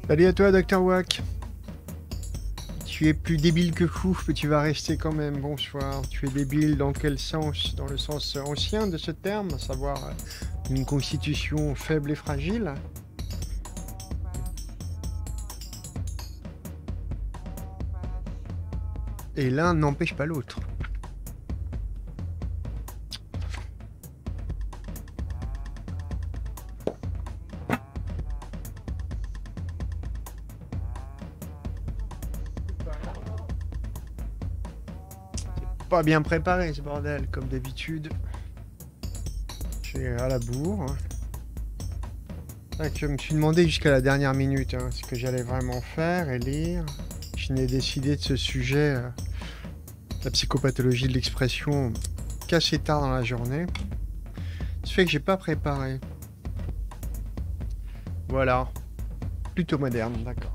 Salut à toi, Dr. Wack. Tu es plus débile que fou, mais tu vas rester quand même. Bonsoir. Tu es débile dans quel sens? Dans le sens ancien de ce terme, à savoir une constitution faible et fragile. Et l'un n'empêche pas l'autre. Pas bien préparé ce bordel, comme d'habitude. Je suis à la bourre. Je me suis demandé jusqu'à la dernière minute ce que j'allais vraiment faire et lire. Je n'ai décidé de ce sujet, la psychopathologie de l'expression, qu'assez tard dans la journée. Ce fait que j'ai pas préparé. Voilà. Plutôt moderne, d'accord.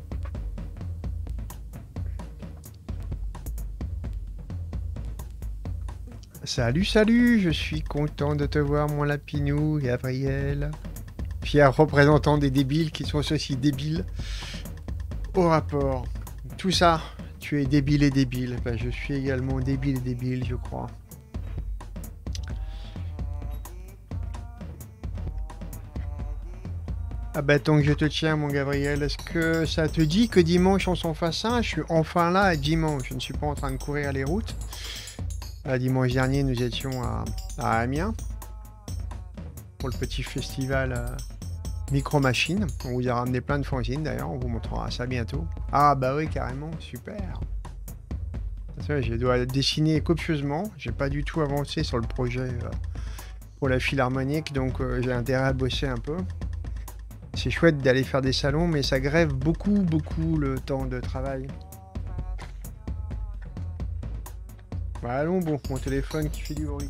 Salut, salut, je suis content de te voir, mon lapinou, Gabriel. Fier représentant des débiles qui sont aussi débiles au rapport. Tout ça, tu es débile et débile. Ben, je suis également débile et débile, je crois. Ah bah tant que je te tiens, mon Gabriel, est-ce que ça te dit que dimanche on s'en fasse un? Je suis enfin là à dimanche, je ne suis pas en train de courir les routes. Dimanche dernier, nous étions à Amiens pour le petit festival Micro Machine. On vous a ramené plein de fanzines d'ailleurs, on vous montrera ça bientôt. Ah bah oui, carrément, super. Je dois dessiner copieusement, j'ai pas du tout avancé sur le projet pour la Philharmonique, donc j'ai intérêt à bosser un peu. C'est chouette d'aller faire des salons, mais ça grève beaucoup le temps de travail. Bah allons, bon, mon téléphone qui fait du bruit.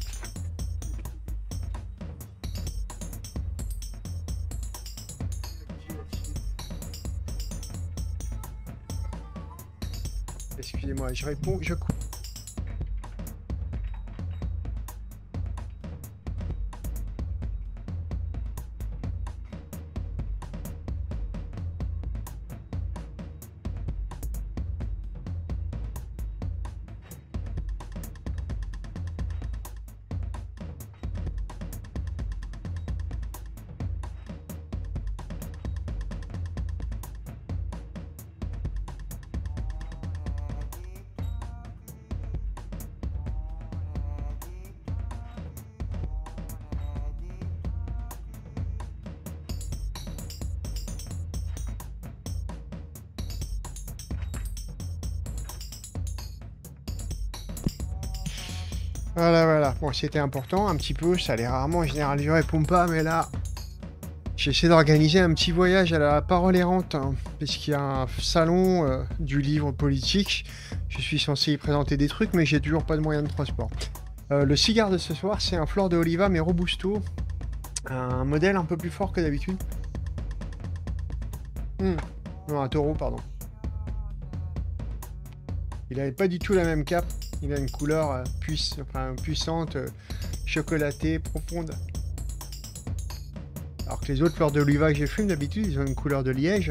Excusez-moi, je réponds, je coupe. Voilà. Bon, c'était important, un petit peu. Ça allait rarement. En général, je réponds pas, mais là, j'essaie d'organiser un petit voyage à la parole errante, puisqu'il y a un salon du livre politique. Je suis censé y présenter des trucs, mais j'ai toujours pas de moyen de transport. Le cigare de ce soir, c'est un Flor de Oliva, mais Robusto. Un modèle un peu plus fort que d'habitude. Non, un taureau, pardon. Il n'avait pas du tout la même cape. Il a une couleur puissante, chocolatée, profonde. Alors que les autres fleurs d'oliva que j'ai fume d'habitude, ils ont une couleur de liège.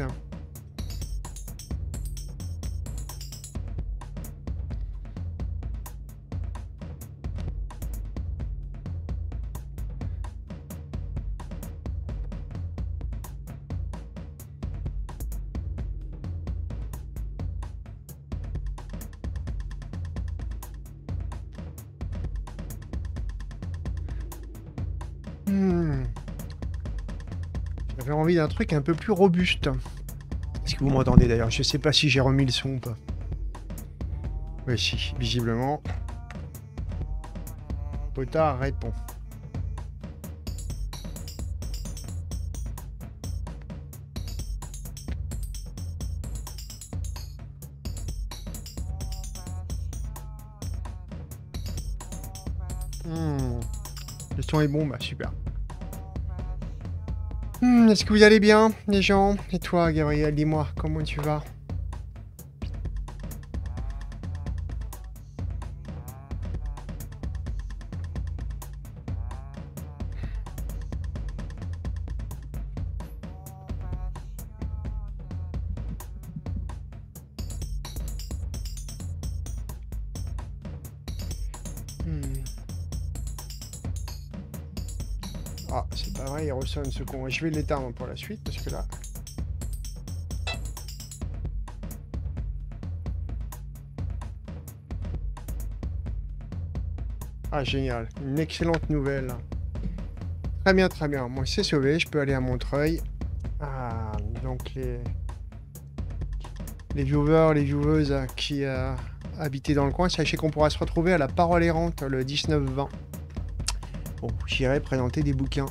J'avais envie d'un truc un peu plus robuste. Est-ce que vous m'entendez d'ailleurs? Je sais pas si j'ai remis le son ou pas. Oui, si, visiblement. Potard répond. Le son est bon, bah super. Est-ce que vous allez bien, les gens? Et toi, Gabriel, dis-moi, comment tu vas? Ah, c'est pas vrai, il ressonne ce con. Je vais l'éteindre pour la suite, parce que là... Ah, génial. Une excellente nouvelle. Très bien, très bien. Moi, c'est sauvé. Je peux aller à Montreuil. Ah, donc les viewers, les vieweuses qui habitaient dans le coin, sachez qu'on pourra se retrouver à la Parole Errante le 19-20. Bon, j'irai présenter des bouquins.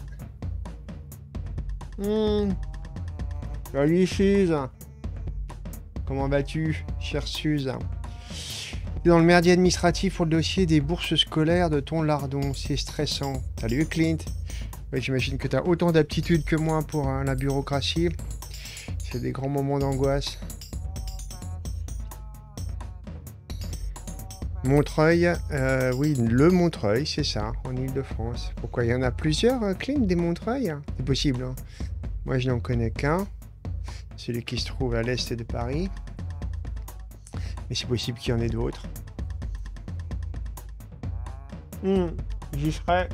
Salut Suze. Comment vas-tu, chère Suze? Dans le merdier administratif pour le dossier des bourses scolaires de ton lardon. C'est stressant. Salut Clint. Ouais, j'imagine que tu as autant d'aptitude que moi pour la bureaucratie. C'est des grands moments d'angoisse. Montreuil, oui, le Montreuil, c'est ça, en Ile-de-France. Pourquoi il y en a plusieurs, Clint, des Montreuil? C'est possible, hein. Moi, je n'en connais qu'un. Celui qui se trouve à l'est de Paris. Mais c'est possible qu'il y en ait d'autres. J'y serai.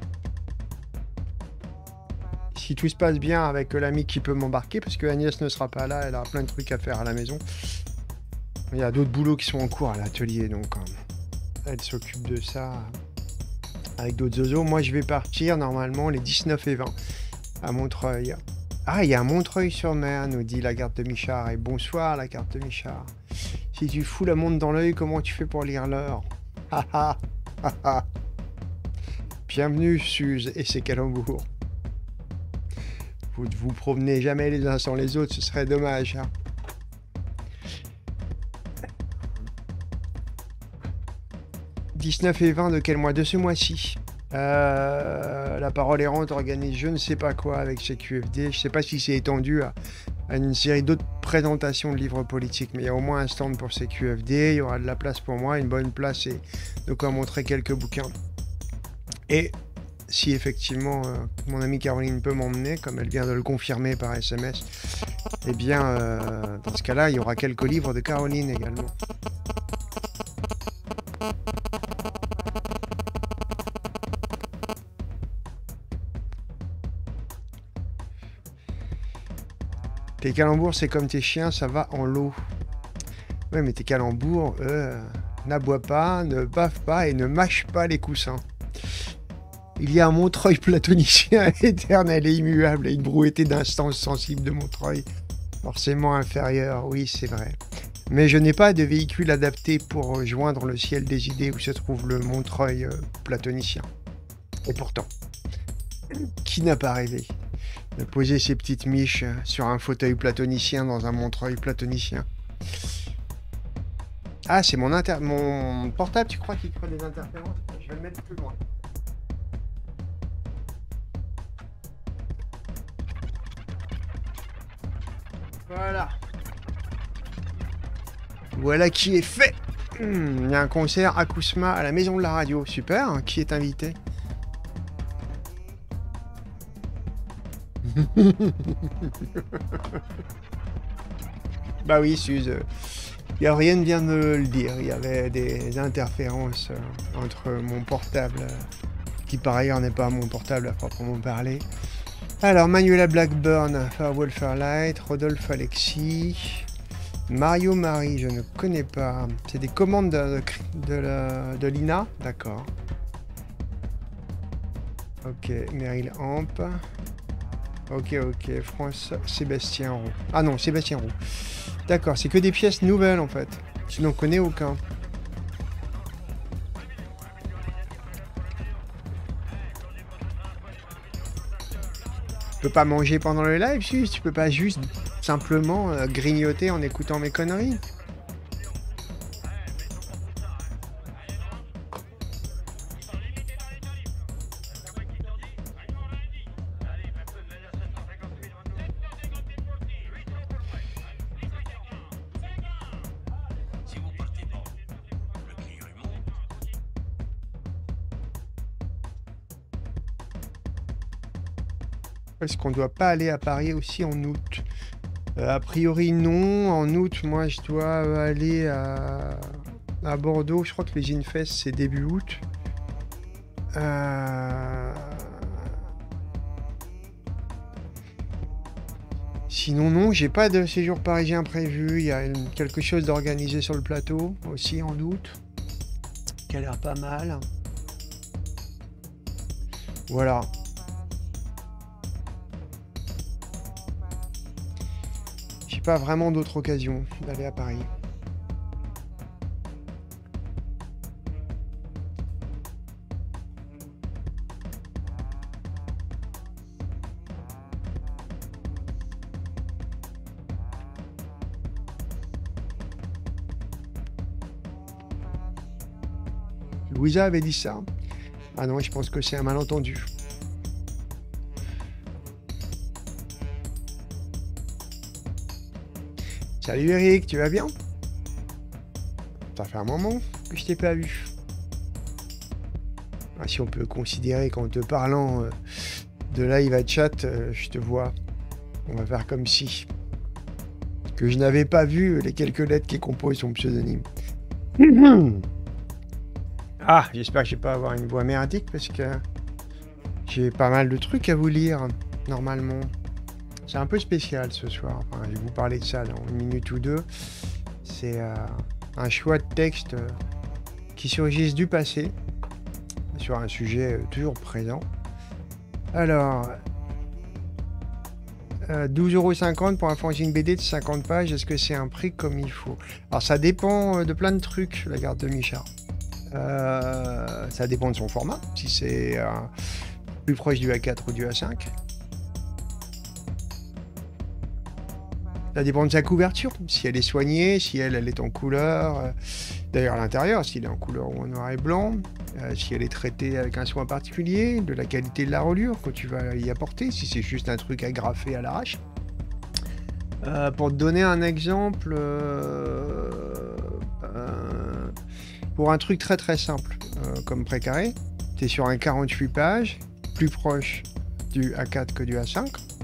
Si tout se passe bien avec l'ami qui peut m'embarquer, parce que Agnès ne sera pas là, elle a plein de trucs à faire à la maison. Il y a d'autres boulots qui sont en cours à l'atelier, donc elle s'occupe de ça avec d'autres zozos. Moi, je vais partir normalement les 19 et 20 à Montreuil. Ah, il y a un Montreuil-sur-Mer, nous dit la garde de Michard. Et bonsoir, la garde de Michard. Si tu fous la montre dans l'œil, comment tu fais pour lire l'heure? Bienvenue, Suze et ses calembours. Vous ne vous promenez jamais les uns sans les autres, ce serait dommage. Hein. « 19 et 20 de quel mois? De ce mois-ci. La Parole Errante organise je ne sais pas quoi avec CQFD. Je ne sais pas si c'est étendu à une série d'autres présentations de livres politiques, mais il y a au moins un stand pour CQFD, il y aura de la place pour moi, une bonne place et de quoi montrer quelques bouquins. Et si effectivement mon amie Caroline peut m'emmener, comme elle vient de le confirmer par SMS, eh bien dans ce cas-là, il y aura quelques livres de Caroline également. Tes calembours, c'est comme tes chiens, ça va en lot. Ouais, mais tes calembours, n'aboient pas, ne bavent pas et ne mâchent pas les coussins. Il y a un Montreuil platonicien éternel et immuable et une brouetté d'instances sensibles de Montreuil, forcément inférieure, oui, c'est vrai. Mais je n'ai pas de véhicule adapté pour joindre le ciel des idées où se trouve le Montreuil platonicien. Et pourtant, qui n'a pas rêvé de poser ses petites miches sur un fauteuil platonicien dans un Montreuil platonicien? Ah, c'est mon portable, tu crois qu'il crée des interférences? Je vais le mettre plus loin. Voilà. Voilà qui est fait. Il y a un concert à Kousma à la Maison de la Radio. Super, hein. Qui est invité? Bah oui, Suze. Gabriel vient de me le dire. Il y avait des interférences entre mon portable, qui par ailleurs n'est pas mon portable à proprement parler. Alors, Manuela Blackburn, Farewell Fairlight, Rodolphe Alexis, Mario Marie, je ne connais pas. C'est des commandes de l'INA? D'accord. Ok, Meryl Amp. Ok, Sébastien Roux. Ah non, Sébastien Roux. D'accord, c'est que des pièces nouvelles en fait. Tu n'en connais aucun. Tu peux pas manger pendant le live, Suze. Tu peux pas juste simplement grignoter en écoutant mes conneries. Est-ce qu'on doit pas aller à Paris aussi en août? A priori non. En août, moi je dois aller à Bordeaux. Je crois que les Ginfest c'est début août. Sinon, non, j'ai pas de séjour parisien prévu. Il y a quelque chose d'organisé sur le plateau aussi, en doute, qui a l'air pas mal. Voilà. J'ai pas vraiment d'autre occasion d'aller à Paris. Louisa avait dit ça. Ah non, je pense que c'est un malentendu. Salut Eric, tu vas bien? Ça fait un moment que je t'ai pas vu. Ah, si on peut considérer qu'en te parlant de live à chat, je te vois. On va faire comme si. Que je n'avais pas vu les quelques lettres qui composent son pseudonyme. Ah, j'espère que je vais pas avoir une voix merdique parce que j'ai pas mal de trucs à vous lire, normalement. C'est un peu spécial ce soir. Enfin, je vais vous parler de ça dans une minute ou deux. C'est un choix de texte qui surgissent du passé sur un sujet toujours présent. Alors, 12,50 € pour un fanzine BD de 50 pages. Est-ce que c'est un prix comme il faut? Alors, ça dépend de plein de trucs, la garde de Michard. Ça dépend de son format, si c'est plus proche du A4 ou du A5. Ça dépend de sa couverture, si elle est soignée, si elle est en couleur. D'ailleurs, à l'intérieur, s'il est en couleur ou en noir et blanc. Si elle est traitée avec un soin particulier, de la qualité de la reliure que tu vas y apporter, si c'est juste un truc agrafé à l'arrache. Pour te donner un exemple, pour un truc très très simple, comme Précaré, tu es sur un 48 pages, plus proche du A4 que du A5.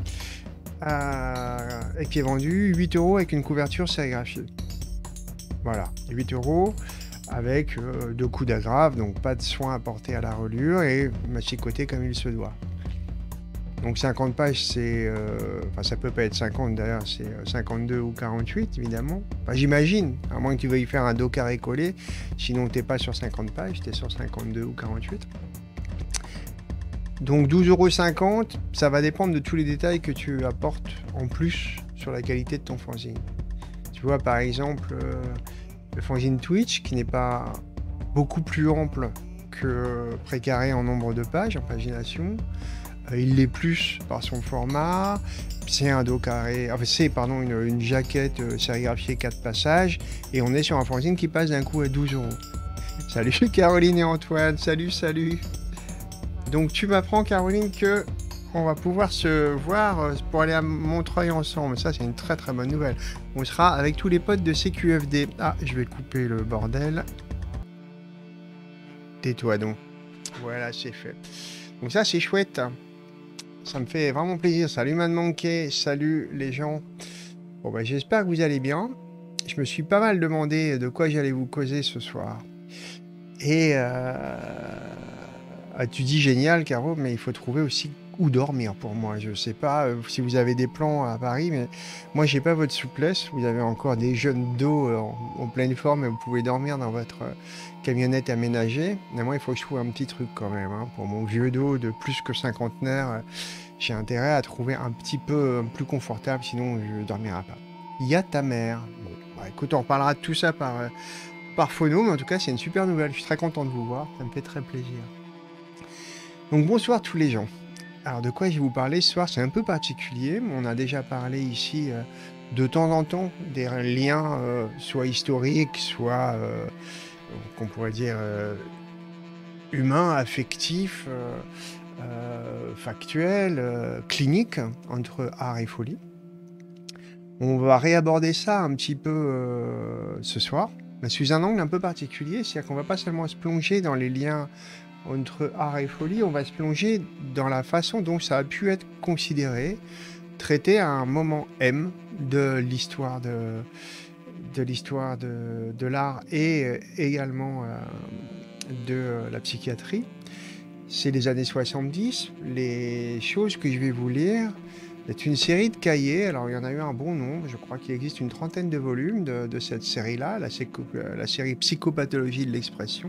Et qui est vendu 8 € avec une couverture sérigraphiée. Voilà, 8 € avec 2 coups d'agrafe, donc pas de soin apporté à la reliure et machicoté comme il se doit. Donc 50 pages, c'est... Enfin, ça peut pas être 50 d'ailleurs, c'est 52 ou 48 évidemment. Enfin, j'imagine, à moins que tu veuilles faire un dos carré collé, sinon t'es pas sur 50 pages, t'es sur 52 ou 48. Donc 12,50 €, ça va dépendre de tous les détails que tu apportes en plus sur la qualité de ton fanzine. Tu vois par exemple le fanzine Twitch qui n'est pas beaucoup plus ample que Précaré en nombre de pages, en pagination. Il l'est plus par son format. C'est un dos carré, enfin c'est pardon une jaquette sérigraphiée 4 passages et on est sur un fanzine qui passe d'un coup à 12 €. Salut Caroline et Antoine, salut. Donc tu m'apprends Caroline que on va pouvoir se voir pour aller à Montreuil ensemble. Ça c'est une très très bonne nouvelle. On sera avec tous les potes de CQFD. Ah, je vais couper le bordel. Tais-toi donc. Voilà, c'est fait. Donc ça c'est chouette. Ça me fait vraiment plaisir. Salut Man Manqué, salut les gens. Bon bah j'espère que vous allez bien. Je me suis pas mal demandé de quoi j'allais vous causer ce soir. Et tu dis génial, Caro, mais il faut trouver aussi où dormir pour moi. Je sais pas si vous avez des plans à Paris, mais moi, j'ai pas votre souplesse. Vous avez encore des jeunes dos en pleine forme et vous pouvez dormir dans votre camionnette aménagée. Mais moi, il faut que je trouve un petit truc quand même. Hein. Pour mon vieux dos de plus que cinquantenaire, j'ai intérêt à trouver un petit peu plus confortable, sinon je ne dormirai pas. Il y a ta mère. Bon, bah, écoute, on reparlera de tout ça par phono, mais en tout cas, c'est une super nouvelle. Je suis très content de vous voir. Ça me fait très plaisir. Donc bonsoir tous les gens. Alors de quoi je vais vous parler ce soir, c'est un peu particulier. On a déjà parlé ici de temps en temps des liens soit historiques, soit qu'on pourrait dire humains, affectifs, factuels, cliniques entre art et folie. On va réaborder ça un petit peu ce soir, mais sous un angle un peu particulier, c'est-à-dire qu'on va pas seulement se plonger dans les liens entre art et folie, on va se plonger dans la façon dont ça a pu être considéré, traité à un moment M de l'histoire de l'art et également de la psychiatrie. C'est les années 70. Les choses que je vais vous lire C'est une série de cahiers, alors il y en a eu un bon nombre, je crois qu'il existe une trentaine de volumes de cette série-là, la série Psychopathologie de l'expression.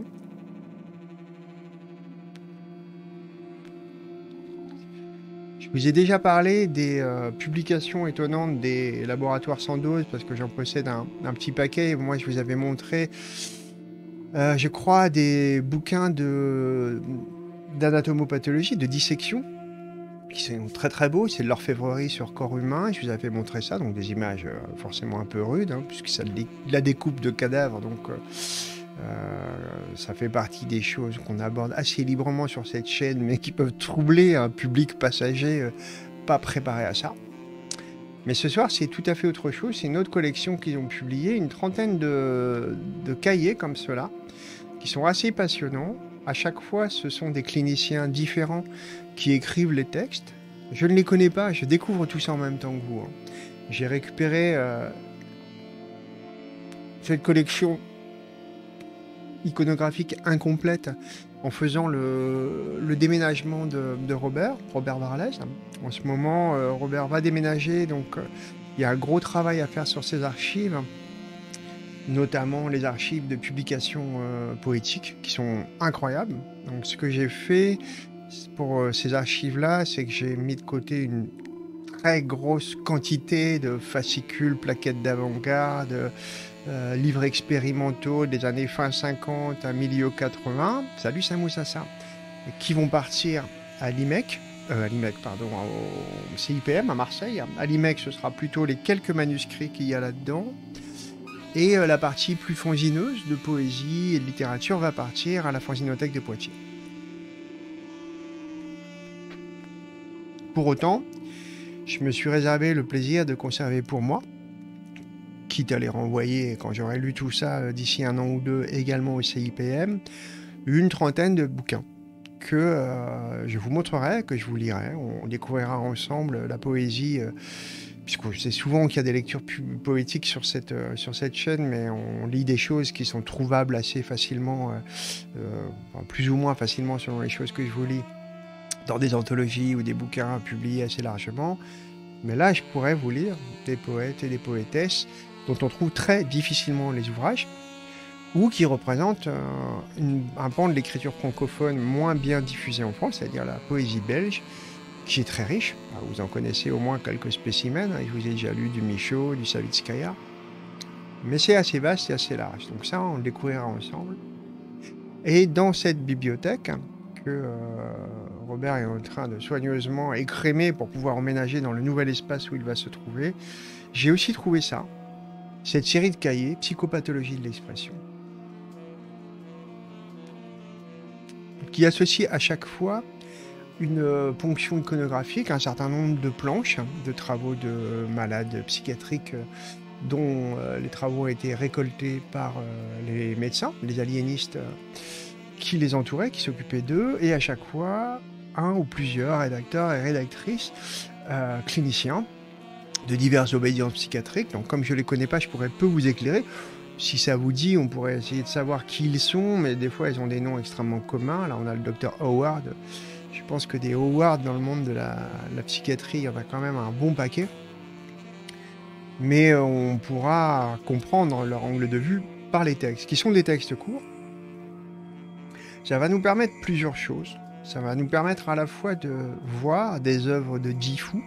Je vous ai déjà parlé des publications étonnantes des laboratoires sans dose, parce que j'en possède un petit paquet. Moi, je vous avais montré, je crois, des bouquins d'anatomopathologie, de dissection, qui sont très très beaux. C'est de l'orfèvrerie sur corps humain. Je vous avais montré ça, donc des images forcément un peu rudes, hein, puisque ça la découpe de cadavres, donc ça fait partie des choses qu'on aborde assez librement sur cette chaîne, mais qui peuvent troubler un public passager pas préparé à ça. Mais ce soir, c'est tout à fait autre chose. C'est une autre collection qu'ils ont publiée, une trentaine de cahiers comme cela, qui sont assez passionnants. À chaque fois, ce sont des cliniciens différents qui écrivent les textes. Je ne les connais pas, je découvre tout ça en même temps que vous, hein. J'ai récupéré cette collection iconographique incomplète en faisant le déménagement de Robert Varlez. En ce moment, Robert va déménager, donc il y a un gros travail à faire sur ses archives, notamment les archives de publications poétiques qui sont incroyables. Donc ce que j'ai fait pour ces archives-là, c'est que j'ai mis de côté une très grosse quantité de fascicules, plaquettes d'avant-garde, livres expérimentaux des années fin 50 à milieu 80, salut Samoussassa, qui vont partir à l'IMEC, pardon, au CIPM à Marseille. À l'IMEC, ce sera plutôt les quelques manuscrits qu'il y a là-dedans. Et la partie plus fanzineuse de poésie et de littérature va partir à la Fanzinothèque de Poitiers. Pour autant, je me suis réservé le plaisir de conserver pour moi, quitte à les renvoyer quand j'aurai lu tout ça d'ici un an ou deux également au CIPM, une trentaine de bouquins que je vous montrerai, que je vous lirai. On découvrira ensemble la poésie, puisque c'est souvent qu'il y a des lectures poétiques sur cette chaîne, mais on lit des choses qui sont trouvables assez facilement, plus ou moins facilement selon les choses que je vous lis, dans des anthologies ou des bouquins publiés assez largement. Mais là, je pourrais vous lire des poètes et des poétesses dont on trouve très difficilement les ouvrages, ou qui représentent un pan de l'écriture francophone moins bien diffusé en France, c'est-à-dire la poésie belge, qui est très riche. Vous en connaissez au moins quelques spécimens, je vous ai déjà lu du Michaud, du Savitskaya, mais c'est assez vaste et assez large, donc ça, on le découvrira ensemble. Et dans cette bibliothèque, que Robert est en train de soigneusement écrémer pour pouvoir emménager dans le nouvel espace où il va se trouver, j'ai aussi trouvé ça, cette série de cahiers, Psychopathologie de l'expression, qui associe à chaque fois une ponction iconographique, un certain nombre de planches, de travaux de malades psychiatriques dont les travaux ont été récoltés par les médecins, les aliénistes qui les entouraient, qui s'occupaient d'eux, et à chaque fois, un ou plusieurs rédacteurs et rédactrices cliniciens de diverses obédiences psychiatriques. Donc comme je ne les connais pas, je pourrais peu vous éclairer. Si ça vous dit, on pourrait essayer de savoir qui ils sont, mais des fois ils ont des noms extrêmement communs. Là on a le docteur Howard. Je pense que des Howard dans le monde de la psychiatrie, il y en a quand même un bon paquet. Mais on pourra comprendre leur angle de vue par les textes, qui sont des textes courts. Ça va nous permettre plusieurs choses. Ça va nous permettre à la fois de voir des œuvres de Gifu,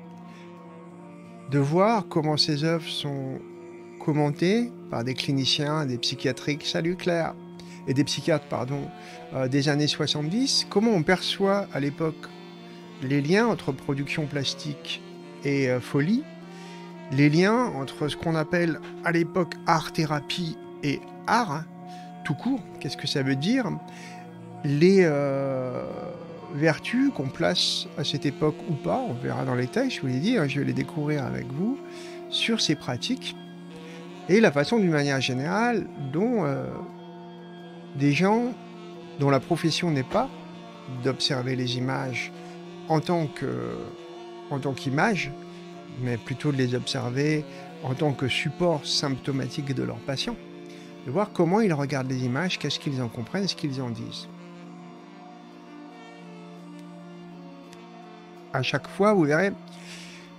de voir comment ces œuvres sont commentées par des cliniciens, des psychiatriques, salut Claire, et des psychiatres, pardon, des années 70, comment on perçoit à l'époque les liens entre production plastique et folie, les liens entre ce qu'on appelle à l'époque art-thérapie et art, hein, tout court, qu'est-ce que ça veut dire, les vertus qu'on place à cette époque ou pas, on verra dans les textes, je vous l'ai dit, hein, je vais les découvrir avec vous, sur ces pratiques, et la façon d'une manière générale dont des gens dont la profession n'est pas d'observer les images en tant qu'image, mais plutôt de les observer en tant que support symptomatique de leurs patients, de voir comment ils regardent les images, qu'est-ce qu'ils en comprennent, ce qu'ils en disent. À chaque fois, vous verrez,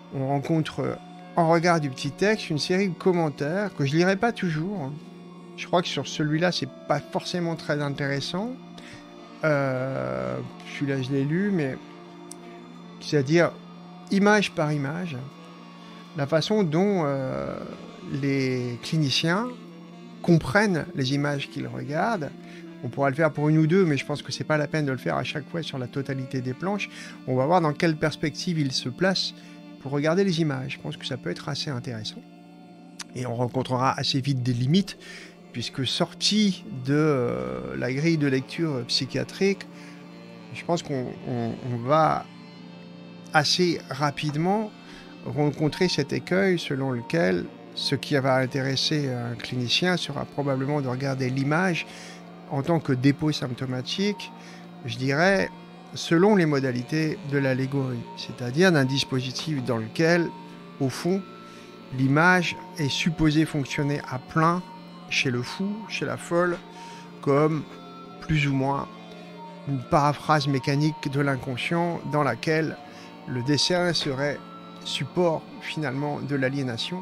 on rencontre, en regard du petit texte, une série de commentaires que je lirai pas toujours, hein. Je crois que sur celui-là, c'est pas forcément très intéressant. Celui-là, je l'ai lu, mais c'est-à-dire, image par image, la façon dont les cliniciens comprennent les images qu'ils regardent. On pourra le faire pour une ou deux, mais je pense que c'est pas la peine de le faire à chaque fois sur la totalité des planches. On va voir dans quelle perspective ils se placent pour regarder les images. Je pense que ça peut être assez intéressant. Et on rencontrera assez vite des limites, puisque sorti de la grille de lecture psychiatrique, je pense qu'on va assez rapidement rencontrer cet écueil selon lequel ce qui va intéresser un clinicien sera probablement de regarder l'image en tant que dépôt symptomatique, je dirais, selon les modalités de l'allégorie, c'est-à-dire d'un dispositif dans lequel, au fond, l'image est supposée fonctionner à plein chez le fou, chez la folle, comme plus ou moins une paraphrase mécanique de l'inconscient dans laquelle le dessin serait support finalement de l'aliénation.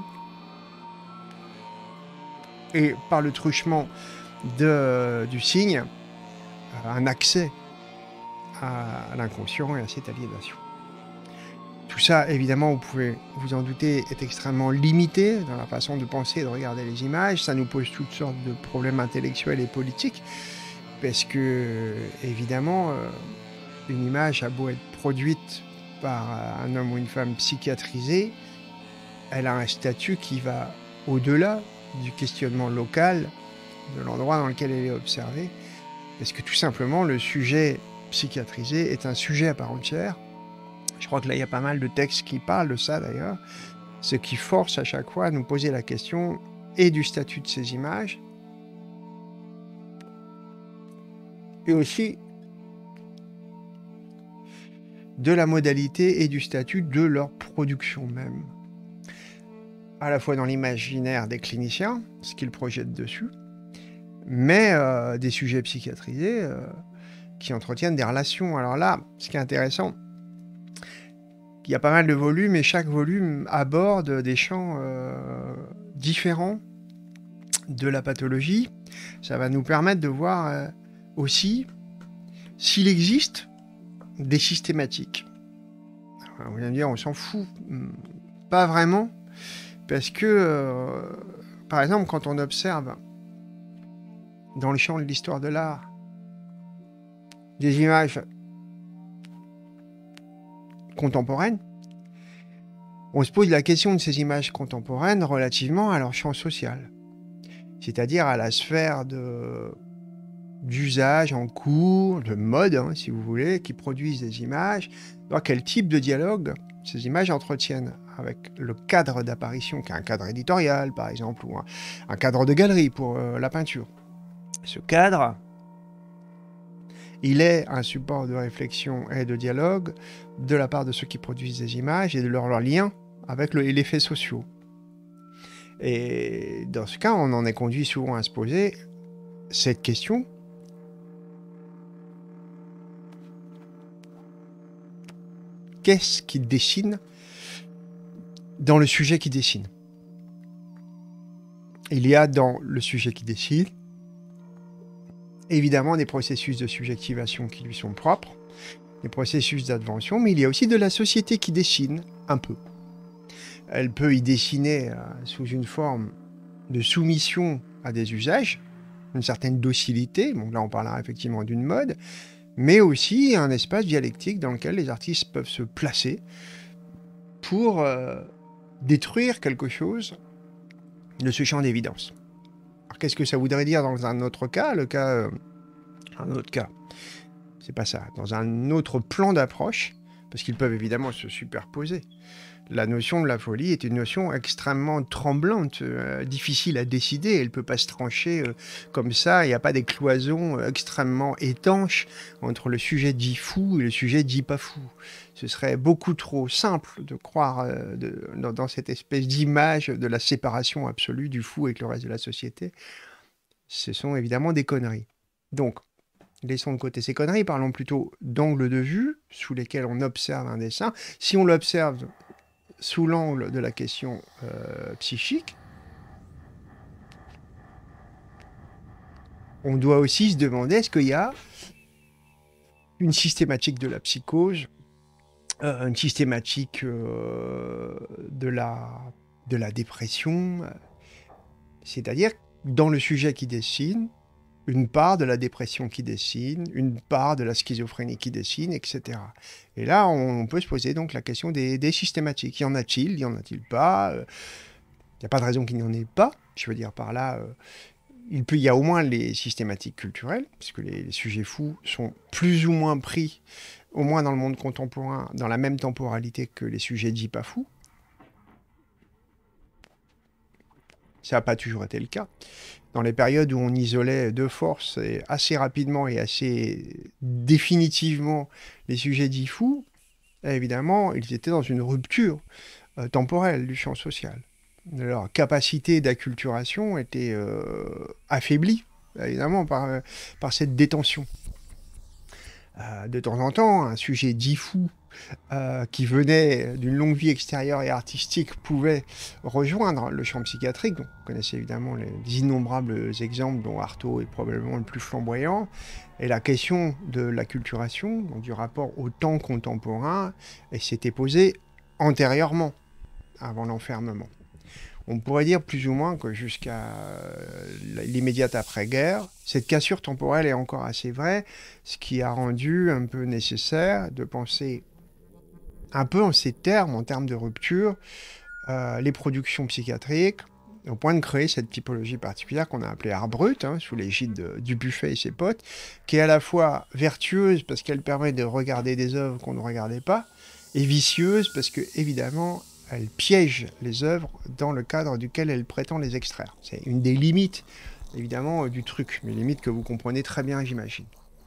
Et par le truchement du signe, un accès à l'inconscient et à cette aliénation. Tout ça, évidemment, vous pouvez vous en douter, est extrêmement limité dans la façon de penser et de regarder les images. Ça nous pose toutes sortes de problèmes intellectuels et politiques, parce que, évidemment, une image a beau être produite par un homme ou une femme psychiatrisé, elle a un statut qui va au-delà du questionnement local de l'endroit dans lequel elle est observée, parce que tout simplement le sujet psychiatrisé est un sujet à part entière. Je crois que là il y a pas mal de textes qui parlent de ça d'ailleurs, ce qui force à chaque fois à nous poser la question et du statut de ces images, et aussi de la modalité et du statut de leur production même. À la fois dans l'imaginaire des cliniciens, ce qu'ils projettent dessus, mais des sujets psychiatrisés qui entretiennent des relations. Alors là, ce qui est intéressant, il y a pas mal de volumes, et chaque volume aborde des champs différents de la pathologie. Ça va nous permettre de voir aussi s'il existe des systématiques. Alors, vous allez me dire, on s'en fout. Pas vraiment, parce que, par exemple, quand on observe dans le champ de l'histoire de l'art des images contemporaines, on se pose la question de ces images contemporaines relativement à leur champ social, c'est-à-dire à la sphère d'usage en cours, de mode, hein, si vous voulez, qui produisent des images, voir quel type de dialogue ces images entretiennent avec le cadre d'apparition, qui est un cadre éditorial, par exemple, ou un cadre de galerie pour la peinture. Ce cadre, il est un support de réflexion et de dialogue de la part de ceux qui produisent des images et de leur lien avec les faits sociaux. Et dans ce cas, on en est conduit souvent à se poser cette question. Qu'est-ce qui dessine dans le sujet qui dessine? Il y a dans le sujet qui dessine évidemment des processus de subjectivation qui lui sont propres, des processus d'invention, mais il y a aussi de la société qui dessine un peu. Elle peut y dessiner sous une forme de soumission à des usages, une certaine docilité, bon là on parlera effectivement d'une mode, mais aussi un espace dialectique dans lequel les artistes peuvent se placer pour détruire quelque chose de ce champ d'évidence. Alors qu'est-ce que ça voudrait dire dans un autre cas? Un autre cas, c'est pas ça. Dans un autre plan d'approche, parce qu'ils peuvent évidemment se superposer. La notion de la folie est une notion extrêmement tremblante, difficile à décider. Elle ne peut pas se trancher comme ça. Il n'y a pas des cloisons extrêmement étanches entre le sujet dit fou et le sujet dit pas fou. Ce serait beaucoup trop simple de croire dans cette espèce d'image de la séparation absolue du fou avec le reste de la société. Ce sont évidemment des conneries. Donc, laissons de côté ces conneries, parlons plutôt d'angles de vue sous lesquels on observe un dessin. Si on l'observe sous l'angle de la question psychique, on doit aussi se demander est-ce qu'il y a une systématique de la psychose, une systématique de la dépression, c'est-à-dire dans le sujet qui dessine, une part de la dépression qui dessine, une part de la schizophrénie qui dessine, etc. Et là, on peut se poser donc la question des systématiques. Y en a-t-il? Y en a-t-il pas? Il n'y a pas de raison qu'il n'y en ait pas. Je veux dire par là, il y a au moins les systématiques culturelles, puisque les sujets fous sont plus ou moins pris, au moins dans le monde contemporain, dans la même temporalité que les sujets dits pas fous. Ça n'a pas toujours été le cas. Dans les périodes où on isolait de force et assez rapidement et assez définitivement les sujets dits fous, évidemment, ils étaient dans une rupture temporelle du champ social. Leur capacité d'acculturation était affaiblie, évidemment, par cette détention. De temps en temps, un sujet dit fou qui venait d'une longue vie extérieure et artistique pouvait rejoindre le champ psychiatrique. Donc, vous connaissez évidemment les innombrables exemples dont Artaud est probablement le plus flamboyant. Et la question de l'acculturation, donc du rapport au temps contemporain, s'était posée antérieurement, avant l'enfermement. On pourrait dire plus ou moins que jusqu'à l'immédiate après-guerre, cette cassure temporelle est encore assez vraie, ce qui a rendu un peu nécessaire de penser un peu en ces termes, en termes de rupture, les productions psychiatriques, au point de créer cette typologie particulière qu'on a appelée art brut, sous l'égide de Dubuffet et ses potes, qui est à la fois vertueuse parce qu'elle permet de regarder des œuvres qu'on ne regardait pas, et vicieuse parce que, évidemment, elle piège les œuvres dans le cadre duquel elle prétend les extraire. C'est une des limites, évidemment, du truc, mais limites que vous comprenez très bien, j'imagine.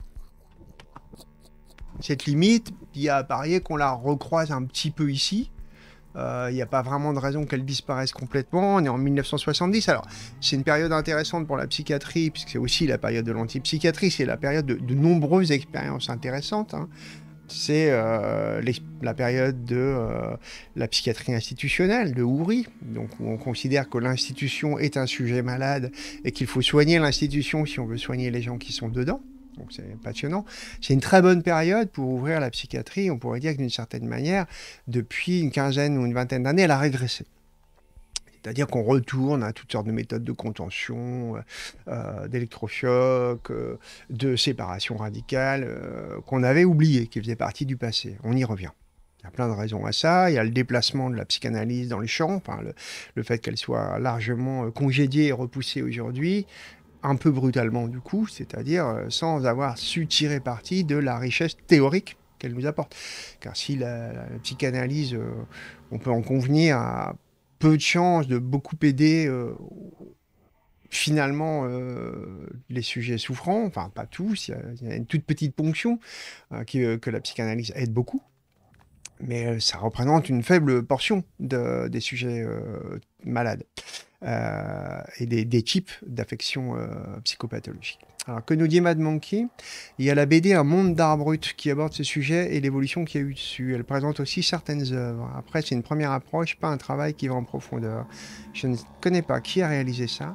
Cette limite, il y a à parier qu'on la recroise un petit peu ici. Il n'y a pas vraiment de raison qu'elle disparaisse complètement. On est en 1970. Alors, c'est une période intéressante pour la psychiatrie, puisque c'est aussi la période de l'antipsychiatrie. C'est la période de nombreuses expériences intéressantes. C'est la période de la psychiatrie institutionnelle, de Houry, donc où on considère que l'institution est un sujet malade et qu'il faut soigner l'institution si on veut soigner les gens qui sont dedans. Donc c'est passionnant. C'est une très bonne période pour ouvrir la psychiatrie. On pourrait dire que d'une certaine manière, depuis une quinzaine ou une vingtaine d'années, elle a régressé. C'est-à-dire qu'on retourne à toutes sortes de méthodes de contention, d'électrochoc, de séparation radicale, qu'on avait oubliées, qui faisaient partie du passé. On y revient. Il y a plein de raisons à ça. Il y a le déplacement de la psychanalyse dans les champs, enfin, le fait qu'elle soit largement congédiée et repoussée aujourd'hui, un peu brutalement du coup, c'est-à-dire sans avoir su tirer parti de la richesse théorique qu'elle nous apporte. Car si la psychanalyse, on peut en convenir, a peu de chances de beaucoup aider finalement les sujets souffrants, enfin pas tous, il y a une toute petite ponction que la psychanalyse aide beaucoup, mais ça représente une faible portion des sujets malades et des types d'affections psychopathologiques. Alors, que nous dit Mad Monkey? Il y a la BD Un monde d'art brut qui aborde ce sujet et l'évolution qu'il y a eu dessus. Elle présente aussi certaines œuvres. Après, c'est une première approche, pas un travail qui va en profondeur. Je ne connais pas. Qui a réalisé ça?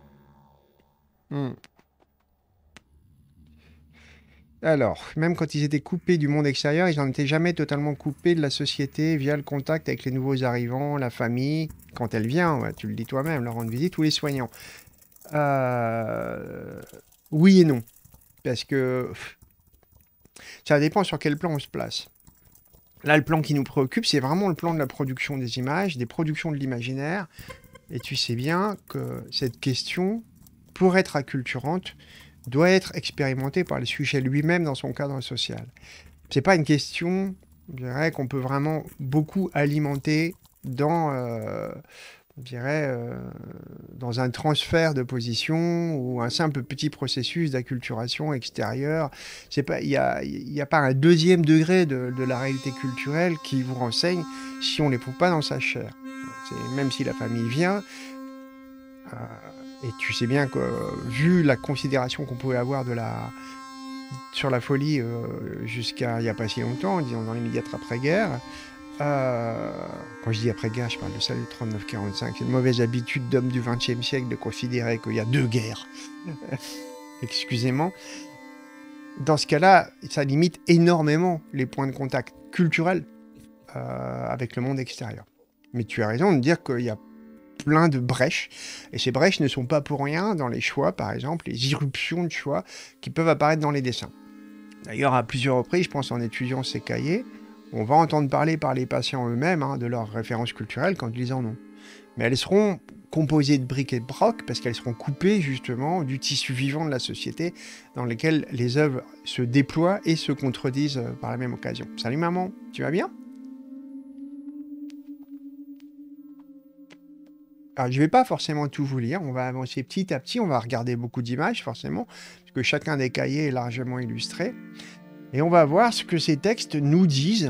Alors, même quand ils étaient coupés du monde extérieur, ils n'en étaient jamais totalement coupés de la société via le contact avec les nouveaux arrivants, la famille, quand elle vient, ouais, tu le dis toi-même, leur rendre visite, ou les soignants. Oui et non. Parce que ça dépend sur quel plan on se place. Là, le plan qui nous préoccupe, c'est vraiment le plan de la production des images, des productions de l'imaginaire. Et tu sais bien que cette question, pour être acculturante, doit être expérimentée par le sujet lui-même dans son cadre social. C'est pas une question, je dirais, qu'on peut vraiment beaucoup alimenter dans... je dirais, dans un transfert de position ou un simple petit processus d'acculturation extérieure. Il n'y a pas un deuxième degré de la réalité culturelle qui vous renseigne si on ne l'éprouve pas dans sa chair. Même si la famille vient, et tu sais bien que vu la considération qu'on pouvait avoir sur la folie jusqu'à il n'y a pas si longtemps, disons dans l'immédiate après-guerre, Quand je dis après-guerre, je parle de ça du 39-45. C'est une mauvaise habitude d'homme du XXe siècle de considérer qu'il y a deux guerres. Excusez-moi. Dans ce cas-là, ça limite énormément les points de contact culturels avec le monde extérieur. Mais tu as raison de dire qu'il y a plein de brèches, et ces brèches ne sont pas pour rien dans les choix, par exemple, les irruptions de choix qui peuvent apparaître dans les dessins. D'ailleurs, à plusieurs reprises, je pense en étudiant ces cahiers, on va entendre parler par les patients eux-mêmes de leurs références culturelles quand ils en ont. Mais elles seront composées de briques et de broc parce qu'elles seront coupées justement du tissu vivant de la société dans lequel les œuvres se déploient et se contredisent par la même occasion. Salut maman, tu vas bien ? Alors, je ne vais pas forcément tout vous lire, on va avancer petit à petit, on va regarder beaucoup d'images forcément, parce que chacun des cahiers est largement illustré. Et on va voir ce que ces textes nous disent,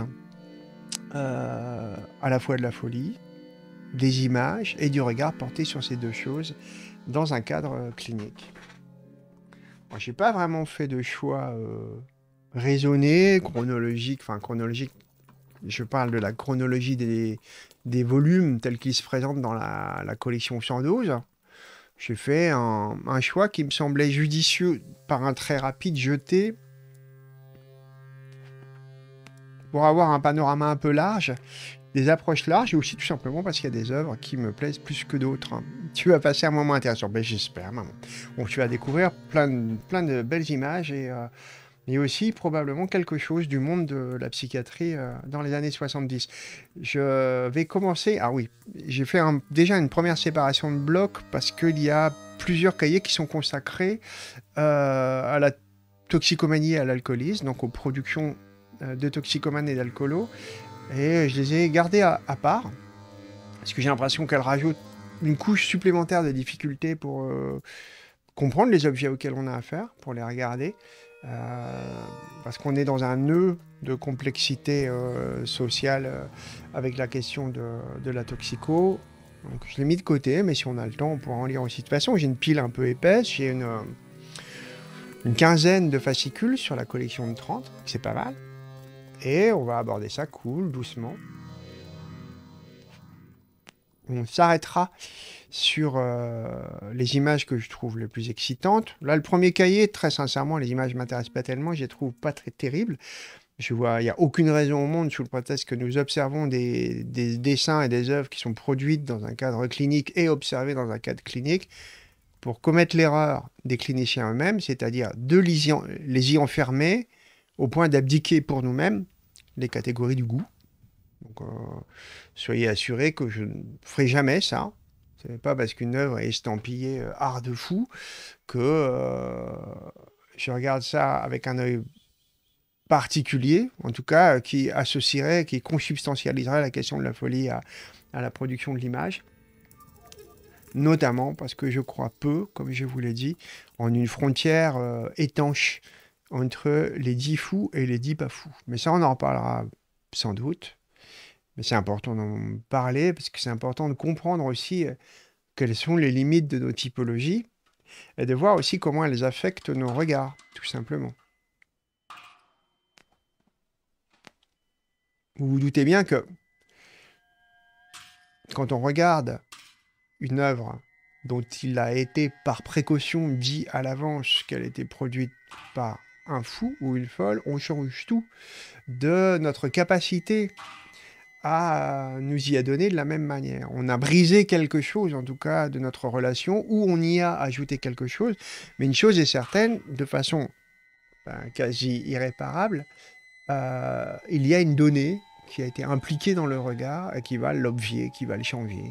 à la fois de la folie, des images et du regard porté sur ces deux choses dans un cadre clinique. Moi, je n'ai pas vraiment fait de choix raisonné, chronologique, je parle de la chronologie des volumes tels qu'ils se présentent dans la collection 112. J'ai fait un choix qui me semblait judicieux par un trait rapide jeté pour avoir un panorama un peu large, des approches larges, et aussi tout simplement parce qu'il y a des œuvres qui me plaisent plus que d'autres. Tu vas passer un moment intéressant, ben, j'espère, maman. Bon, tu vas découvrir plein de belles images et aussi probablement quelque chose du monde de la psychiatrie dans les années 70. Je vais commencer... Ah oui, j'ai fait déjà une première séparation de blocs parce qu'il y a plusieurs cahiers qui sont consacrés à la toxicomanie et à l'alcoolisme, donc aux productions de toxicomanes et d'alcoolos, et je les ai gardés à part, parce que j'ai l'impression qu'elles rajoutent une couche supplémentaire de difficulté pour comprendre les objets auxquels on a affaire, pour les regarder, parce qu'on est dans un nœud de complexité sociale avec la question de la toxico. Donc je l'ai mis de côté, mais si on a le temps, on pourra en lire aussi. De toute façon, j'ai une pile un peu épaisse, j'ai une quinzaine de fascicules sur la collection de 30, c'est pas mal. Et on va aborder ça cool, doucement. On s'arrêtera sur les images que je trouve les plus excitantes. Là, le premier cahier, très sincèrement, les images ne m'intéressent pas tellement, je les trouve pas très terribles. Je vois, il n'y a aucune raison au monde, sous le prétexte que nous observons des dessins et des œuvres qui sont produites dans un cadre clinique et observées dans un cadre clinique, pour commettre l'erreur des cliniciens eux-mêmes, c'est-à-dire de les y enfermer au point d'abdiquer pour nous-mêmes les catégories du goût. Donc, soyez assurés que je ne ferai jamais ça. Ce n'est pas parce qu'une œuvre est estampillée art de fou que je regarde ça avec un œil particulier, en tout cas, qui associerait, qui consubstantialiserait la question de la folie à la production de l'image. Notamment parce que je crois peu, comme je vous l'ai dit, en une frontière étanche entre les dits fous et les dits pas fous. Mais ça, on en reparlera sans doute. Mais c'est important d'en parler, parce que c'est important de comprendre aussi quelles sont les limites de nos typologies, et de voir aussi comment elles affectent nos regards, tout simplement. Vous vous doutez bien que quand on regarde une œuvre dont il a été par précaution dit à l'avance qu'elle était produite par un fou ou une folle, on change tout de notre capacité à nous y adonner de la même manière. On a brisé quelque chose, en tout cas, de notre relation, ou on y a ajouté quelque chose, mais une chose est certaine, de façon quasi irréparable, il y a une donnée qui a été impliquée dans le regard et qui va l'obvier, qui va le changer,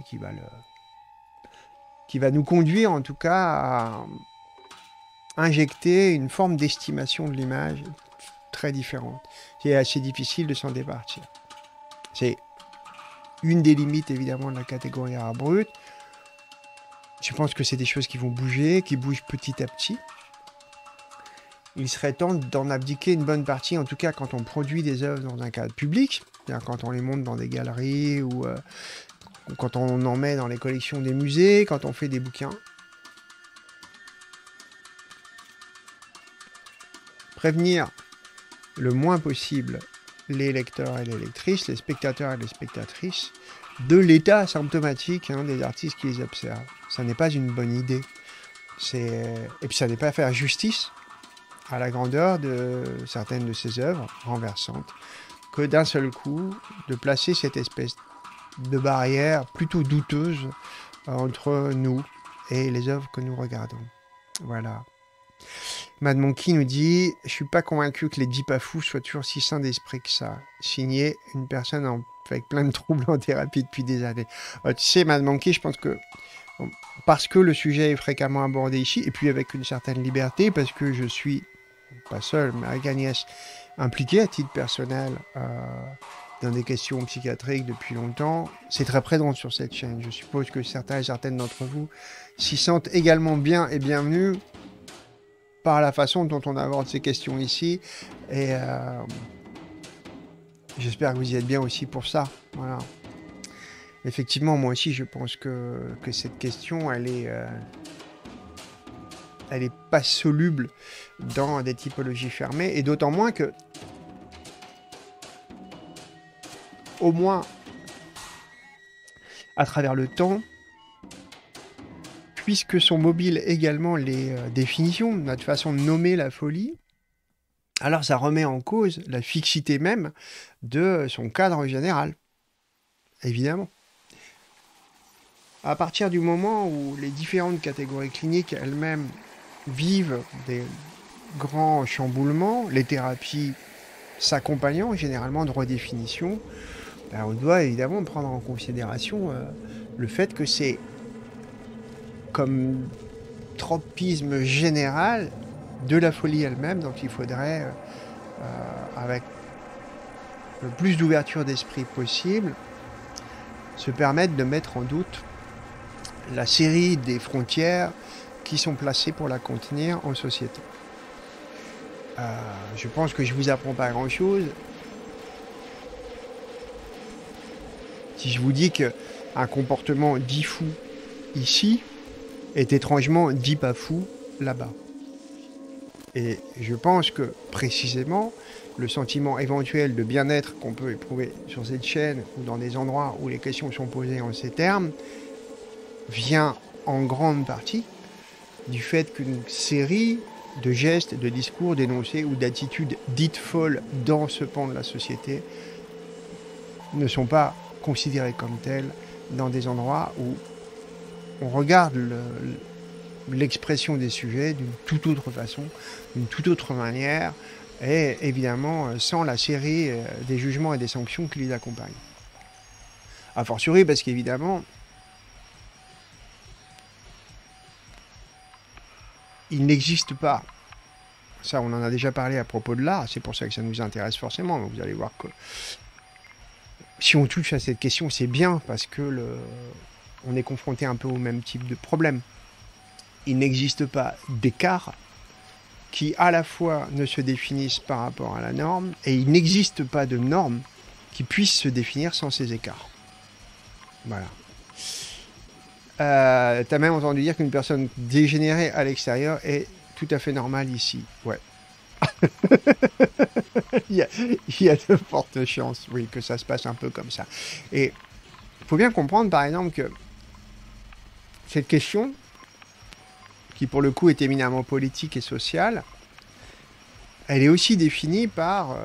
qui va nous conduire, en tout cas, à injecter une forme d'estimation de l'image très différente. C'est assez difficile de s'en départir. C'est une des limites, évidemment, de la catégorie art brut. Je pense que c'est des choses qui vont bouger, qui bougent petit à petit. Il serait temps d'en abdiquer une bonne partie, en tout cas quand on produit des œuvres dans un cadre public, c'est-à-dire quand on les monte dans des galeries ou quand on en met dans les collections des musées, quand on fait des bouquins. Prévenir le moins possible les lecteurs et les lectrices, les spectateurs et les spectatrices, de l'état symptomatique des artistes qui les observent. Ça n'est pas une bonne idée. Et puis ça n'est pas faire justice à la grandeur de certaines de ces œuvres renversantes, que d'un seul coup, de placer cette espèce de barrière plutôt douteuse entre nous et les œuvres que nous regardons. Voilà. Mad Monkey nous dit « Je suis pas convaincu que les Djipafous soient toujours si sains d'esprit que ça. » Signé une personne avec plein de troubles en thérapie depuis des années. Tu sais, Mad Monkey, je pense que parce que le sujet est fréquemment abordé ici, et puis avec une certaine liberté, parce que je suis, pas seul, mais avec Agnès, impliqué à titre personnel dans des questions psychiatriques depuis longtemps, c'est très présent sur cette chaîne. Je suppose que certains et certaines d'entre vous s'y sentent également bien et bienvenus par la façon dont on aborde ces questions ici, et j'espère que vous y êtes bien aussi pour ça. Voilà. Effectivement, moi aussi, je pense que cette question, elle est pas soluble dans des typologies fermées, et d'autant moins que, au moins, à travers le temps, puisque sont mobiles également les définitions, notre façon de nommer la folie, alors ça remet en cause la fixité même de son cadre général, évidemment. À partir du moment où les différentes catégories cliniques elles-mêmes vivent des grands chamboulements, les thérapies s'accompagnant généralement de redéfinitions, on doit évidemment prendre en considération le fait que c'est comme tropisme général de la folie elle-même, donc il faudrait, avec le plus d'ouverture d'esprit possible, se permettre de mettre en doute la série des frontières qui sont placées pour la contenir en société. Je pense que je vous apprends pas grand-chose si je vous dis qu'un comportement dit fou ici est étrangement dit pas fou là-bas. Et je pense que, précisément, le sentiment éventuel de bien-être qu'on peut éprouver sur cette chaîne ou dans des endroits où les questions sont posées en ces termes vient en grande partie du fait qu'une série de gestes, de discours dénoncés ou d'attitudes dites folles dans ce pan de la société ne sont pas considérées comme telles dans des endroits où on regarde l'expression des sujets d'une toute autre façon, d'une toute autre manière, et évidemment sans la série des jugements et des sanctions qui les accompagnent. A fortiori parce qu'évidemment, il n'existe pas, ça on en a déjà parlé à propos de l'art, c'est pour ça que ça nous intéresse forcément, vous allez voir que si on touche à cette question, c'est bien, parce que on est confronté un peu au même type de problème. Il n'existe pas d'écart qui à la fois ne se définissent par rapport à la norme, et il n'existe pas de norme qui puisse se définir sans ces écarts. Voilà. T'as même entendu dire qu'une personne dégénérée à l'extérieur est tout à fait normale ici. Ouais. il y a de fortes chances, oui, que ça se passe un peu comme ça. Et il faut bien comprendre, par exemple, que cette question, qui pour le coup est éminemment politique et sociale, elle est aussi définie par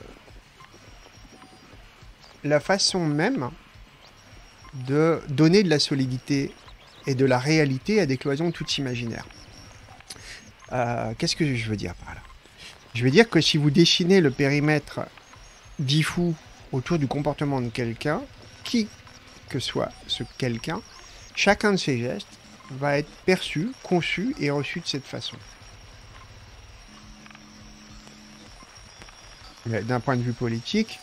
la façon même de donner de la solidité et de la réalité à des cloisons toutes imaginaires. Qu'est-ce que je veux dire par là ? Je veux dire que si vous dessinez le périmètre dit fou autour du comportement de quelqu'un, qui que soit ce quelqu'un, chacun de ses gestes va être perçu, conçu et reçu de cette façon. Mais d'un point de vue politique,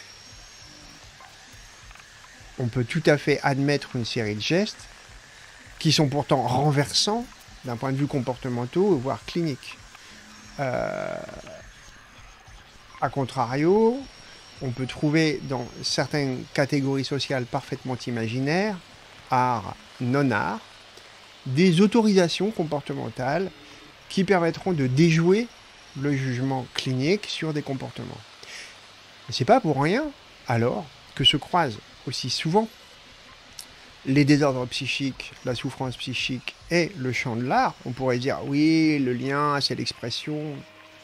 on peut tout à fait admettre une série de gestes qui sont pourtant renversants d'un point de vue comportemental, voire clinique. A contrario, on peut trouver dans certaines catégories sociales parfaitement imaginaires, art, non-art, des autorisations comportementales qui permettront de déjouer le jugement clinique sur des comportements. Et c'est pas pour rien, alors, que se croisent aussi souvent les désordres psychiques, la souffrance psychique et le champ de l'art. On pourrait dire, oui, le lien, c'est l'expression.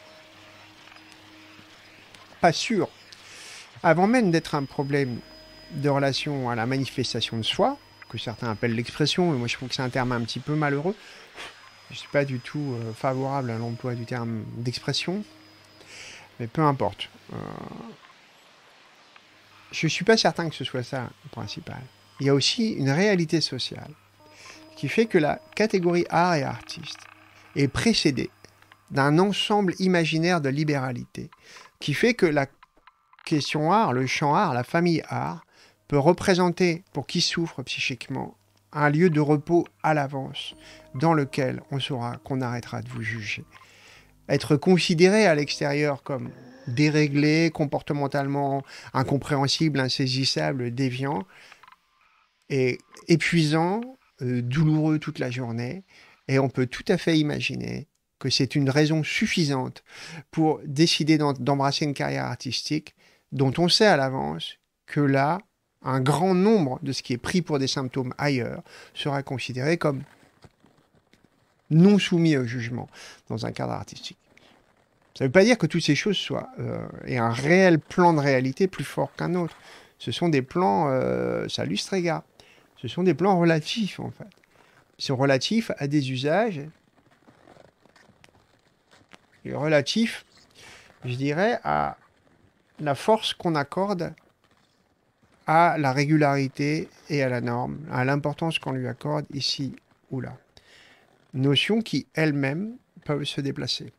Pas sûr. Avant même d'être un problème de relation à la manifestation de soi, que certains appellent l'expression, mais moi je trouve que c'est un terme un petit peu malheureux. Je ne suis pas du tout favorable à l'emploi du terme d'expression, mais peu importe. Je ne suis pas certain que ce soit ça le principal. Il y a aussi une réalité sociale qui fait que la catégorie art et artiste est précédée d'un ensemble imaginaire de libéralité qui fait que la question art, le champ art, la famille art peut représenter, pour qui souffre psychiquement, un lieu de repos à l'avance dans lequel on saura qu'on arrêtera de vous juger. Être considéré à l'extérieur comme déréglé, comportementalement incompréhensible, insaisissable, déviant, et épuisant, douloureux toute la journée, et on peut tout à fait imaginer que c'est une raison suffisante pour décider d'embrasser une carrière artistique dont on sait à l'avance que là, un grand nombre de ce qui est pris pour des symptômes ailleurs sera considéré comme non soumis au jugement dans un cadre artistique. Ça ne veut pas dire que toutes ces choses soient et un réel plan de réalité plus fort qu'un autre. Ce sont des plans salus strega. Ce sont des plans relatifs, en fait. Ils sont relatifs à des usages et relatifs, je dirais, à la force qu'on accorde à la régularité et à la norme, à l'importance qu'on lui accorde ici ou là. Notions qui, elles-mêmes, peuvent se déplacer.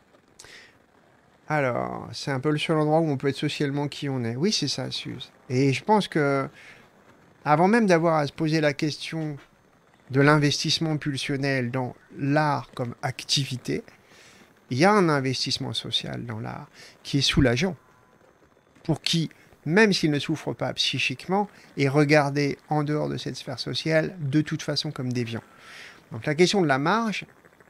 Alors, c'est un peu le seul endroit où on peut être socialement qui on est. Oui, c'est ça, Suze. Et je pense que, avant même d'avoir à se poser la question de l'investissement pulsionnel dans l'art comme activité, il y a un investissement social dans l'art qui est soulageant. Pour qui, même s'il ne souffre pas psychiquement, est regardé en dehors de cette sphère sociale de toute façon comme déviant. Donc la question de la marge,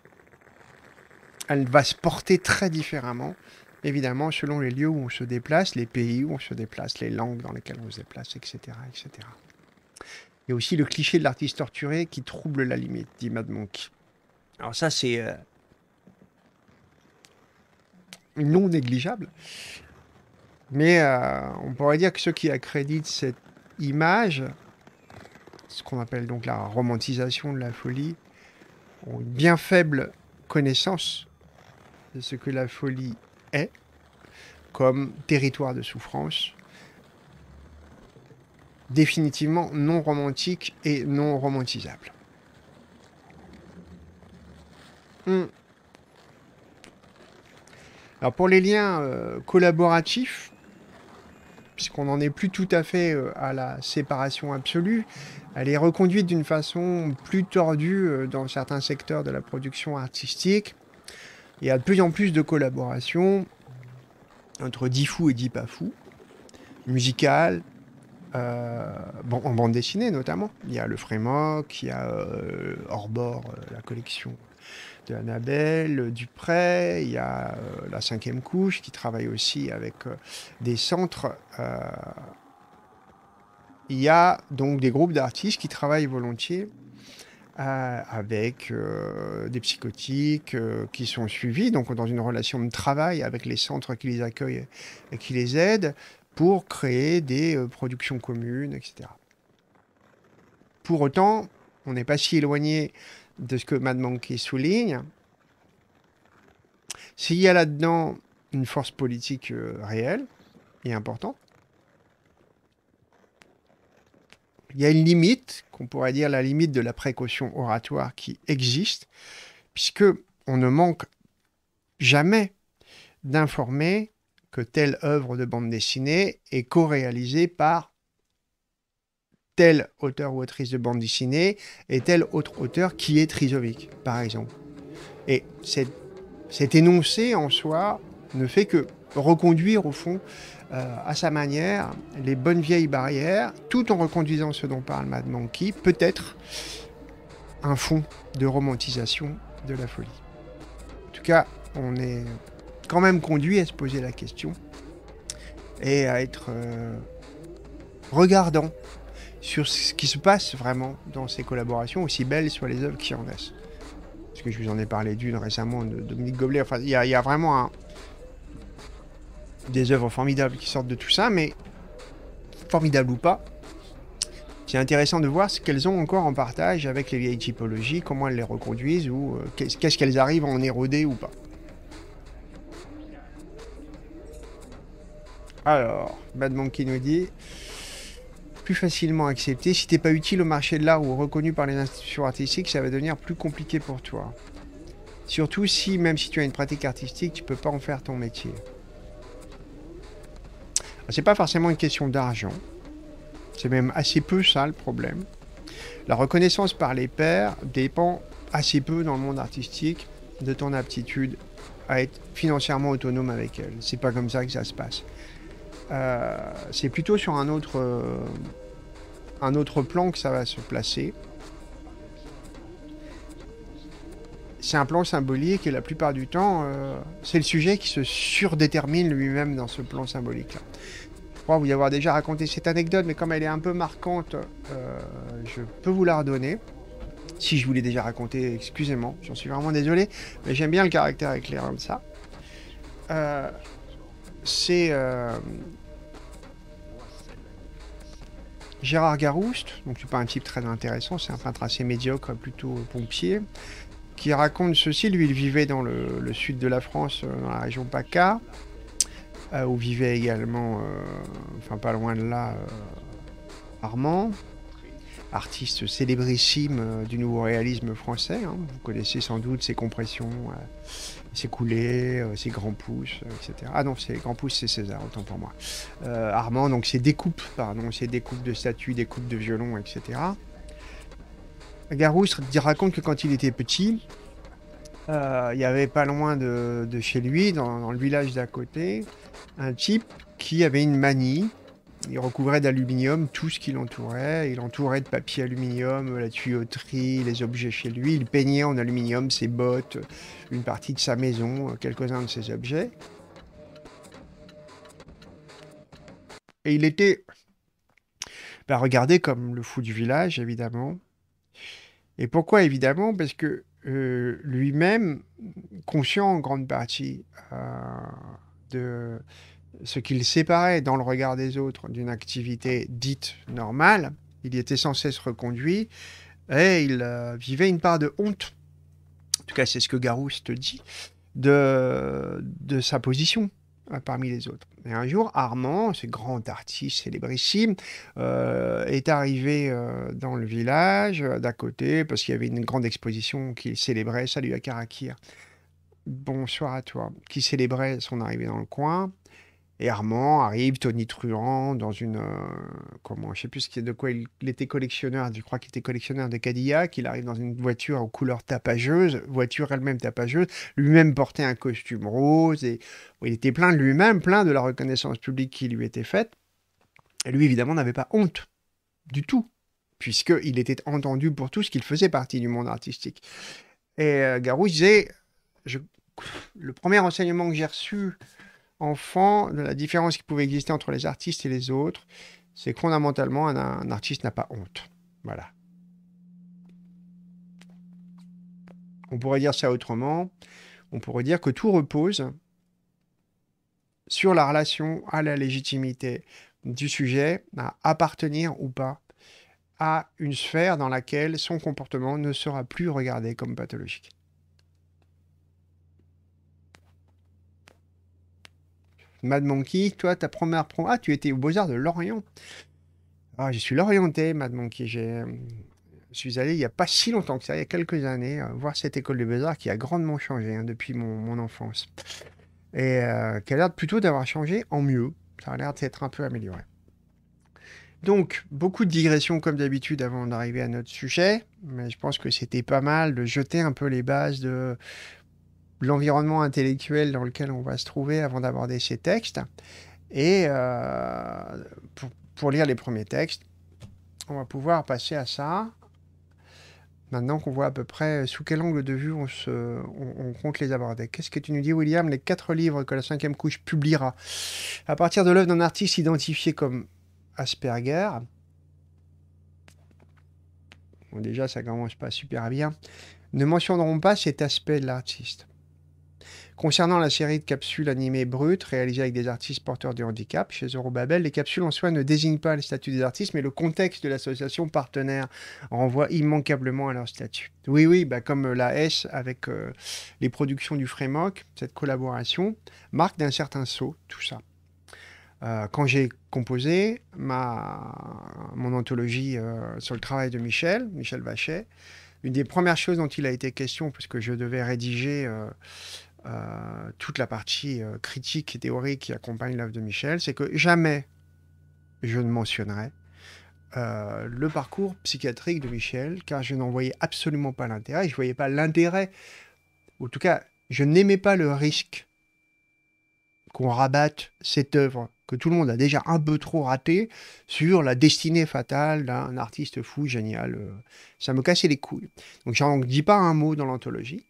elle va se porter très différemment, évidemment, selon les lieux où on se déplace, les pays où on se déplace, les langues dans lesquelles on se déplace, etc., etc. Il y a aussi le cliché de l'artiste torturé qui trouble la limite, dit Mad Monk. Alors ça, c'est non négligeable. Mais on pourrait dire que ceux qui accréditent cette image, ce qu'on appelle donc la romantisation de la folie, ont une bien faible connaissance de ce que la folie est, comme territoire de souffrance, définitivement non romantique et non romantisable. Alors pour les liens collaboratifs, puisqu'on n'en est plus tout à fait à la séparation absolue, elle est reconduite d'une façon plus tordue dans certains secteurs de la production artistique. Il y a de plus en plus de collaborations entre dit fou et dit pas fou, musicales, en bande dessinée notamment. Il y a le Frémoc, il y a Hors-Bord, la collection de Annabelle Dupré, il y a la 5e couche qui travaille aussi avec des centres. Il y a donc des groupes d'artistes qui travaillent volontiers avec des psychotiques qui sont suivis, donc dans une relation de travail avec les centres qui les accueillent et qui les aident pour créer des productions communes, etc. Pour autant, on n'est pas si éloigné de ce que Mad Monkey souligne. S'il y a là-dedans une force politique réelle et importante, il y a une limite, qu'on pourrait dire la limite de la précaution oratoire qui existe, puisque on ne manque jamais d'informer que telle œuvre de bande dessinée est co-réalisée par tel auteur ou autrice de bande dessinée et tel autre auteur qui est trisomique, par exemple. Et cet énoncé en soi ne fait que reconduire au fond à sa manière les bonnes vieilles barrières, tout en reconduisant ce dont parle Mad Monkey, peut-être un fond de romantisation de la folie. En tout cas, on est quand même conduit à se poser la question et à être regardant sur ce qui se passe vraiment dans ces collaborations, aussi belles soient les œuvres qui en naissent. Parce que je vous en ai parlé d'une récemment de Dominique Goblet. Enfin, il y a vraiment des œuvres formidables qui sortent de tout ça, mais formidables ou pas, c'est intéressant de voir ce qu'elles ont encore en partage avec les vieilles typologies, comment elles les reconduisent, ou qu'est-ce qu'elles arrivent à en éroder ou pas. Alors, Bad Monkey nous dit plus facilement accepté. Si t'es pas utile au marché de l'art ou reconnu par les institutions artistiques, ça va devenir plus compliqué pour toi. Surtout si, même si tu as une pratique artistique, tu peux pas en faire ton métier. C'est pas forcément une question d'argent. C'est même assez peu ça le problème. La reconnaissance par les pairs dépend assez peu dans le monde artistique de ton aptitude à être financièrement autonome avec elle. C'est pas comme ça que ça se passe. C'est plutôt sur un autre plan que ça va se placer. C'est un plan symbolique et la plupart du temps, c'est le sujet qui se surdétermine lui-même dans ce plan symbolique-là. Je crois vous avoir déjà raconté cette anecdote, mais comme elle est un peu marquante, je peux vous la redonner. Si je vous l'ai déjà raconté, excusez-moi, j'en suis vraiment désolé, mais j'aime bien le caractère éclairant de ça. C'est Gérard Garouste, donc c'est pas un type très intéressant, c'est un peintre assez médiocre, plutôt pompier, qui raconte ceci. Lui, il vivait dans le sud de la France, dans la région PACA, où vivait également, enfin pas loin de là, Armand, artiste célébrissime du nouveau réalisme français. Hein. Vous connaissez sans doute ses compressions, ses coulées, ses grands pouces, etc. Ah non, ses grands pouces, c'est César, autant pour moi. Armand, donc ses découpes de statues, découpes de violons, etc. Garouste raconte que quand il était petit, il y avait pas loin de chez lui, dans le village d'à côté, un type qui avait une manie. Il recouvrait d'aluminium tout ce qui l'entourait. Il entourait de papier aluminium la tuyauterie, les objets chez lui. Il peignait en aluminium ses bottes, une partie de sa maison, quelques-uns de ses objets. Et il était regardé comme le fou du village, évidemment. Et pourquoi évidemment? Parce que lui-même, conscient en grande partie de ce qu'il séparait dans le regard des autres d'une activité dite normale, il y était sans cesse reconduit et il vivait une part de honte, en tout cas c'est ce que Garouste dit, de sa position parmi les autres. Et un jour, Armand, ce grand artiste célébrissime, est arrivé dans le village d'à côté parce qu'il y avait une grande exposition qu'il célébrait. Salut à Karakir. Bonsoir à toi. Qui célébrait son arrivée dans le coin. Et Armand arrive, tonitruant, dans une... je sais plus de quoi il était collectionneur. Je crois qu'il était collectionneur de Cadillac. Il arrive dans une voiture aux couleurs tapageuses, voiture elle-même tapageuse. Lui-même portait un costume rose. Et il était plein de lui-même, plein de la reconnaissance publique qui lui était faite. Et lui, évidemment, n'avait pas honte du tout, puisqu'il était entendu pour tout ce qu'il faisait partie du monde artistique. Et Garouste disait, le premier enseignement que j'ai reçu enfant, de la différence qui pouvait exister entre les artistes et les autres, c'est que fondamentalement, un artiste n'a pas honte. Voilà. On pourrait dire ça autrement. On pourrait dire que tout repose sur la relation à la légitimité du sujet à appartenir ou pas à une sphère dans laquelle son comportement ne sera plus regardé comme pathologique. Mad Monkey, toi, ta première promo... Ah, tu étais aux Beaux-Arts de Lorient. Ah, je suis lorientais, Mad Monkey. Je suis allé il n'y a pas si longtemps que ça, il y a quelques années, voir cette école de Beaux-Arts qui a grandement changé depuis mon enfance. Et qui a l'air plutôt d'avoir changé en mieux. Ça a l'air d'être un peu amélioré. Donc, beaucoup de digressions comme d'habitude avant d'arriver à notre sujet. Mais je pense que c'était pas mal de jeter un peu les bases de l'environnement intellectuel dans lequel on va se trouver avant d'aborder ces textes. Et pour lire les premiers textes, on va pouvoir passer à ça. Maintenant qu'on voit à peu près sous quel angle de vue on compte les aborder. Qu'est-ce que tu nous dis, William? Les 4 livres que la 5e couche publiera à partir de l'œuvre d'un artiste identifié comme Asperger. Bon, déjà, ça commence pas super bien. Ne mentionneront pas cet aspect de l'artiste. Concernant la série de capsules animées brutes réalisées avec des artistes porteurs de handicap chez Zorobabel, les capsules en soi ne désignent pas le statut des artistes, mais le contexte de l'association partenaire renvoie immanquablement à leur statut. Oui, oui, bah comme la S avec les productions du Frémoc, cette collaboration marque d'un certain saut, tout ça. Quand j'ai composé mon anthologie sur le travail de Michel Vachet, une des premières choses dont il a été question, puisque je devais rédiger toute la partie critique et théorique qui accompagne l'œuvre de Michel, c'est que jamais je ne mentionnerai le parcours psychiatrique de Michel, car je n'en voyais absolument pas l'intérêt. Je ne voyais pas l'intérêt, ou en tout cas, je n'aimais pas le risque qu'on rabatte cette œuvre que tout le monde a déjà un peu trop raté sur la destinée fatale d'un artiste fou, génial. Ça me cassait les couilles. Donc j'en dis pas un mot dans l'anthologie.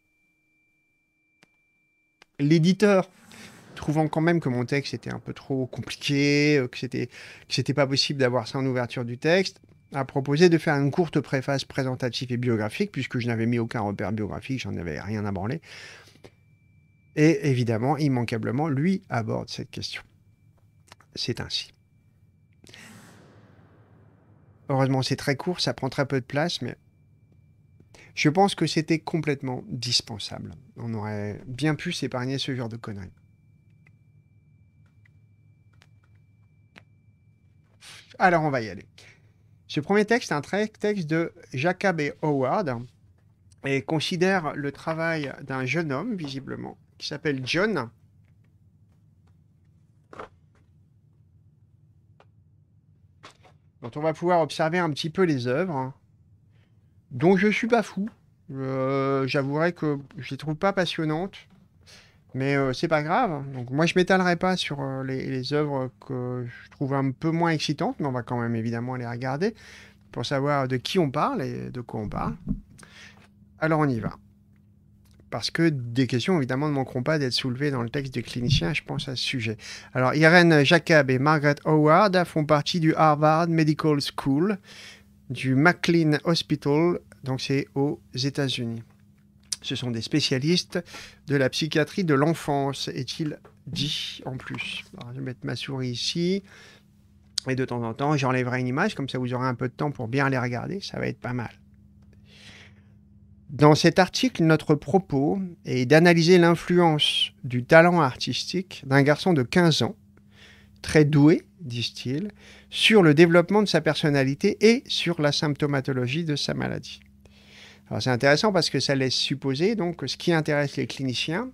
L'éditeur, trouvant quand même que mon texte était un peu trop compliqué, que c'était pas possible d'avoir ça en ouverture du texte, a proposé de faire une courte préface présentative et biographique, puisque je n'avais mis aucun repère biographique, j'en avais rien à branler. Et évidemment, immanquablement, lui aborde cette question. C'est ainsi. Heureusement, c'est très court, ça prend très peu de place, mais je pense que c'était complètement dispensable. On aurait bien pu s'épargner ce genre de conneries. Alors, on va y aller. Ce premier texte est un texte de Jacob et Howard et considère le travail d'un jeune homme, visiblement, qui s'appelle John, dont on va pouvoir observer un petit peu les œuvres, dont je suis pas fou. J'avouerai que je les trouve pas passionnantes, mais c'est pas grave. Donc moi, je m'étalerai pas sur les œuvres que je trouve un peu moins excitantes, mais on va quand même évidemment les regarder pour savoir de qui on parle et de quoi on parle. Alors on y va. Parce que des questions, évidemment, ne manqueront pas d'être soulevées dans le texte des cliniciens, je pense, à ce sujet. Alors, Irene Jacob et Margaret Howard font partie du Harvard Medical School, du McLean Hospital, donc c'est aux États-Unis. Ce sont des spécialistes de la psychiatrie de l'enfance, est-il dit en plus. Alors, je vais mettre ma souris ici, et de temps en temps, j'enlèverai une image, comme ça vous aurez un peu de temps pour bien les regarder, ça va être pas mal. Dans cet article, notre propos est d'analyser l'influence du talent artistique d'un garçon de 15 ans, très doué, disent-ils, sur le développement de sa personnalité et sur la symptomatologie de sa maladie. Alors c'est intéressant parce que ça laisse supposer donc que ce qui intéresse les cliniciens,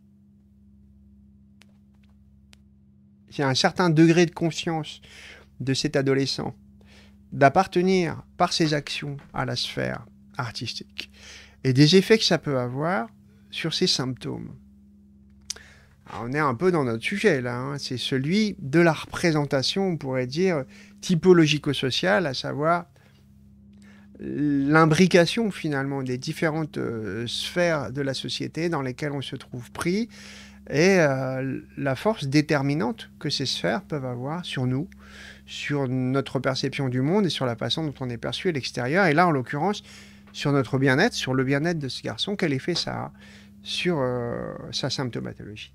c'est un certain degré de conscience de cet adolescent d'appartenir par ses actions à la sphère artistique et des effets que ça peut avoir sur ses symptômes. Alors, on est un peu dans notre sujet là, hein. C'est celui de la représentation, on pourrait dire, typologico-sociale, à savoir l'imbrication finalement des différentes sphères de la société dans lesquelles on se trouve pris et la force déterminante que ces sphères peuvent avoir sur nous, sur notre perception du monde et sur la façon dont on est perçu à l'extérieur. Et là, en l'occurrence, sur notre bien-être, sur le bien-être de ce garçon, quel effet ça a sur sa symptomatologie.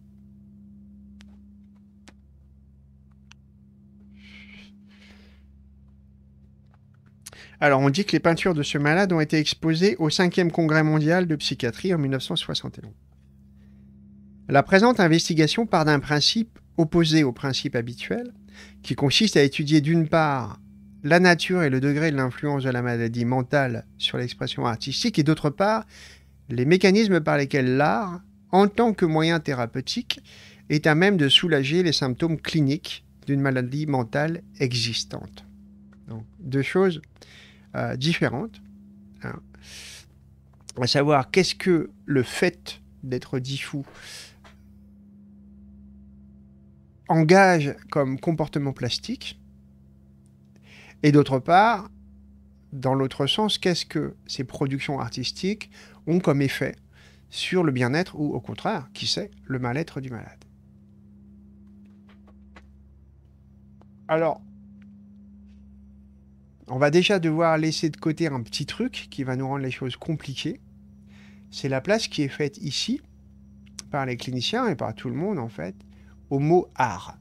Alors, on dit que les peintures de ce malade ont été exposées au 5e Congrès mondial de psychiatrie en 1971. La présente investigation part d'un principe opposé au principe habituel, qui consiste à étudier d'une part la nature et le degré de l'influence de la maladie mentale sur l'expression artistique, et d'autre part, les mécanismes par lesquels l'art, en tant que moyen thérapeutique, est à même de soulager les symptômes cliniques d'une maladie mentale existante. Donc, deux choses différentes. Hein. À savoir, qu'est-ce que le fait d'être dit fou engage comme comportement plastique, et d'autre part, dans l'autre sens, qu'est-ce que ces productions artistiques ont comme effet sur le bien-être ou, au contraire, qui sait, le mal-être du malade. Alors, on va déjà devoir laisser de côté un petit truc qui va nous rendre les choses compliquées. C'est la place qui est faite ici, par les cliniciens et par tout le monde, en fait, au mot art.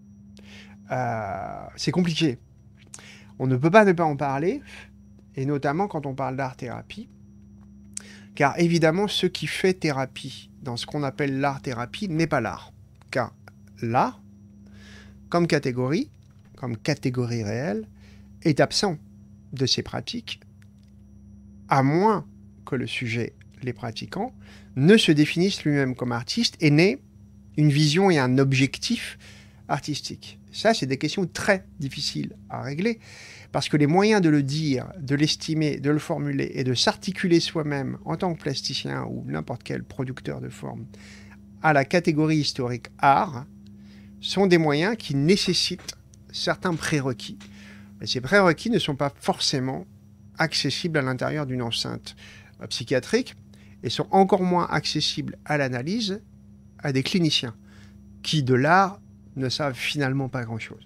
C'est compliqué. On ne peut pas ne pas en parler, et notamment quand on parle d'art-thérapie, car évidemment, ce qui fait thérapie dans ce qu'on appelle l'art-thérapie n'est pas l'art. Car l'art, comme catégorie réelle, est absent de ces pratiques, à moins que le sujet, les pratiquants, ne se définissent lui-même comme artiste et n'aient une vision et un objectif artistique. Ça, c'est des questions très difficiles à régler, parce que les moyens de le dire, de l'estimer, de le formuler et de s'articuler soi-même en tant que plasticien ou n'importe quel producteur de forme à la catégorie historique art sont des moyens qui nécessitent certains prérequis. Et ces prérequis ne sont pas forcément accessibles à l'intérieur d'une enceinte psychiatrique et sont encore moins accessibles à l'analyse à des cliniciens qui, de l'art, ne savent finalement pas grand-chose.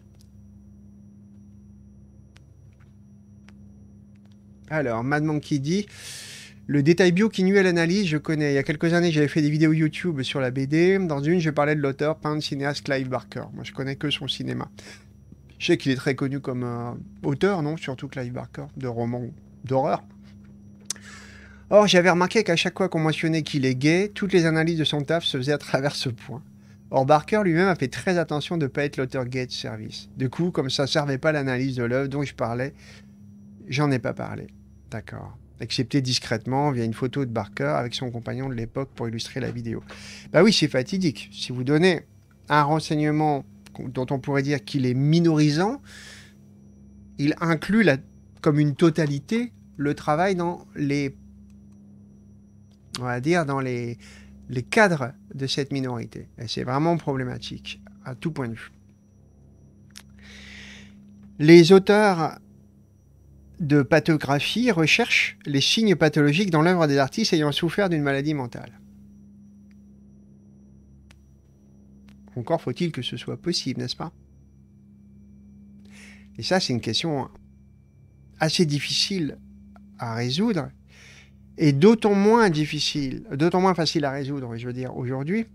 Alors, Mad Monkey dit « Le détail bio qui nuit à l'analyse, je connais. Il y a quelques années, j'avais fait des vidéos YouTube sur la BD. Dans une, je parlais de l'auteur, peintre, cinéaste Clive Barker. Moi, je connais que son cinéma. Je sais qu'il est très connu comme auteur, non? Surtout Clive Barker, de romans d'horreur. Or, j'avais remarqué qu'à chaque fois qu'on mentionnait qu'il est gay, toutes les analyses de son taf se faisaient à travers ce point. Or, Barker lui-même a fait très attention de ne pas être l'auteur gay de service. Du coup, comme ça ne servait pas l'analyse de l'œuvre dont je parlais, j'en ai pas parlé. D'accord. Excepté discrètement via une photo de Barker avec son compagnon de l'époque pour illustrer la vidéo. Bah oui, c'est fatidique. Si vous donnez un renseignement dont on pourrait dire qu'il est minorisant, il inclut comme une totalité le travail dans les, on va dire, dans les cadres de cette minorité. Et c'est vraiment problématique, à tout point de vue. Les auteurs de pathographie recherchent les signes pathologiques dans l'œuvre des artistes ayant souffert d'une maladie mentale. Encore faut-il que ce soit possible, n'est-ce pas? Et ça, c'est une question assez difficile à résoudre, et d'autant moins facile à résoudre, je veux dire, aujourd'hui,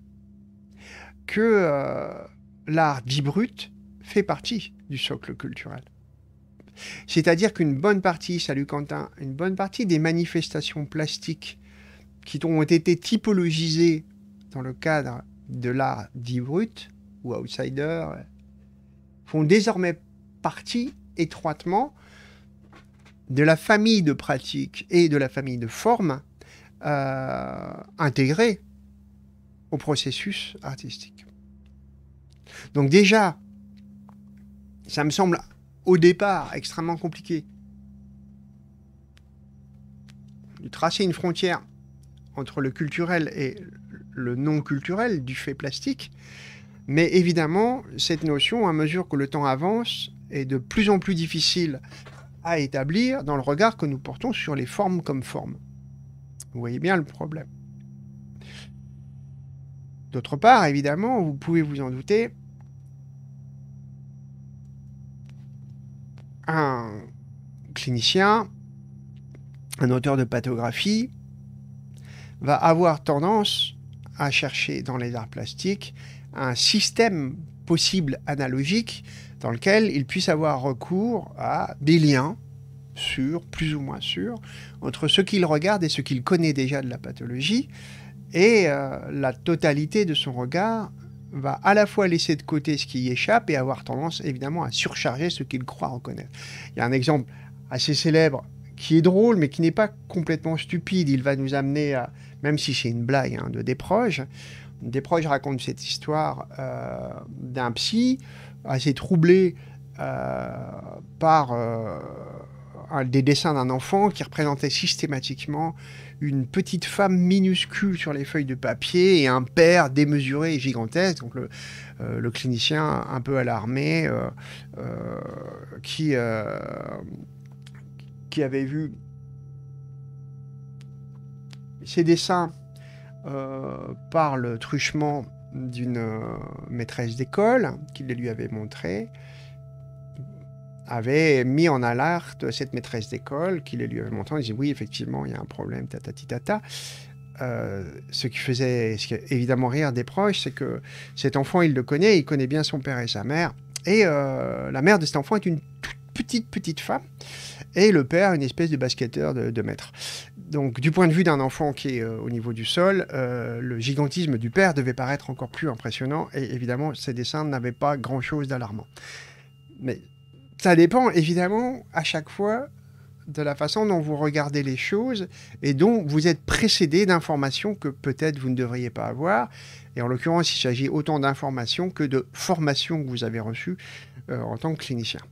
que l'art dit brut fait partie du socle culturel. C'est-à-dire qu'une bonne partie, salut Quentin, une bonne partie des manifestations plastiques qui ont été typologisées dans le cadre de l'art dit brut ou outsider font désormais partie étroitement de la famille de pratiques et de la famille de formes intégrées au processus artistique. Donc déjà, ça me semble au départ extrêmement compliqué de tracer une frontière entre le culturel et le non-culturel du fait plastique, mais évidemment, cette notion, à mesure que le temps avance, est de plus en plus difficile à établir dans le regard que nous portons sur les formes comme formes. Vous voyez bien le problème. D'autre part, évidemment, vous pouvez vous en douter, un clinicien, un auteur de pathographie, va avoir tendance à chercher dans les arts plastiques un système possible analogique dans lequel il puisse avoir recours à des liens sûrs, plus ou moins sûrs, entre ce qu'il regarde et ce qu'il connaît déjà de la pathologie, et la totalité de son regard va à la fois laisser de côté ce qui y échappe et avoir tendance évidemment à surcharger ce qu'il croit reconnaître. Il y a un exemple assez célèbre qui est drôle mais qui n'est pas complètement stupide. Il va nous amener à, même si c'est une blague de Desproges, Desproges raconte cette histoire d'un psy assez troublé par des dessins d'un enfant qui représentait systématiquement une petite femme minuscule sur les feuilles de papier et un père démesuré et gigantesque. Donc le clinicien un peu alarmé qui qui avait vu ces dessins par le truchement d'une maîtresse d'école qui les lui avait montrés, avait mis en alerte cette maîtresse d'école qui les lui avait montrés. Il disait oui, effectivement, il y a un problème, tatati tata. Ce qui faisait évidemment rire des proches, c'est que cet enfant, il le connaît, il connaît bien son père et sa mère. Et la mère de cet enfant est une toute petite femme. Et le père, une espèce de basketteur de 2 mètres. Donc, du point de vue d'un enfant qui est au niveau du sol, le gigantisme du père devait paraître encore plus impressionnant. Et évidemment, ces dessins n'avaient pas grand-chose d'alarmant. Mais ça dépend, évidemment, à chaque fois, de la façon dont vous regardez les choses et dont vous êtes précédé d'informations que peut-être vous ne devriez pas avoir. Et en l'occurrence, il s'agit autant d'informations que de formations que vous avez reçues en tant que clinicien.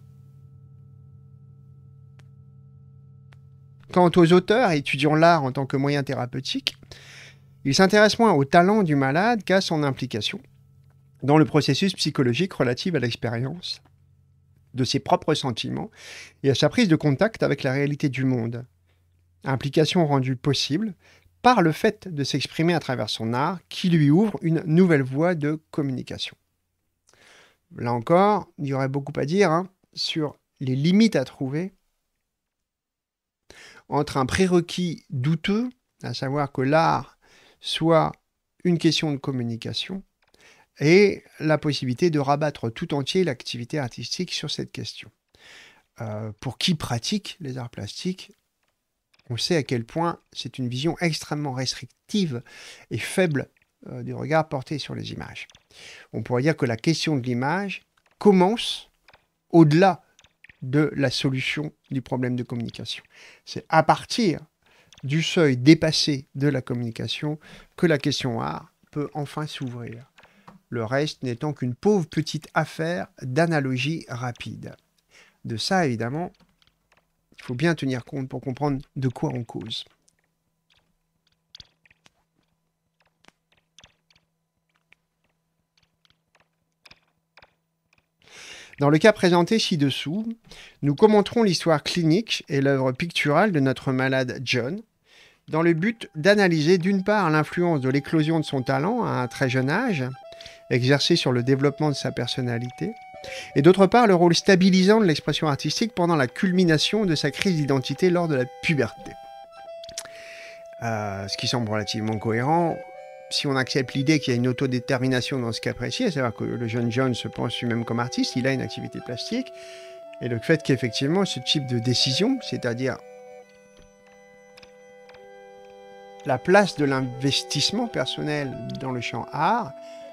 Quant aux auteurs étudiant l'art en tant que moyen thérapeutique, ils s'intéressent moins au talent du malade qu'à son implication dans le processus psychologique relatif à l'expérience de ses propres sentiments et à sa prise de contact avec la réalité du monde. Implication rendue possible par le fait de s'exprimer à travers son art qui lui ouvre une nouvelle voie de communication. Là encore, il y aurait beaucoup à dire sur les limites à trouver entre un prérequis douteux, à savoir que l'art soit une question de communication, et la possibilité de rabattre tout entier l'activité artistique sur cette question. Pour qui pratique les arts plastiques, on sait à quel point c'est une vision extrêmement restrictive et faible du regard porté sur les images. On pourrait dire que la question de l'image commence au-delà de la solution du problème de communication. C'est à partir du seuil dépassé de la communication que la question art peut enfin s'ouvrir. Le reste n'étant qu'une pauvre petite affaire d'analogie rapide. De ça, évidemment, il faut bien tenir compte pour comprendre de quoi on cause. Dans le cas présenté ci-dessous, nous commenterons l'histoire clinique et l'œuvre picturale de notre malade John, dans le but d'analyser d'une part l'influence de l'éclosion de son talent à un très jeune âge, exercée sur le développement de sa personnalité, et d'autre part le rôle stabilisant de l'expression artistique pendant la culmination de sa crise d'identité lors de la puberté. Ce qui semble relativement cohérent si on accepte l'idée qu'il y a une autodétermination dans ce cas précis, à savoir que le jeune John se pense lui-même comme artiste, il a une activité plastique, et le fait qu'effectivement ce type de décision, c'est-à-dire la place de l'investissement personnel dans le champ art,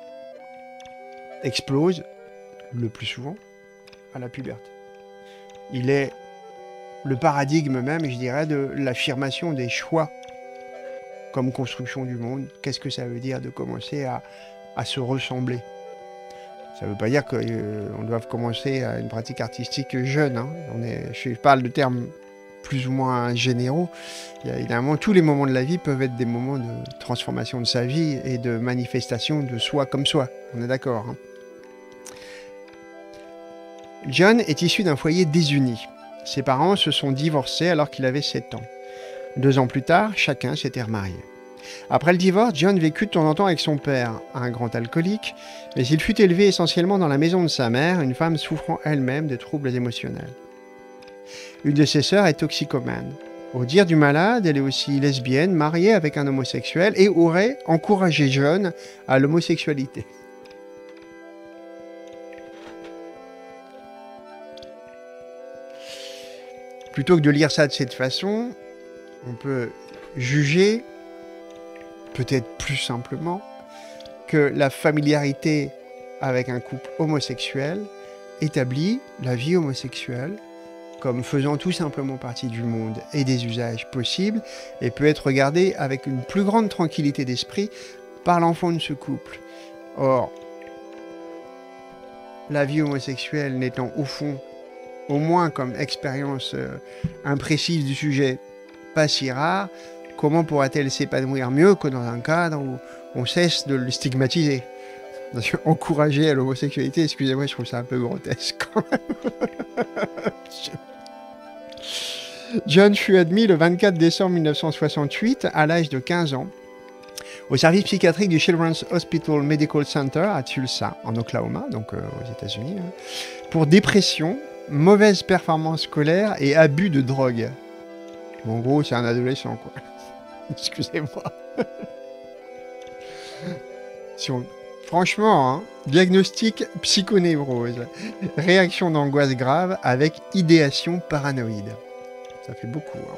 explose le plus souvent à la puberté. Il est le paradigme même, je dirais, de l'affirmation des choix comme construction du monde. Qu'est-ce que ça veut dire de commencer à se ressembler? Ça ne veut pas dire qu'on doit commencer à une pratique artistique jeune. Je parle de termes plus ou moins généraux. Il y a évidemment tous les moments de la vie peuvent être des moments de transformation de sa vie et de manifestation de soi comme soi. On est d'accord. John est issu d'un foyer désuni. Ses parents se sont divorcés alors qu'il avait 7 ans. 2 ans plus tard, chacun s'était remarié. Après le divorce, John vécut de temps en temps avec son père, un grand alcoolique, mais il fut élevé essentiellement dans la maison de sa mère, une femme souffrant elle-même de troubles émotionnels. Une de ses sœurs est toxicomane. Au dire du malade, elle est aussi lesbienne, mariée avec un homosexuel et aurait encouragé John à l'homosexualité. Plutôt que de lire ça de cette façon, on peut juger, peut-être plus simplement, que la familiarité avec un couple homosexuel établit la vie homosexuelle comme faisant tout simplement partie du monde et des usages possibles et peut être regardée avec une plus grande tranquillité d'esprit par l'enfant de ce couple. Or, la vie homosexuelle n'étant au fond, au moins comme expérience imprécise du sujet, pas si rare, comment pourra-t-elle s'épanouir mieux que dans un cadre où on cesse de le stigmatiser? Encourager à l'homosexualité, excusez-moi, je trouve ça un peu grotesque quand même. John fut admis le 24 décembre 1968, à l'âge de 15 ans, au service psychiatrique du Children's Hospital Medical Center à Tulsa, en Oklahoma, donc aux États-Unis, hein, pour dépression, mauvaise performance scolaire et abus de drogue. En gros, c'est un adolescent, quoi. Excusez-moi. Franchement, hein, diagnostic psychonévrose, réaction d'angoisse grave avec idéation paranoïde. Ça fait beaucoup. Hein.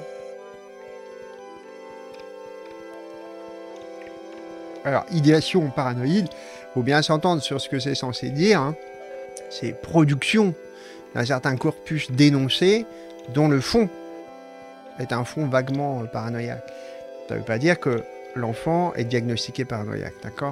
Alors, idéation paranoïde, faut bien s'entendre sur ce que c'est censé dire. Hein. C'est production d'un certain corpus dénoncé dont le fond est un fond vaguement paranoïaque. Ça ne veut pas dire que l'enfant est diagnostiqué paranoïaque, d'accord?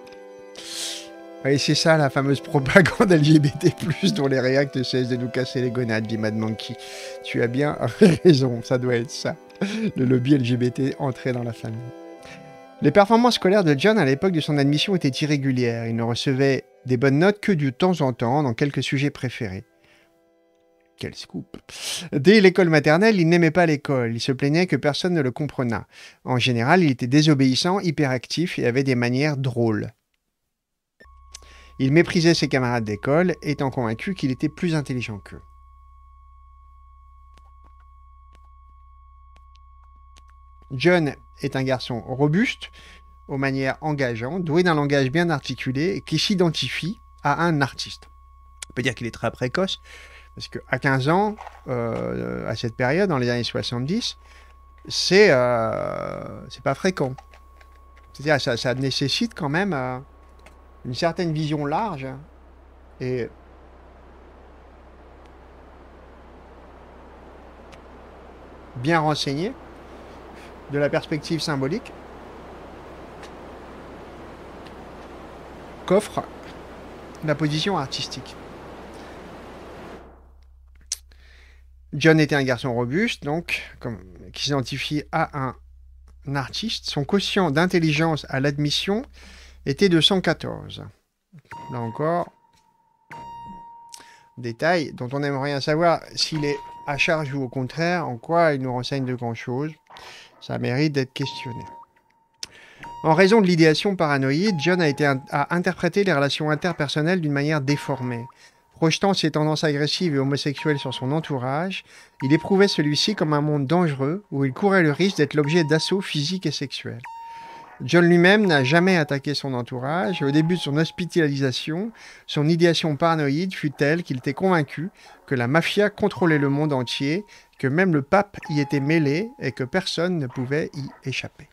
Et c'est ça la fameuse propagande LGBT+, dont les réactes cessent de nous casser les gonades, dit Mad Monkey. Tu as bien raison, ça doit être ça. Le lobby LGBT entré dans la famille. Les performances scolaires de John à l'époque de son admission étaient irrégulières. Il ne recevait des bonnes notes que de temps en temps dans quelques sujets préférés. Quel scoop. Dès l'école maternelle, il n'aimait pas l'école. Il se plaignait que personne ne le comprenât. En général, il était désobéissant, hyperactif et avait des manières drôles. Il méprisait ses camarades d'école, étant convaincu qu'il était plus intelligent qu'eux. John est un garçon robuste, aux manières engageantes, doué d'un langage bien articulé et qui s'identifie à un artiste. On peut dire qu'il est très précoce, parce qu'à 15 ans, à cette période, dans les années 70, c'est pas fréquent. C'est-à-dire ça nécessite quand même une certaine vision large et bien renseignée de la perspective symbolique qu'offre la position artistique. John était un garçon robuste, donc, qui s'identifie à un artiste. Son quotient d'intelligence à l'admission était de 114. Là encore, détail dont on n'aime rien savoir s'il est à charge ou au contraire, en quoi il nous renseigne de grand-chose. Ça mérite d'être questionné. En raison de l'idéation paranoïde, John a interprété les relations interpersonnelles d'une manière déformée. Projetant ses tendances agressives et homosexuelles sur son entourage, il éprouvait celui-ci comme un monde dangereux où il courait le risque d'être l'objet d'assauts physiques et sexuels. John lui-même n'a jamais attaqué son entourage et au début de son hospitalisation, son idéation paranoïde fut telle qu'il était convaincu que la mafia contrôlait le monde entier, que même le pape y était mêlé et que personne ne pouvait y échapper.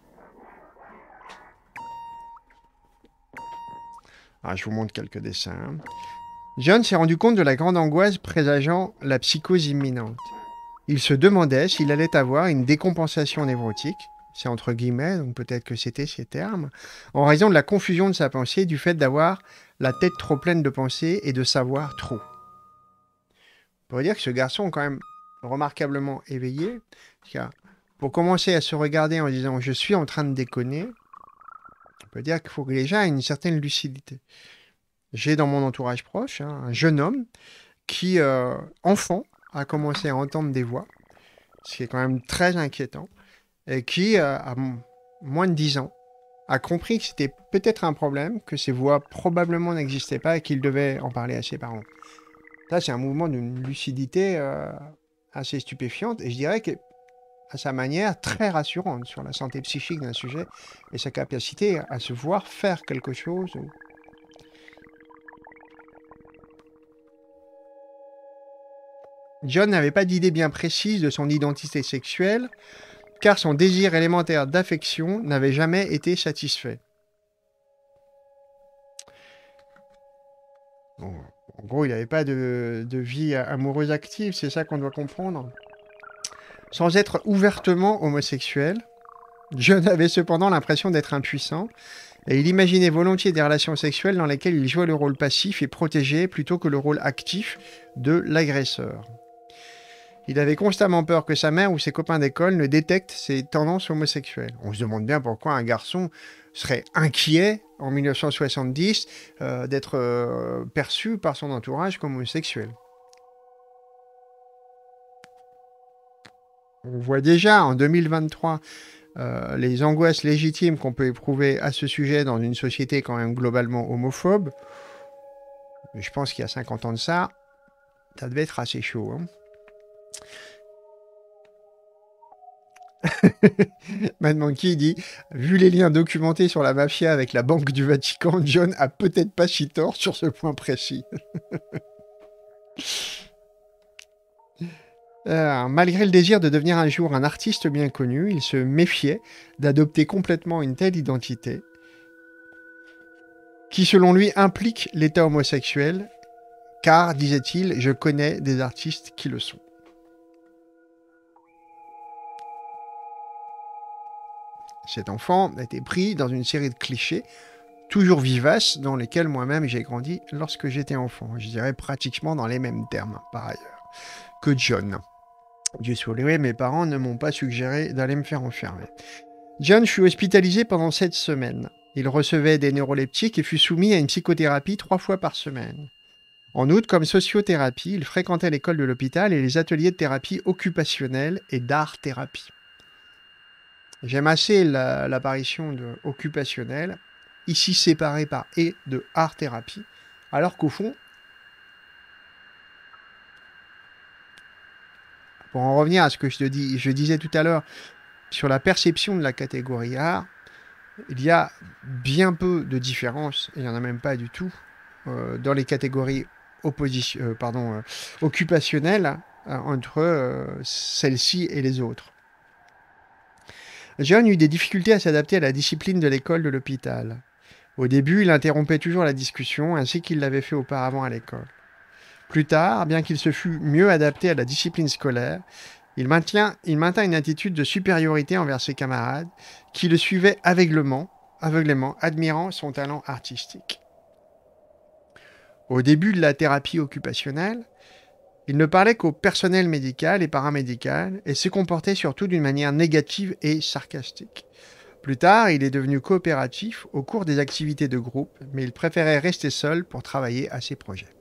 Alors, je vous montre quelques dessins. John s'est rendu compte de la grande angoisse présageant la psychose imminente. Il se demandait s'il allait avoir une décompensation névrotique, c'est entre guillemets, donc peut-être que c'était ces termes, en raison de la confusion de sa pensée, du fait d'avoir la tête trop pleine de pensées et de savoir trop. On pourrait dire que ce garçon est quand même remarquablement éveillé, car pour commencer à se regarder en disant « je suis en train de déconner », on peut dire qu'il faut déjà une certaine lucidité. J'ai dans mon entourage proche un jeune homme qui, enfant, a commencé à entendre des voix, ce qui est quand même très inquiétant, et qui, à moins de 10 ans, a compris que c'était peut-être un problème, que ces voix probablement n'existaient pas et qu'il devait en parler à ses parents. Ça, c'est un mouvement d'une lucidité assez stupéfiante, et je dirais que, à sa manière, très rassurante sur la santé psychique d'un sujet et sa capacité à se voir faire quelque chose. John n'avait pas d'idée bien précise de son identité sexuelle, car son désir élémentaire d'affection n'avait jamais été satisfait. Bon, en gros, il n'avait pas de vie amoureuse active, c'est ça qu'on doit comprendre. Sans être ouvertement homosexuel, John avait cependant l'impression d'être impuissant, et il imaginait volontiers des relations sexuelles dans lesquelles il jouait le rôle passif et protégé plutôt que le rôle actif de l'agresseur. Il avait constamment peur que sa mère ou ses copains d'école ne détectent ses tendances homosexuelles. On se demande bien pourquoi un garçon serait inquiet en 1970 d'être perçu par son entourage comme homosexuel. On voit déjà en 2023 les angoisses légitimes qu'on peut éprouver à ce sujet dans une société quand même globalement homophobe. Mais je pense qu'il y a 50 ans de ça, ça devait être assez chaud. Hein. Mad Monkey dit vu les liens documentés sur la mafia avec la Banque du Vatican, John a peut-être pas si tort sur ce point précis. Malgré le désir de devenir un jour un artiste bien connu, il se méfiait d'adopter complètement une telle identité qui, selon lui, implique l'état homosexuel, car, disait-il, je connais des artistes qui le sont. Cet enfant a été pris dans une série de clichés toujours vivaces dans lesquels moi-même j'ai grandi lorsque j'étais enfant. Je dirais pratiquement dans les mêmes termes, par ailleurs, que John. Dieu soit loué, mes parents ne m'ont pas suggéré d'aller me faire enfermer. John fut hospitalisé pendant 7 semaines. Il recevait des neuroleptiques et fut soumis à une psychothérapie 3 fois par semaine. En outre, comme sociothérapie, il fréquentait l'école de l'hôpital et les ateliers de thérapie occupationnelle et d'art-thérapie. J'aime assez l'apparition de occupationnel, ici séparé par et de art-thérapie, alors qu'au fond, pour en revenir à ce que je disais tout à l'heure sur la perception de la catégorie art, il y a bien peu de différence, et il n'y en a même pas du tout, dans les catégories occupationnelles entre celles-ci et les autres. John eut des difficultés à s'adapter à la discipline de l'école de l'hôpital. Au début, il interrompait toujours la discussion, ainsi qu'il l'avait fait auparavant à l'école. Plus tard, bien qu'il se fût mieux adapté à la discipline scolaire, il maintint une attitude de supériorité envers ses camarades, qui le suivaient aveuglément, admirant son talent artistique. Au début de la thérapie occupationnelle, il ne parlait qu'au personnel médical et paramédical et se comportait surtout d'une manière négative et sarcastique. Plus tard, il est devenu coopératif au cours des activités de groupe, mais il préférait rester seul pour travailler à ses projets.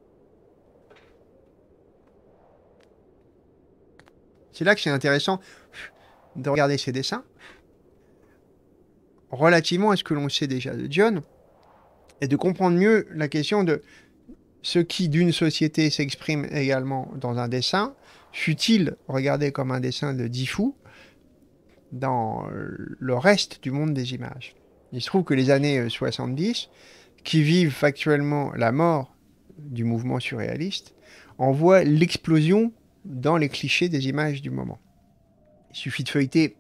C'est là que c'est intéressant de regarder ses dessins, relativement à ce que l'on sait déjà de John, et de comprendre mieux la question de ce qui d'une société s'exprime également dans un dessin, fut-il regardé comme un dessin de Diffou dans le reste du monde des images. Il se trouve que les années 70, qui vivent factuellement la mort du mouvement surréaliste, envoient l'explosion dans les clichés des images du moment. Il suffit de feuilleter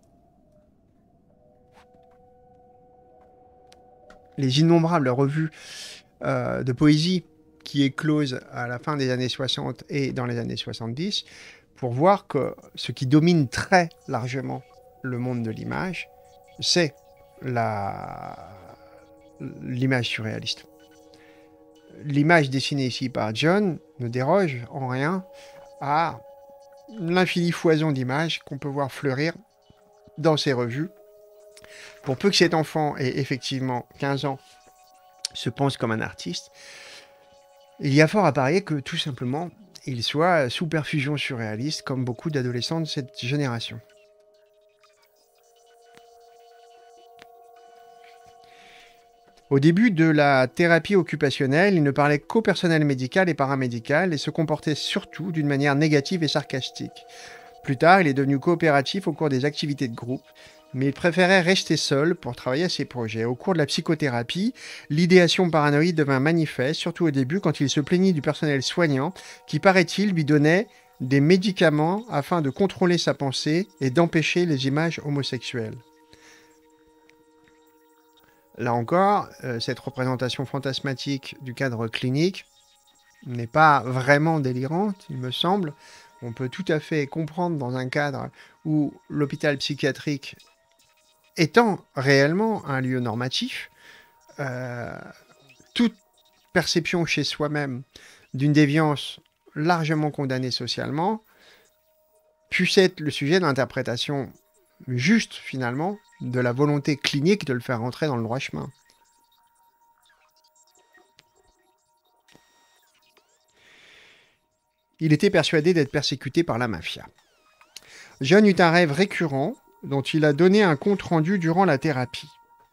les innombrables revues de poésie qui éclosent à la fin des années 60 et dans les années 70 pour voir que ce qui domine très largement le monde de l'image, c'est l'image surréaliste. L'image dessinée ici par John ne déroge en rien à l'infinie foison d'images qu'on peut voir fleurir dans ces revues. Pour peu que cet enfant ait effectivement 15 ans, se pense comme un artiste, il y a fort à parier que tout simplement, il soit sous perfusion surréaliste comme beaucoup d'adolescents de cette génération. Au début de la thérapie occupationnelle, il ne parlait qu'au personnel médical et paramédical et se comportait surtout d'une manière négative et sarcastique. Plus tard, il est devenu coopératif au cours des activités de groupe, mais il préférait rester seul pour travailler à ses projets. Au cours de la psychothérapie, l'idéation paranoïde devint manifeste, surtout au début quand il se plaignit du personnel soignant qui, paraît-il, lui donnait des médicaments afin de contrôler sa pensée et d'empêcher les images homosexuelles. Là encore, cette représentation fantasmatique du cadre clinique n'est pas vraiment délirante, il me semble. On peut tout à fait comprendre dans un cadre où l'hôpital psychiatrique étant réellement un lieu normatif, toute perception chez soi-même d'une déviance largement condamnée socialement puisse être le sujet d'interprétation juste, finalement, de la volonté clinique de le faire rentrer dans le droit chemin. Il était persuadé d'être persécuté par la mafia. John eut un rêve récurrent dont il a donné un compte-rendu durant la thérapie.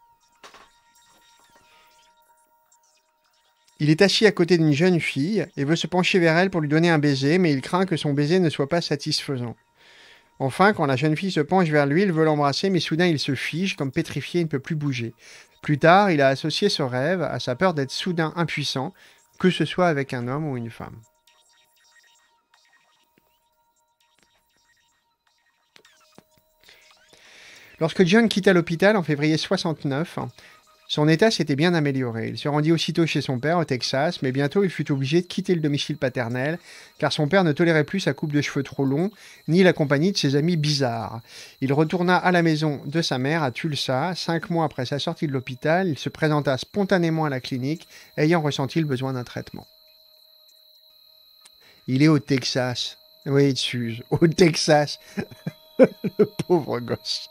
Il est assis à côté d'une jeune fille et veut se pencher vers elle pour lui donner un baiser, mais il craint que son baiser ne soit pas satisfaisant. Enfin, quand la jeune fille se penche vers lui, il veut l'embrasser, mais soudain il se fige, comme pétrifié, il ne peut plus bouger. Plus tard, il a associé ce rêve à sa peur d'être soudain impuissant, que ce soit avec un homme ou une femme. Lorsque John quitta l'hôpital en février 69, son état s'était bien amélioré. Il se rendit aussitôt chez son père au Texas, mais bientôt il fut obligé de quitter le domicile paternel, car son père ne tolérait plus sa coupe de cheveux trop long, ni la compagnie de ses amis bizarres. Il retourna à la maison de sa mère à Tulsa. 5 mois après sa sortie de l'hôpital, il se présenta spontanément à la clinique, ayant ressenti le besoin d'un traitement. Il est au Texas. Oui, Suze, au Texas. Le pauvre gosse.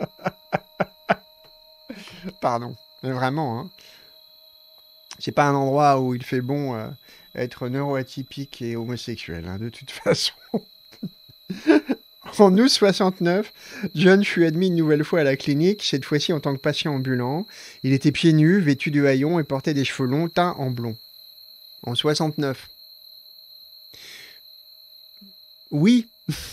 Pardon. Mais vraiment, hein. C'est pas un endroit où il fait bon être neuroatypique et homosexuel, hein, de toute façon. En août 69, John fut admis une nouvelle fois à la clinique, cette fois-ci en tant que patient ambulant. Il était pieds nus, vêtu de haillons et portait des cheveux longs teints en blond. En 69. Oui.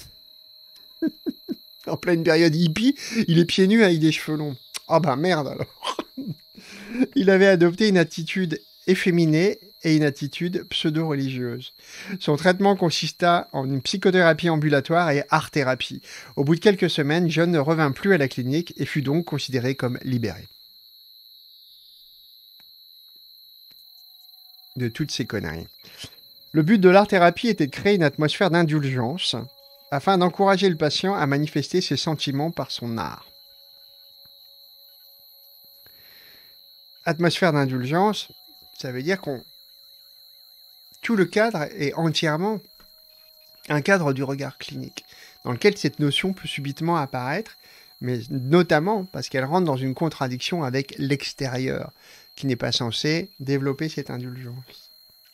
En pleine période hippie, il est pieds nus avec des cheveux longs. Ah bah merde alors. Il avait adopté une attitude efféminée et une attitude pseudo-religieuse. Son traitement consista en une psychothérapie ambulatoire et art-thérapie. Au bout de quelques semaines, John ne revint plus à la clinique et fut donc considéré comme libéré. De toutes ces conneries. Le but de l'art-thérapie était de créer une atmosphère d'indulgence afin d'encourager le patient à manifester ses sentiments par son art. Atmosphère d'indulgence, ça veut dire qu'on... Tout le cadre est entièrement un cadre du regard clinique, dans lequel cette notion peut subitement apparaître, mais notamment parce qu'elle rentre dans une contradiction avec l'extérieur, qui n'est pas censé développer cette indulgence.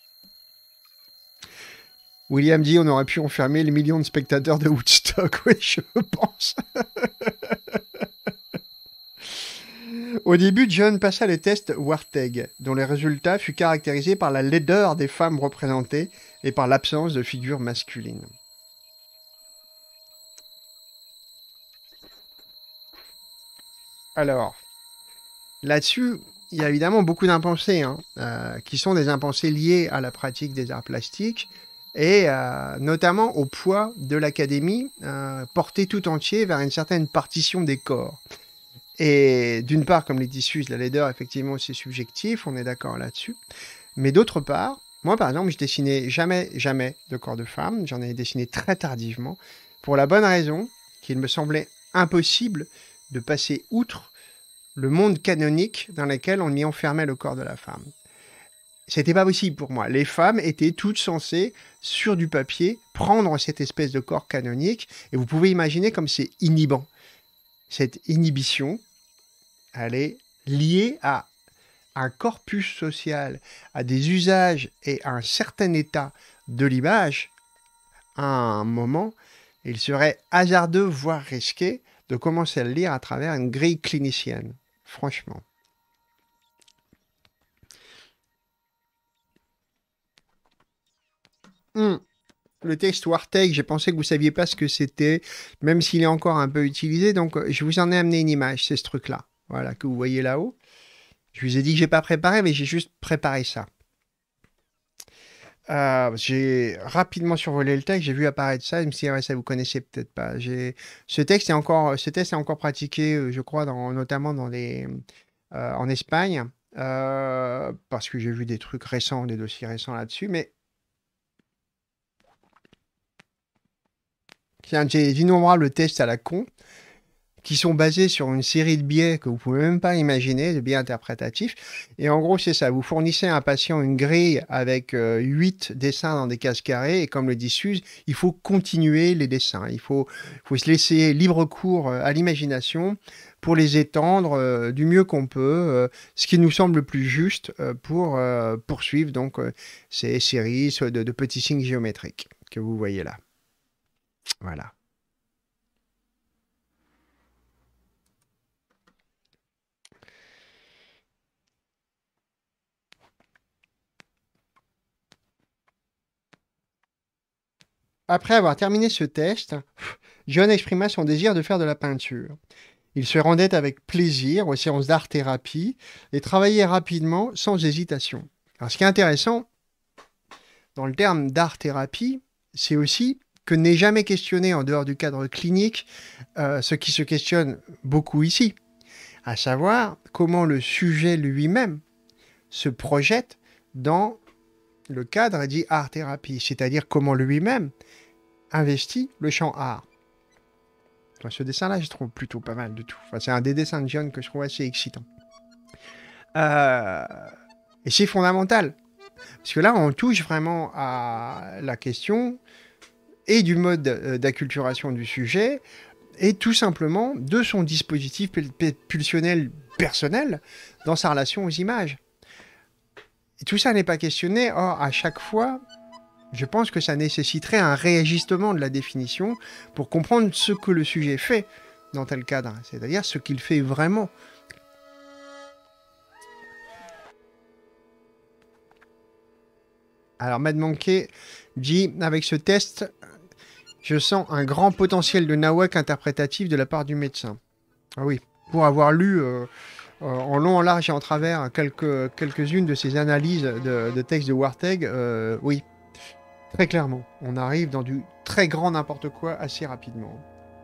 William dit on aurait pu enfermer les millions de spectateurs de Woodstock, oui, je pense. Au début, John passa le test Warteg, dont les résultats furent caractérisés par la laideur des femmes représentées et par l'absence de figures masculines. Alors, là-dessus, il y a évidemment beaucoup d'impensés, qui sont des impensés liés à la pratique des arts plastiques et notamment au poids de l'académie porté tout entier vers une certaine partition des corps. Et d'une part, comme les tissus, la laideur, effectivement, c'est subjectif, on est d'accord là-dessus. Mais d'autre part, moi, par exemple, je dessinais jamais de corps de femme. J'en ai dessiné très tardivement, pour la bonne raison qu'il me semblait impossible de passer outre le monde canonique dans lequel on y enfermait le corps de la femme. C'était pas possible pour moi. Les femmes étaient toutes censées, sur du papier, prendre cette espèce de corps canonique, et vous pouvez imaginer comme c'est inhibant. Cette inhibition, elle est liée à un corpus social, à des usages et à un certain état de l'image. À un moment, il serait hasardeux, voire risqué, de commencer à le lire à travers une grille clinicienne. Franchement. Le texte Warteg, j'ai pensé que vous ne saviez pas ce que c'était, même s'il est encore un peu utilisé. Donc, je vous en ai amené une image, c'est ce truc-là. Voilà, que vous voyez là-haut. Je vous ai dit que je n'ai pas préparé, mais j'ai juste préparé ça. J'ai rapidement survolé le texte, j'ai vu apparaître ça, je me suis dit, ouais, ça vous connaissez peut-être pas. Ce test est encore pratiqué, je crois, notamment en Espagne, parce que j'ai vu des trucs récents, des dossiers récents là-dessus, mais j'ai d'innombrables tests à la con qui sont basés sur une série de biais que vous pouvez même pas imaginer, de biais interprétatifs. Et en gros, c'est ça. Vous fournissez à un patient une grille avec 8 dessins dans des cases carrées. Et comme le dit Suze, il faut continuer les dessins. Il faut se laisser libre cours à l'imagination pour les étendre du mieux qu'on peut, ce qui nous semble le plus juste pour poursuivre donc ces séries de petits signes géométriques que vous voyez là. Voilà. Après avoir terminé ce test, John exprima son désir de faire de la peinture. Il se rendait avec plaisir aux séances d'art-thérapie et travaillait rapidement, sans hésitation. Alors, ce qui est intéressant dans le terme d'art-thérapie, c'est aussi que n'est jamais questionné en dehors du cadre clinique ce qui se questionne beaucoup ici, à savoir comment le sujet lui-même se projette dans le cadre dit art-thérapie, c'est-à-dire comment lui-même investit le champ art. Ce dessin-là, je trouve plutôt pas mal du tout. Enfin, c'est un des dessins de John que je trouve assez excitant. Et c'est fondamental. Parce que là, on touche vraiment à la question et du mode d'acculturation du sujet et tout simplement de son dispositif pulsionnel personnel dans sa relation aux images. Et tout ça n'est pas questionné. Or, à chaque fois, je pense que ça nécessiterait un réajustement de la définition pour comprendre ce que le sujet fait dans tel cadre, c'est-à-dire ce qu'il fait vraiment. Alors, Mad Monkey dit, avec ce test, je sens un grand potentiel de nawak interprétatif de la part du médecin. Ah oui, pour avoir lu en long, en large et en travers quelques-unes de ces analyses de textes de Warteg, oui, très clairement, on arrive dans du très grand n'importe quoi assez rapidement.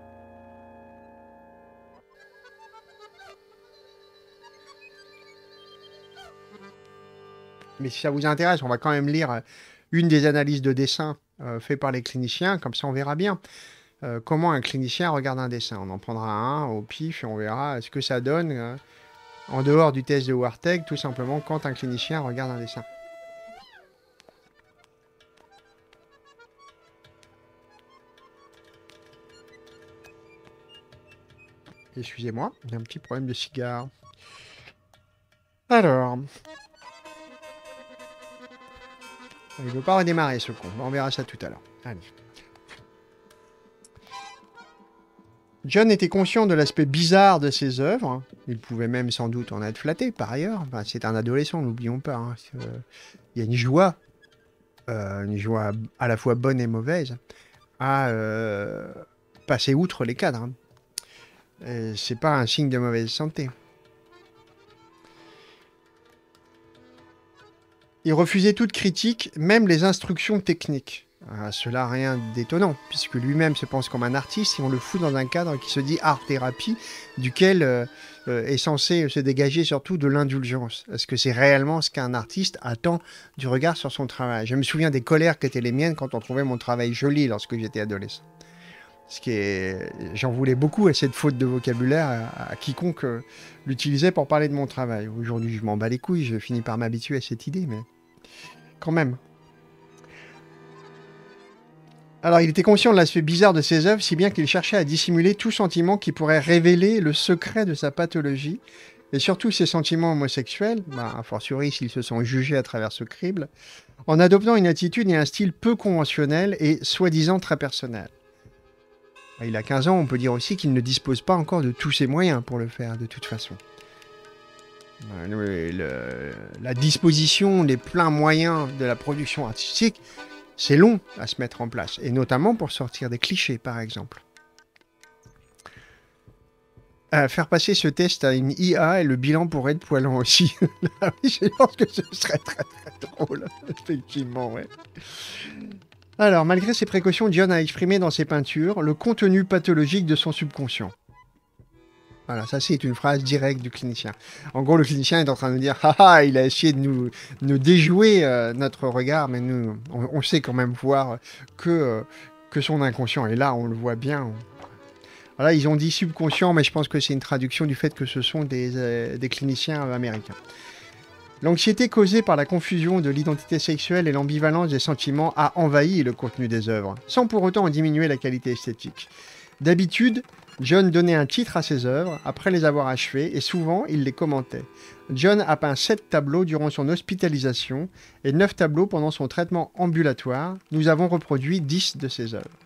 Mais si ça vous intéresse, on va quand même lire une des analyses de dessin faites par les cliniciens, comme ça on verra bien comment un clinicien regarde un dessin. On en prendra un au pif et on verra ce que ça donne en dehors du test de Warteg, tout simplement quand un clinicien regarde un dessin. Excusez-moi, il y a un petit problème de cigare. Alors... il ne veut pas redémarrer ce con. On verra ça tout à l'heure. Allez. John était conscient de l'aspect bizarre de ses œuvres. Il pouvait même sans doute en être flatté, par ailleurs. Enfin, c'est un adolescent, n'oublions pas. Hein. Il y a une joie à la fois bonne et mauvaise, à passer outre les cadres. Hein. C'est pas un signe de mauvaise santé. Il refusait toute critique, même les instructions techniques. Cela rien d'étonnant, puisque lui-même se pense comme un artiste et on le fout dans un cadre qui se dit art-thérapie, duquel est censé se dégager surtout de l'indulgence. Est-ce que c'est réellement ce qu'un artiste attend du regard sur son travail? Je me souviens des colères qui étaient les miennes quand on trouvait mon travail joli lorsque j'étais adolescent. J'en voulais beaucoup à cette faute de vocabulaire à quiconque l'utilisait pour parler de mon travail. Aujourd'hui, je m'en bats les couilles, je finis par m'habituer à cette idée, mais quand même. Alors, il était conscient de l'aspect bizarre de ses œuvres, si bien qu'il cherchait à dissimuler tout sentiment qui pourrait révéler le secret de sa pathologie, et surtout ses sentiments homosexuels, a fortiori s'ils se sont jugés à travers ce crible, en adoptant une attitude et un style peu conventionnel et soi-disant très personnel. Il a 15 ans, on peut dire aussi qu'il ne dispose pas encore de tous ses moyens pour le faire, de toute façon. La disposition, les pleins moyens de la production artistique, c'est long à se mettre en place, et notamment pour sortir des clichés, par exemple. Faire passer ce test à une IA et le bilan pourrait être poilant aussi. Je pense que ce serait très très drôle, effectivement, ouais. Alors, malgré ses précautions, John a exprimé dans ses peintures le contenu pathologique de son subconscient. Voilà, ça c'est une phrase directe du clinicien. En gros, le clinicien est en train de nous dire « Ah, il a essayé de nous déjouer notre regard, mais nous, on sait quand même voir que son inconscient. » Et là, on le voit bien. Voilà, ils ont dit subconscient, mais je pense que c'est une traduction du fait que ce sont des cliniciens américains. L'anxiété causée par la confusion de l'identité sexuelle et l'ambivalence des sentiments a envahi le contenu des œuvres, sans pour autant en diminuer la qualité esthétique. D'habitude, John donnait un titre à ses œuvres après les avoir achevées et souvent il les commentait. John a peint 7 tableaux durant son hospitalisation et 9 tableaux pendant son traitement ambulatoire. Nous avons reproduit 10 de ses œuvres.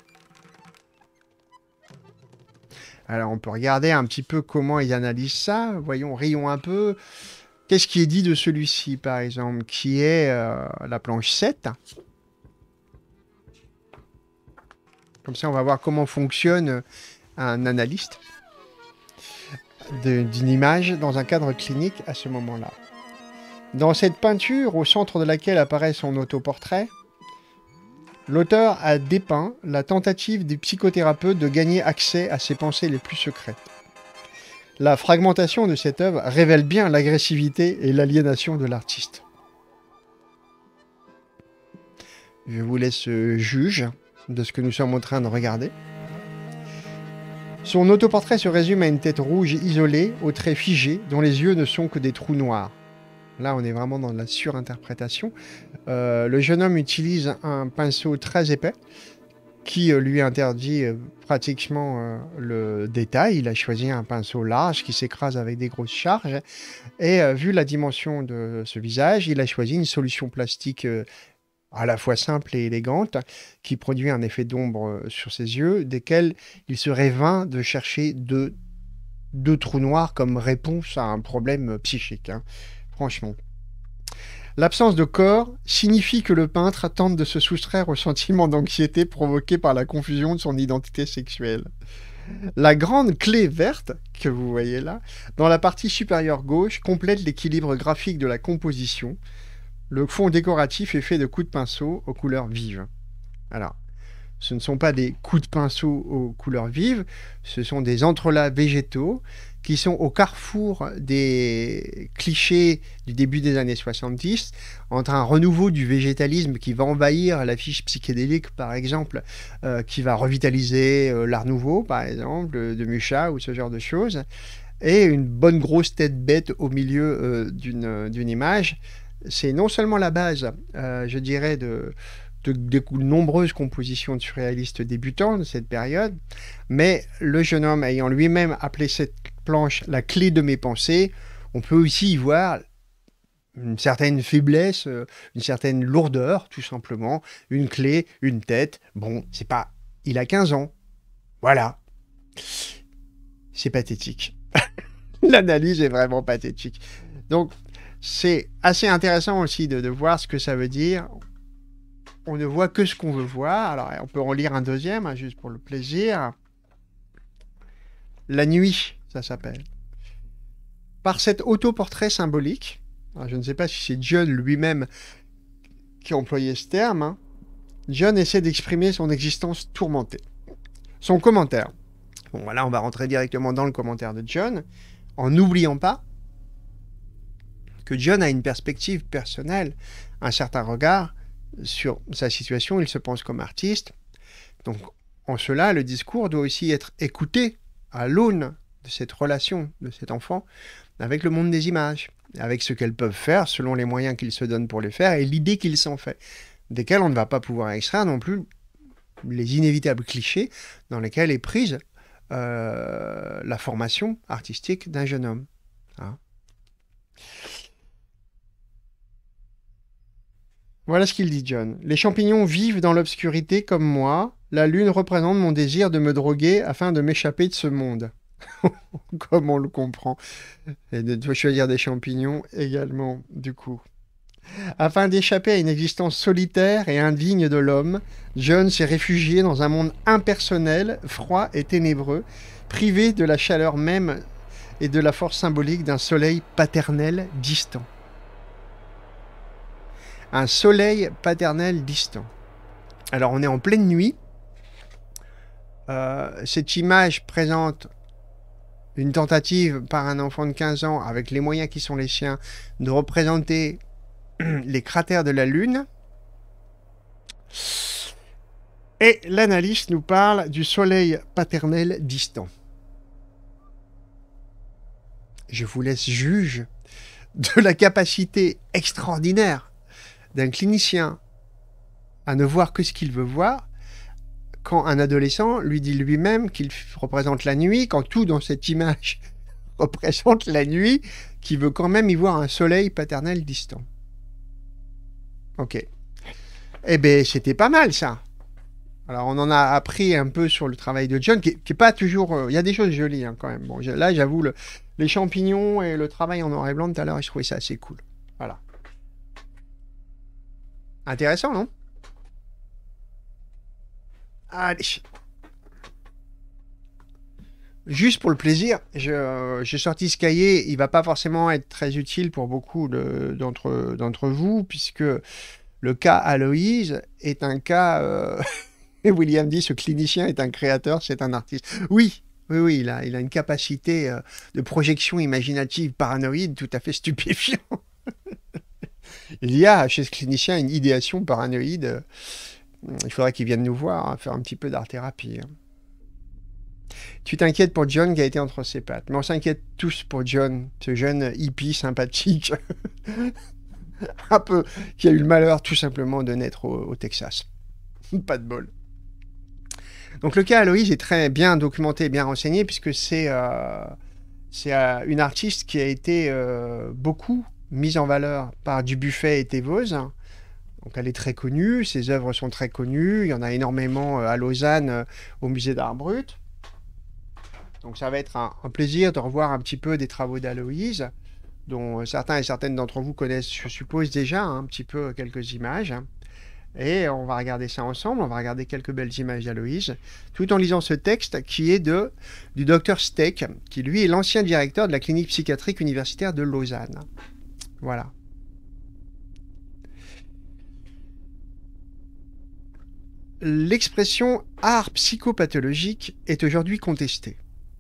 Alors on peut regarder un petit peu comment ils analysent ça. Voyons, rions un peu. Qu'est-ce qui est dit de celui-ci, par exemple, qui est la planche 7 ? Comme ça, on va voir comment fonctionne un analyste d'une image dans un cadre clinique à ce moment-là. Dans cette peinture, au centre de laquelle apparaît son autoportrait, l'auteur a dépeint la tentative du psychothérapeute de gagner accès à ses pensées les plus secrètes. La fragmentation de cette œuvre révèle bien l'agressivité et l'aliénation de l'artiste. Je vous laisse juge de ce que nous sommes en train de regarder. Son autoportrait se résume à une tête rouge isolée, aux traits figés, dont les yeux ne sont que des trous noirs. Là, on est vraiment dans la surinterprétation. Le jeune homme utilise un pinceau très épais qui lui interdit pratiquement le détail. Il a choisi un pinceau large qui s'écrase avec des grosses charges. Et vu la dimension de ce visage, il a choisi une solution plastique à la fois simple et élégante, qui produit un effet d'ombre sur ses yeux, desquels il serait vain de chercher deux trous noirs comme réponse à un problème psychique. Hein. Franchement. L'absence de corps signifie que le peintre tente de se soustraire au sentiment d'anxiété provoqué par la confusion de son identité sexuelle. La grande clé verte, que vous voyez là, dans la partie supérieure gauche, complète l'équilibre graphique de la composition. Le fond décoratif est fait de coups de pinceau aux couleurs vives. Alors, ce ne sont pas des coups de pinceau aux couleurs vives, ce sont des entrelacs végétaux qui sont au carrefour des clichés du début des années 70, entre un renouveau du végétalisme qui va envahir l'affiche psychédélique, par exemple, qui va revitaliser l'Art Nouveau, par exemple, de Mucha ou ce genre de choses, et une bonne grosse tête bête au milieu d'une image. C'est non seulement la base, je dirais, de nombreuses compositions de surréalistes débutants de cette période, mais le jeune homme ayant lui-même appelé cette planche la clé de mes pensées, on peut aussi y voir une certaine faiblesse, une certaine lourdeur, tout simplement, une clé, une tête. Bon, c'est pas... Il a 15 ans. Voilà. C'est pathétique. L'analyse est vraiment pathétique. Donc, c'est assez intéressant aussi de voir ce que ça veut dire. On ne voit que ce qu'on veut voir. Alors, on peut en lire un deuxième, hein, juste pour le plaisir. La nuit, ça s'appelle. Par cet autoportrait symbolique, alors je ne sais pas si c'est John lui-même qui a employé ce terme, hein, John essaie d'exprimer son existence tourmentée. Son commentaire. Bon, voilà, on va rentrer directement dans le commentaire de John, en n'oubliant pas que John a une perspective personnelle, un certain regard sur sa situation, il se pense comme artiste. Donc, en cela, le discours doit aussi être écouté à l'aune de cette relation de cet enfant avec le monde des images, avec ce qu'elles peuvent faire selon les moyens qu'ils se donnent pour les faire et l'idée qu'ils s'en fait, desquels on ne va pas pouvoir extraire non plus les inévitables clichés dans lesquels est prise la formation artistique d'un jeune homme. Hein. Voilà ce qu'il dit, John. Les champignons vivent dans l'obscurité comme moi. La lune représente mon désir de me droguer afin de m'échapper de ce monde. Comme on le comprend. Et de choisir des champignons également, du coup. Afin d'échapper à une existence solitaire et indigne de l'homme, John s'est réfugié dans un monde impersonnel, froid et ténébreux, privé de la chaleur même et de la force symbolique d'un soleil paternel distant. Un soleil paternel distant. Alors on est en pleine nuit. Cette image présente une tentative par un enfant de 15 ans, avec les moyens qui sont les siens, de représenter les cratères de la Lune. Et l'analyste nous parle du soleil paternel distant. Je vous laisse juge de la capacité extraordinaire d'un clinicien à ne voir que ce qu'il veut voir, quand un adolescent lui dit lui-même qu'il représente la nuit, quand tout dans cette image représente la nuit, qu'il veut quand même y voir un soleil paternel distant. Ok. Eh bien, c'était pas mal, ça. Alors, on en a appris un peu sur le travail de John, qui est pas toujours... Il y a des choses jolies, hein, quand même. Bon, là, j'avoue, les champignons et le travail en noir et blanc tout à l'heure, je trouvais ça assez cool. Voilà. Intéressant, non? Allez. Juste pour le plaisir, j'ai sorti ce cahier. Il va pas forcément être très utile pour beaucoup d'entre vous, puisque le cas Aloïse est un cas... et William dit, ce clinicien est un créateur, c'est un artiste. Oui, oui, oui, il a une capacité de projection imaginative paranoïde tout à fait stupéfiant. Il y a chez ce clinicien une idéation paranoïde. Il faudrait qu'il vienne nous voir, hein, faire un petit peu d'art-thérapie. Hein. Tu t'inquiètes pour John qui a été entre ses pattes. Mais on s'inquiète tous pour John, ce jeune hippie sympathique, un peu, qui a eu le malheur tout simplement de naître au Texas. Pas de bol. Donc le cas Aloïse est très bien documenté et bien renseigné, puisque c'est une artiste qui a été beaucoup mise en valeur par Dubuffet et Thévose. Donc elle est très connue, ses œuvres sont très connues, il y en a énormément à Lausanne, au musée d'art brut. Donc ça va être un plaisir de revoir un petit peu des travaux d'Aloïse, dont certains et certaines d'entre vous connaissent, je suppose déjà, un petit peu quelques images. Et on va regarder ça ensemble, on va regarder quelques belles images d'Aloïse, tout en lisant ce texte qui est du docteur Steck, qui lui est l'ancien directeur de la clinique psychiatrique universitaire de Lausanne. Voilà. L'expression art psychopathologique est aujourd'hui contestée.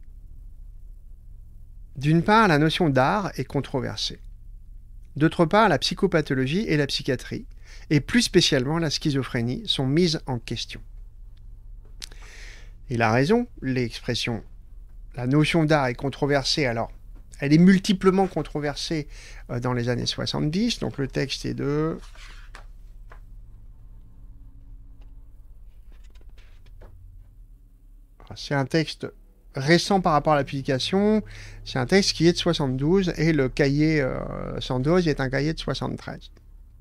D'une part, la notion d'art est controversée. D'autre part, la psychopathologie et la psychiatrie, et plus spécialement la schizophrénie, sont mises en question. Il a raison, l'expression, la notion d'art est controversée, alors elle est multiplement controversée dans les années 70, donc le texte est de... C'est un texte récent par rapport à la publication, c'est un texte qui est de 72 et le cahier Sandoz est un cahier de 73.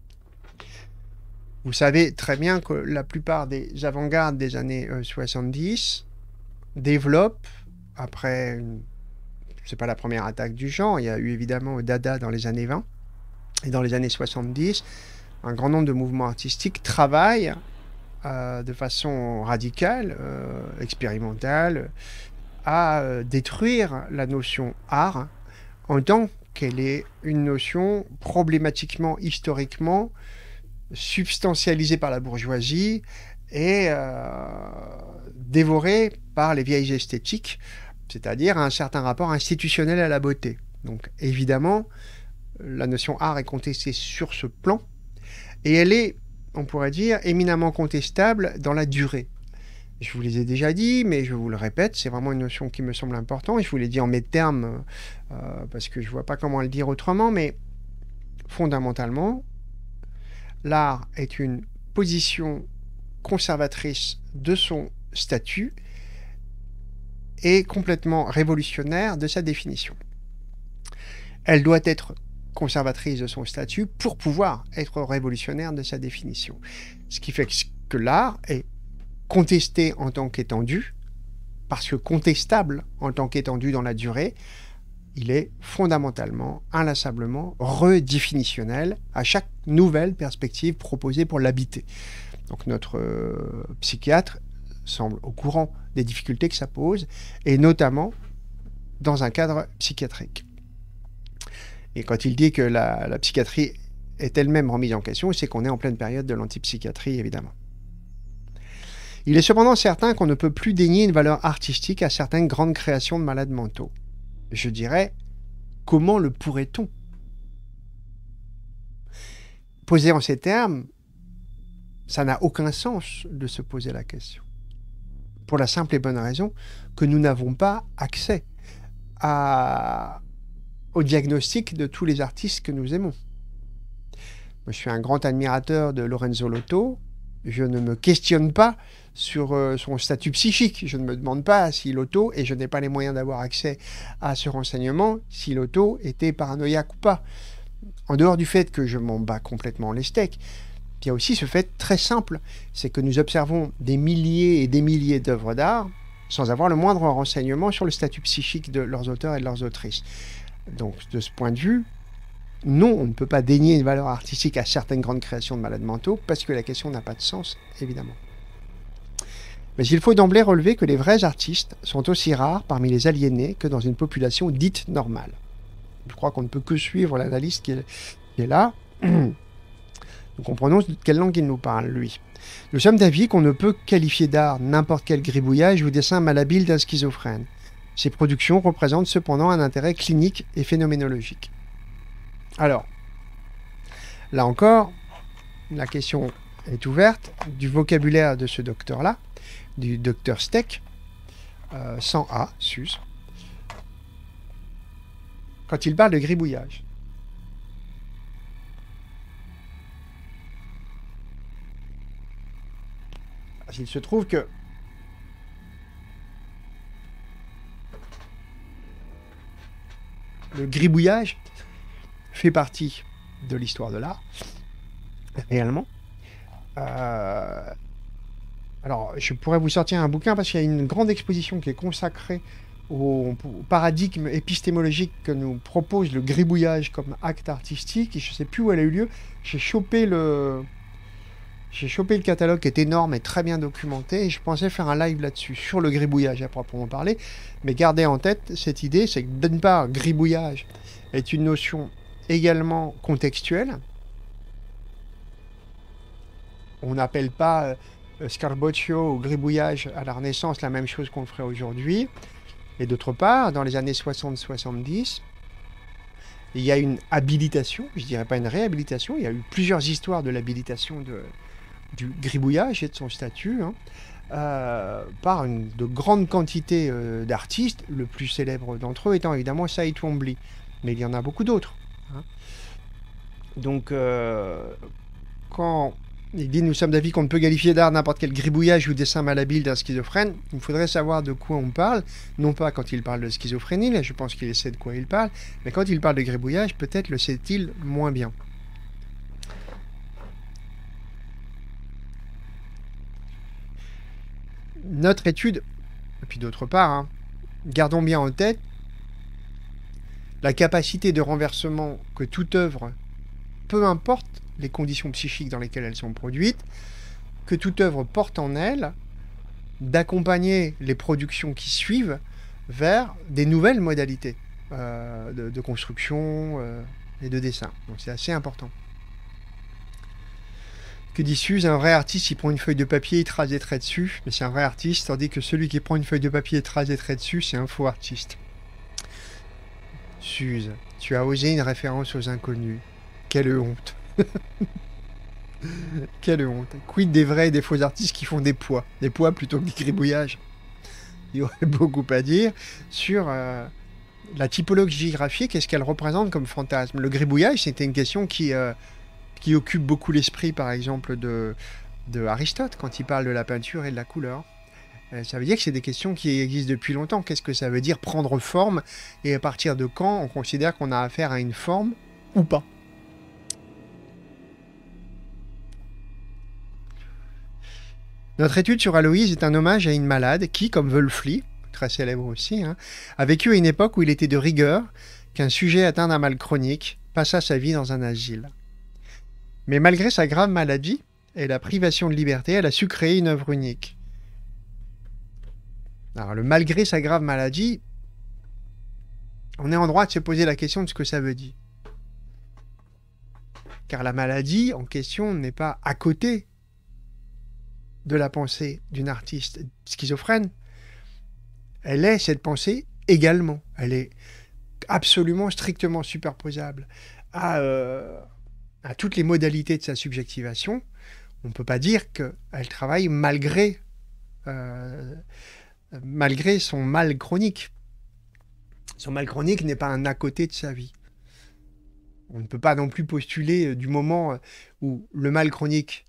Vous savez très bien que la plupart des avant-gardes des années 70 développent, après, c'est pas la première attaque du genre, il y a eu évidemment Dada dans les années 20, et dans les années 70, un grand nombre de mouvements artistiques travaillent de façon radicale, expérimentale, à détruire la notion art en tant qu'elle est une notion problématiquement, historiquement, substantialisée par la bourgeoisie et dévorée par les vieilles esthétiques, c'est-à-dire un certain rapport institutionnel à la beauté. Donc évidemment, la notion art est contestée sur ce plan, et elle est, on pourrait dire, éminemment contestable dans la durée. Je vous les ai déjà dit, mais je vous le répète, c'est vraiment une notion qui me semble importante. Je vous l'ai dit en mes termes, parce que je ne vois pas comment le dire autrement, mais fondamentalement, l'art est une position conservatrice de son statut et complètement révolutionnaire de sa définition. Elle doit être conservatrice de son statut pour pouvoir être révolutionnaire de sa définition. Ce qui fait que l'art est contesté en tant qu'étendu, parce que contestable en tant qu'étendu dans la durée, il est fondamentalement, inlassablement redéfinitionnel à chaque nouvelle perspective proposée pour l'habiter. Donc notre psychiatre semble au courant des difficultés que ça pose, et notamment dans un cadre psychiatrique. Et quand il dit que la psychiatrie est elle-même remise en question, c'est qu'on est en pleine période de l'antipsychiatrie, évidemment. Il est cependant certain qu'on ne peut plus dénier une valeur artistique à certaines grandes créations de malades mentaux. Je dirais, comment le pourrait-on? Posé en ces termes, ça n'a aucun sens de se poser la question. Pour la simple et bonne raison que nous n'avons pas accès au diagnostic de tous les artistes que nous aimons. Moi, je suis un grand admirateur de Lorenzo Lotto. Je ne me questionne pas sur son statut psychique. Je ne me demande pas si Lotto, et je n'ai pas les moyens d'avoir accès à ce renseignement, si Lotto était paranoïaque ou pas. En dehors du fait que je m'en bats complètement les steaks, il y a aussi ce fait très simple, c'est que nous observons des milliers et des milliers d'œuvres d'art sans avoir le moindre renseignement sur le statut psychique de leurs auteurs et de leurs autrices. Donc, de ce point de vue, non, on ne peut pas dénier une valeur artistique à certaines grandes créations de malades mentaux parce que la question n'a pas de sens, évidemment. Mais il faut d'emblée relever que les vrais artistes sont aussi rares parmi les aliénés que dans une population dite normale. Je crois qu'on ne peut que suivre l'analyse qui est là. Nous comprenons de quelle langue il nous parle, lui. Nous sommes d'avis qu'on ne peut qualifier d'art n'importe quel gribouillage ou dessin malhabile d'un schizophrène. Ces productions représentent cependant un intérêt clinique et phénoménologique. Alors, là encore, la question est ouverte du vocabulaire de ce docteur-là, du docteur Steck, sans A, sus, quand il parle de gribouillage. Il se trouve que le gribouillage fait partie de l'histoire de l'art, réellement. Alors, je pourrais vous sortir un bouquin parce qu'il y a une grande exposition qui est consacrée au paradigme épistémologique que nous propose le gribouillage comme acte artistique. Et je ne sais plus où elle a eu lieu. J'ai chopé le catalogue qui est énorme et très bien documenté. Et je pensais faire un live là-dessus, sur le gribouillage à proprement parler. Mais gardez en tête cette idée, c'est que d'une part, gribouillage est une notion également contextuelle. On n'appelle pas Scarboccio ou gribouillage à la Renaissance la même chose qu'on le ferait aujourd'hui. Et d'autre part, dans les années 60-70, il y a une habilitation, je dirais pas une réhabilitation, il y a eu plusieurs histoires de l'habilitation du gribouillage et de son statut, par de grandes quantités d'artistes, le plus célèbre d'entre eux étant évidemment Cy Twombly, mais il y en a beaucoup d'autres. Donc, quand il dit « Nous sommes d'avis qu'on ne peut qualifier d'art n'importe quel gribouillage ou dessin malhabile d'un schizophrène », il faudrait savoir de quoi on parle, non pas quand il parle de schizophrénie, là je pense qu'il sait de quoi il parle, mais quand il parle de gribouillage, peut-être le sait-il moins bien. Notre étude, et puis d'autre part, gardons bien en tête la capacité de renversement que toute œuvre, peu importe les conditions psychiques dans lesquelles elles sont produites, que toute œuvre porte en elle, d'accompagner les productions qui suivent vers des nouvelles modalités de construction et de dessin. Donc c'est assez important. Que dit Suze, un vrai artiste, il prend une feuille de papier, il trace des traits dessus, mais c'est un vrai artiste, tandis que celui qui prend une feuille de papier et trace des traits dessus, c'est un faux artiste. Suze, tu as osé une référence aux inconnus. Quelle honte. Quelle honte. Quid des vrais et des faux artistes qui font des poids plutôt que des gribouillages. Il y aurait beaucoup à dire sur la typologie graphique et ce qu'elle représente comme fantasme. Le gribouillage, c'était une question qui occupe beaucoup l'esprit, par exemple, de Aristote, quand il parle de la peinture et de la couleur. Ça veut dire que c'est des questions qui existent depuis longtemps. Qu'est-ce que ça veut dire prendre forme, et à partir de quand on considère qu'on a affaire à une forme ou pas? Notre étude sur Aloïse est un hommage à une malade qui, comme Wölfli, très célèbre aussi, a vécu à une époque où il était de rigueur qu'un sujet atteint d'un mal chronique passa sa vie dans un asile. Mais malgré sa grave maladie et la privation de liberté, elle a su créer une œuvre unique. Alors, malgré sa grave maladie, on est en droit de se poser la question de ce que ça veut dire. Car la maladie en question n'est pas à côté de la pensée d'une artiste schizophrène. Elle est cette pensée également. Elle est absolument, strictement superposable à toutes les modalités de sa subjectivation. On ne peut pas dire qu'elle travaille malgré son mal chronique. Son mal chronique n'est pas un à côté de sa vie. On ne peut pas non plus postuler du moment où le mal chronique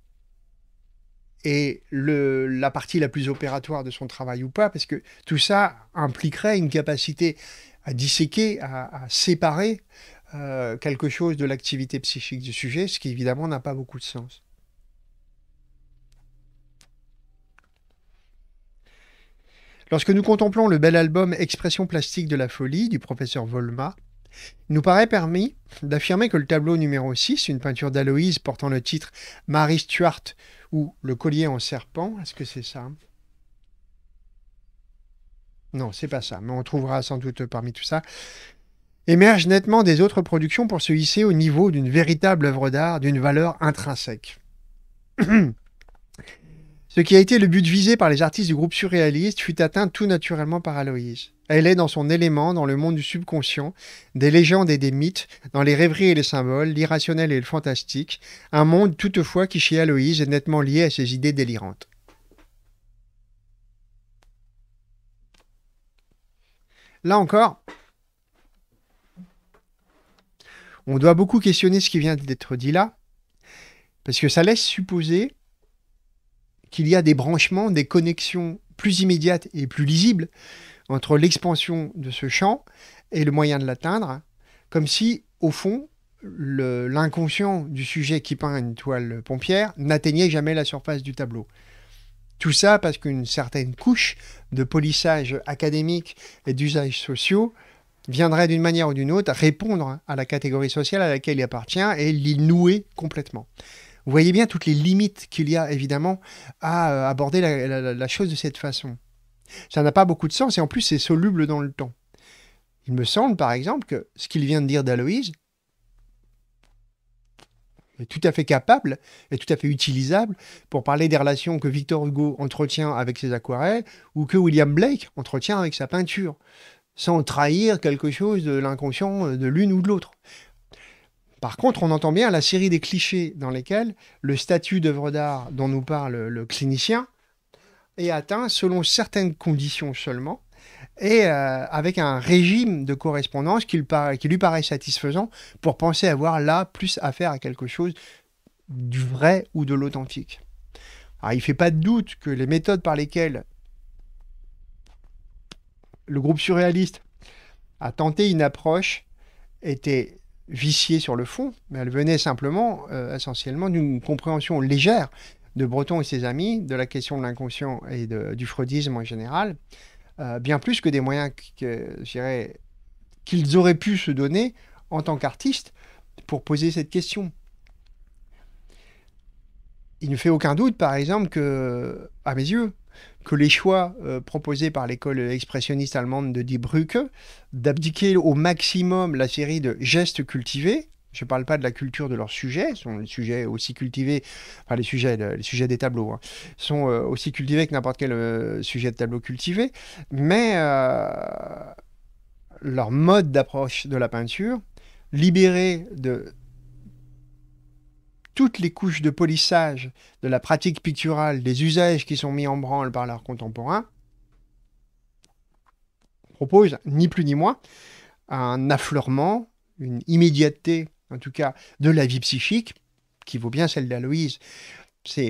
est la partie la plus opératoire de son travail ou pas, parce que tout ça impliquerait une capacité à disséquer, à séparer quelque chose de l'activité psychique du sujet, ce qui évidemment n'a pas beaucoup de sens. Lorsque nous contemplons le bel album Expression plastique de la folie du professeur Volma, il nous paraît permis d'affirmer que le tableau numéro 6, une peinture d'Aloïse portant le titre Mary Stuart ou Le collier en serpent, est-ce que c'est ça? Non, c'est pas ça, mais on trouvera sans doute parmi tout ça, émergent nettement des autres productions pour se hisser au niveau d'une véritable œuvre d'art, d'une valeur intrinsèque. Ce qui a été le but visé par les artistes du groupe surréaliste fut atteint tout naturellement par Aloïse. Elle est dans son élément, dans le monde du subconscient, des légendes et des mythes, dans les rêveries et les symboles, l'irrationnel et le fantastique, un monde toutefois qui chez Aloïse est nettement lié à ses idées délirantes. Là encore, on doit beaucoup questionner ce qui vient d'être dit là, parce que ça laisse supposer qu'il y a des branchements, des connexions plus immédiates et plus lisibles entre l'expansion de ce champ et le moyen de l'atteindre, comme si, au fond, l'inconscient du sujet qui peint une toile pompière n'atteignait jamais la surface du tableau. Tout ça parce qu'une certaine couche de polissage académique et d'usages sociaux viendrait d'une manière ou d'une autre répondre à la catégorie sociale à laquelle il appartient et l'y nouer complètement. Vous voyez bien toutes les limites qu'il y a évidemment à aborder la chose de cette façon. Ça n'a pas beaucoup de sens et en plus c'est soluble dans le temps. Il me semble par exemple que ce qu'il vient de dire d'Aloïse est tout à fait capable et tout à fait utilisable pour parler des relations que Victor Hugo entretient avec ses aquarelles ou que William Blake entretient avec sa peinture, sans trahir quelque chose de l'inconscient de l'une ou de l'autre. Par contre, on entend bien la série des clichés dans lesquels le statut d'œuvre d'art dont nous parle le clinicien est atteint selon certaines conditions seulement, et avec un régime de correspondance qui lui paraît satisfaisant pour penser avoir là plus affaire à quelque chose du vrai ou de l'authentique. Alors, il ne fait pas de doute que les méthodes par lesquelles le groupe surréaliste a tenté une approche étaient viciées sur le fond, mais elles venaient simplement, essentiellement, d'une compréhension légère de Breton et ses amis, de la question de l'inconscient et du freudisme en général, bien plus que des moyens qu'ils auraient pu se donner en tant qu'artistes pour poser cette question. Il ne fait aucun doute, par exemple, que, à mes yeux, que les choix proposés par l'école expressionniste allemande de Die Brücke d'abdiquer au maximum la série de gestes cultivés, je ne parle pas de la culture de leurs sujets, ce sont des sujets aussi cultivés, enfin les sujets des tableaux, hein, sont aussi cultivés que n'importe quel sujet de tableau cultivé, mais leur mode d'approche de la peinture, libéré de toutes les couches de polissage de la pratique picturale, des usages qui sont mis en branle par leurs contemporains, propose ni plus ni moins un affleurement, une immédiateté, en tout cas, de la vie psychique, qui vaut bien celle d'Aloïse. Il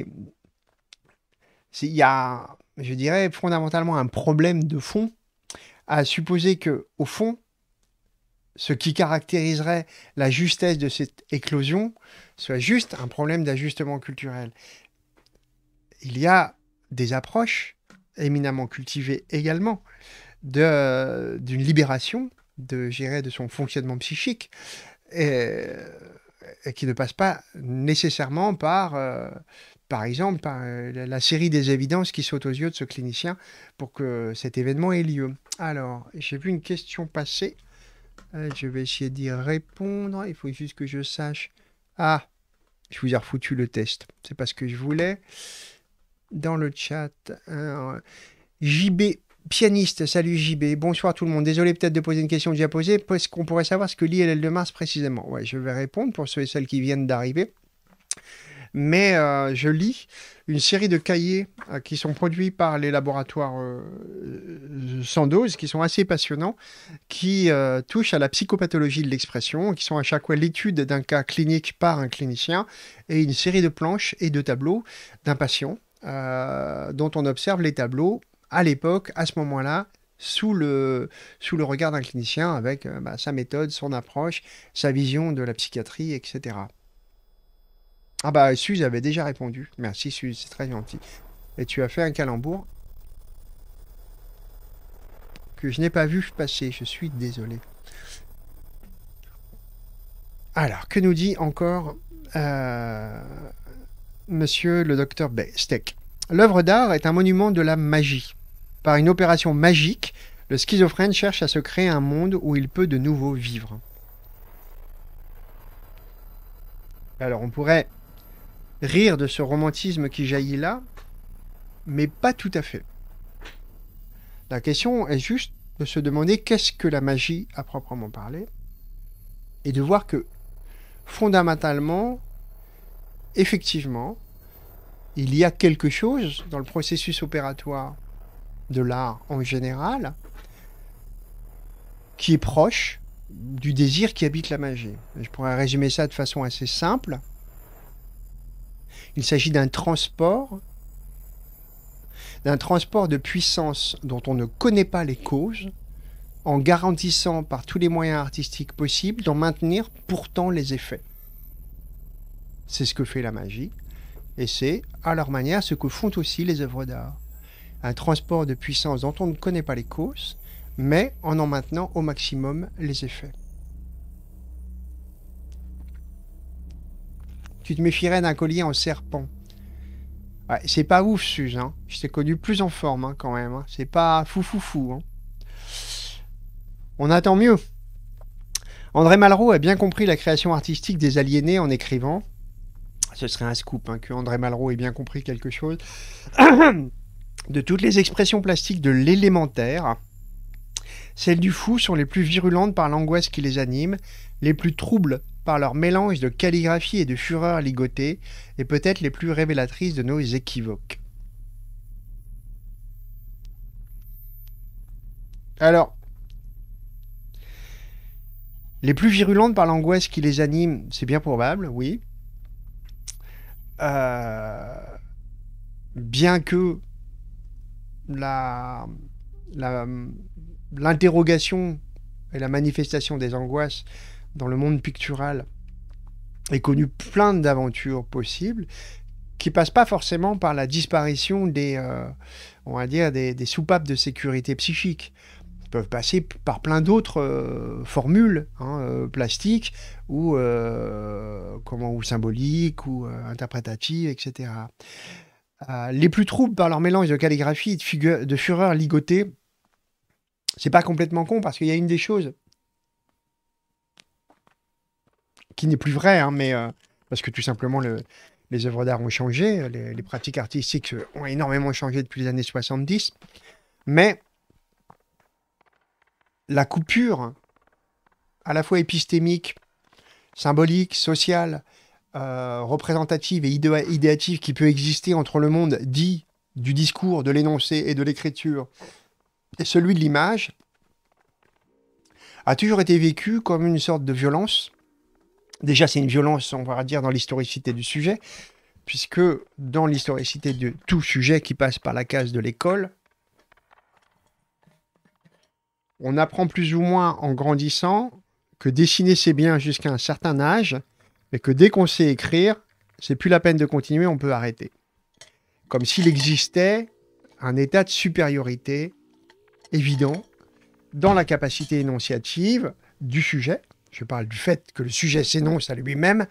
y a, je dirais, fondamentalement un problème de fond à supposer que, au fond, ce qui caractériserait la justesse de cette éclosion soit juste un problème d'ajustement culturel. Il y a des approches éminemment cultivées également d'une libération de son fonctionnement psychique et qui ne passe pas nécessairement par exemple, par la série des évidences qui sautent aux yeux de ce clinicien pour que cet événement ait lieu. Alors, j'ai vu une question passer. Je vais essayer d'y répondre. Il faut juste que je sache. Ah, je vous ai refoutu le test. C'est pas ce que je voulais. Dans le chat, JB, pianiste. Salut JB. Bonsoir tout le monde. Désolé peut-être de poser une question déjà posée. Est-ce qu'on pourrait savoir ce que lit l'aile de Mars précisément? Ouais, je vais répondre pour ceux et celles qui viennent d'arriver. Mais je lis une série de cahiers qui sont produits par les laboratoires Sandoz, qui sont assez passionnants, qui touchent à la psychopathologie de l'expression, qui sont à chaque fois l'étude d'un cas clinique par un clinicien, et une série de planches et de tableaux d'un patient, dont on observe les tableaux à l'époque, à ce moment-là, sous le regard d'un clinicien, avec sa méthode, son approche, sa vision de la psychiatrie, etc. Ah bah, Suze avait déjà répondu. Merci Suze, c'est très gentil. Et tu as fait un calembour que je n'ai pas vu passer. Je suis désolé. Alors, que nous dit encore monsieur le docteur Steck? L'œuvre d'art est un monument de la magie. par une opération magique, le schizophrène cherche à se créer un monde où il peut de nouveau vivre. Alors on pourrait rire de ce romantisme qui jaillit là, mais pas tout à fait. La question est juste de se demander qu'est-ce que la magie à proprement parler, et de voir que fondamentalement, effectivement, il y a quelque chose dans le processus opératoire de l'art en général qui est proche du désir qui habite la magie. Je pourrais résumer ça de façon assez simple. Il s'agit d'un transport de puissance dont on ne connaît pas les causes, en garantissant par tous les moyens artistiques possibles d'en maintenir pourtant les effets. C'est ce que fait la magie, et c'est, à leur manière, ce que font aussi les œuvres d'art. Un transport de puissance dont on ne connaît pas les causes, mais en maintenant au maximum les effets. Tu te méfierais d'un collier en serpent. Ouais, c'est pas ouf, Suze. Hein. Je t'ai connu plus en forme, hein, quand même. Hein. C'est pas fou. Hein. On attend mieux. André Malraux a bien compris la création artistique des aliénés en écrivant. Ce serait un scoop, hein, que André Malraux ait bien compris quelque chose. De toutes les expressions plastiques de l'élémentaire, celles du fou sont les plus virulentes par l'angoisse qui les anime, les plus troubles par leur mélange de calligraphie et de fureur ligotée, et peut-être les plus révélatrices de nos équivoques. Alors, les plus virulentes par l'angoisse qui les anime, c'est bien probable, oui. Bien que l'interrogation et la manifestation des angoisses dans le monde pictural ait connu plein d'aventures possibles, qui passent pas forcément par la disparition des soupapes de sécurité psychique. Ils peuvent passer par plein d'autres formules plastiques ou symboliques ou interprétatives, etc. Les plus troubles par leur mélange de calligraphie et de fureur ligotée, c'est pas complètement con parce qu'il y a une des choses qui n'est plus vraie, hein, mais parce que tout simplement les œuvres d'art ont changé, les pratiques artistiques ont énormément changé depuis les années 70, mais la coupure, à la fois épistémique, symbolique, sociale, représentative et idéative qui peut exister entre le monde dit du discours, de l'énoncé et de l'écriture et celui de l'image, a toujours été vécu comme une sorte de violence. Déjà, c'est une violence, on va dire, dans l'historicité du sujet, puisque dans l'historicité de tout sujet qui passe par la case de l'école, on apprend plus ou moins en grandissant que dessiner c'est bien jusqu'à un certain âge, mais que dès qu'on sait écrire, c'est plus la peine de continuer, on peut arrêter. Comme s'il existait un état de supériorité évident dans la capacité énonciative du sujet. Je parle du fait que le sujet s'énonce à lui-même,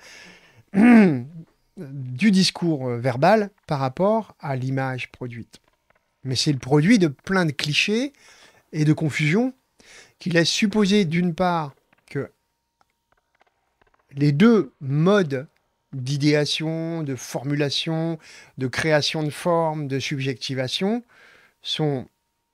du discours verbal par rapport à l'image produite. Mais c'est le produit de plein de clichés et de confusions qui laissent supposer d'une part que les deux modes d'idéation, de formulation, de création de forme, de subjectivation sont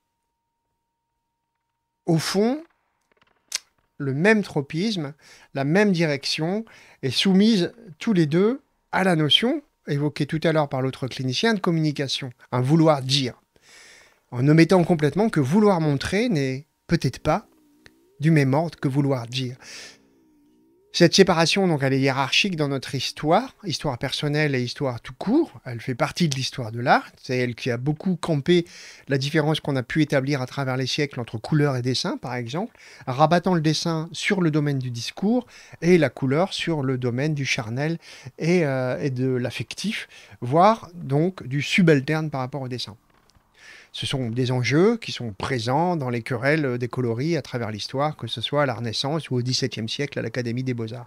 au fond le même tropisme, la même direction, et soumises tous les deux à la notion, évoquée tout à l'heure par l'autre clinicien, de communication, un vouloir dire, en omettant complètement que vouloir montrer n'est peut-être pas du même ordre que vouloir dire. Cette séparation, donc, elle est hiérarchique dans notre histoire personnelle et histoire tout court. Elle fait partie de l'histoire de l'art. C'est elle qui a beaucoup campé la différence qu'on a pu établir à travers les siècles entre couleur et dessin, par exemple, rabattant le dessin sur le domaine du discours et la couleur sur le domaine du charnel et de l'affectif, voire donc du subalterne par rapport au dessin. Ce sont des enjeux qui sont présents dans les querelles des coloris à travers l'histoire, que ce soit à la Renaissance ou au XVIIe siècle à l'Académie des Beaux-Arts.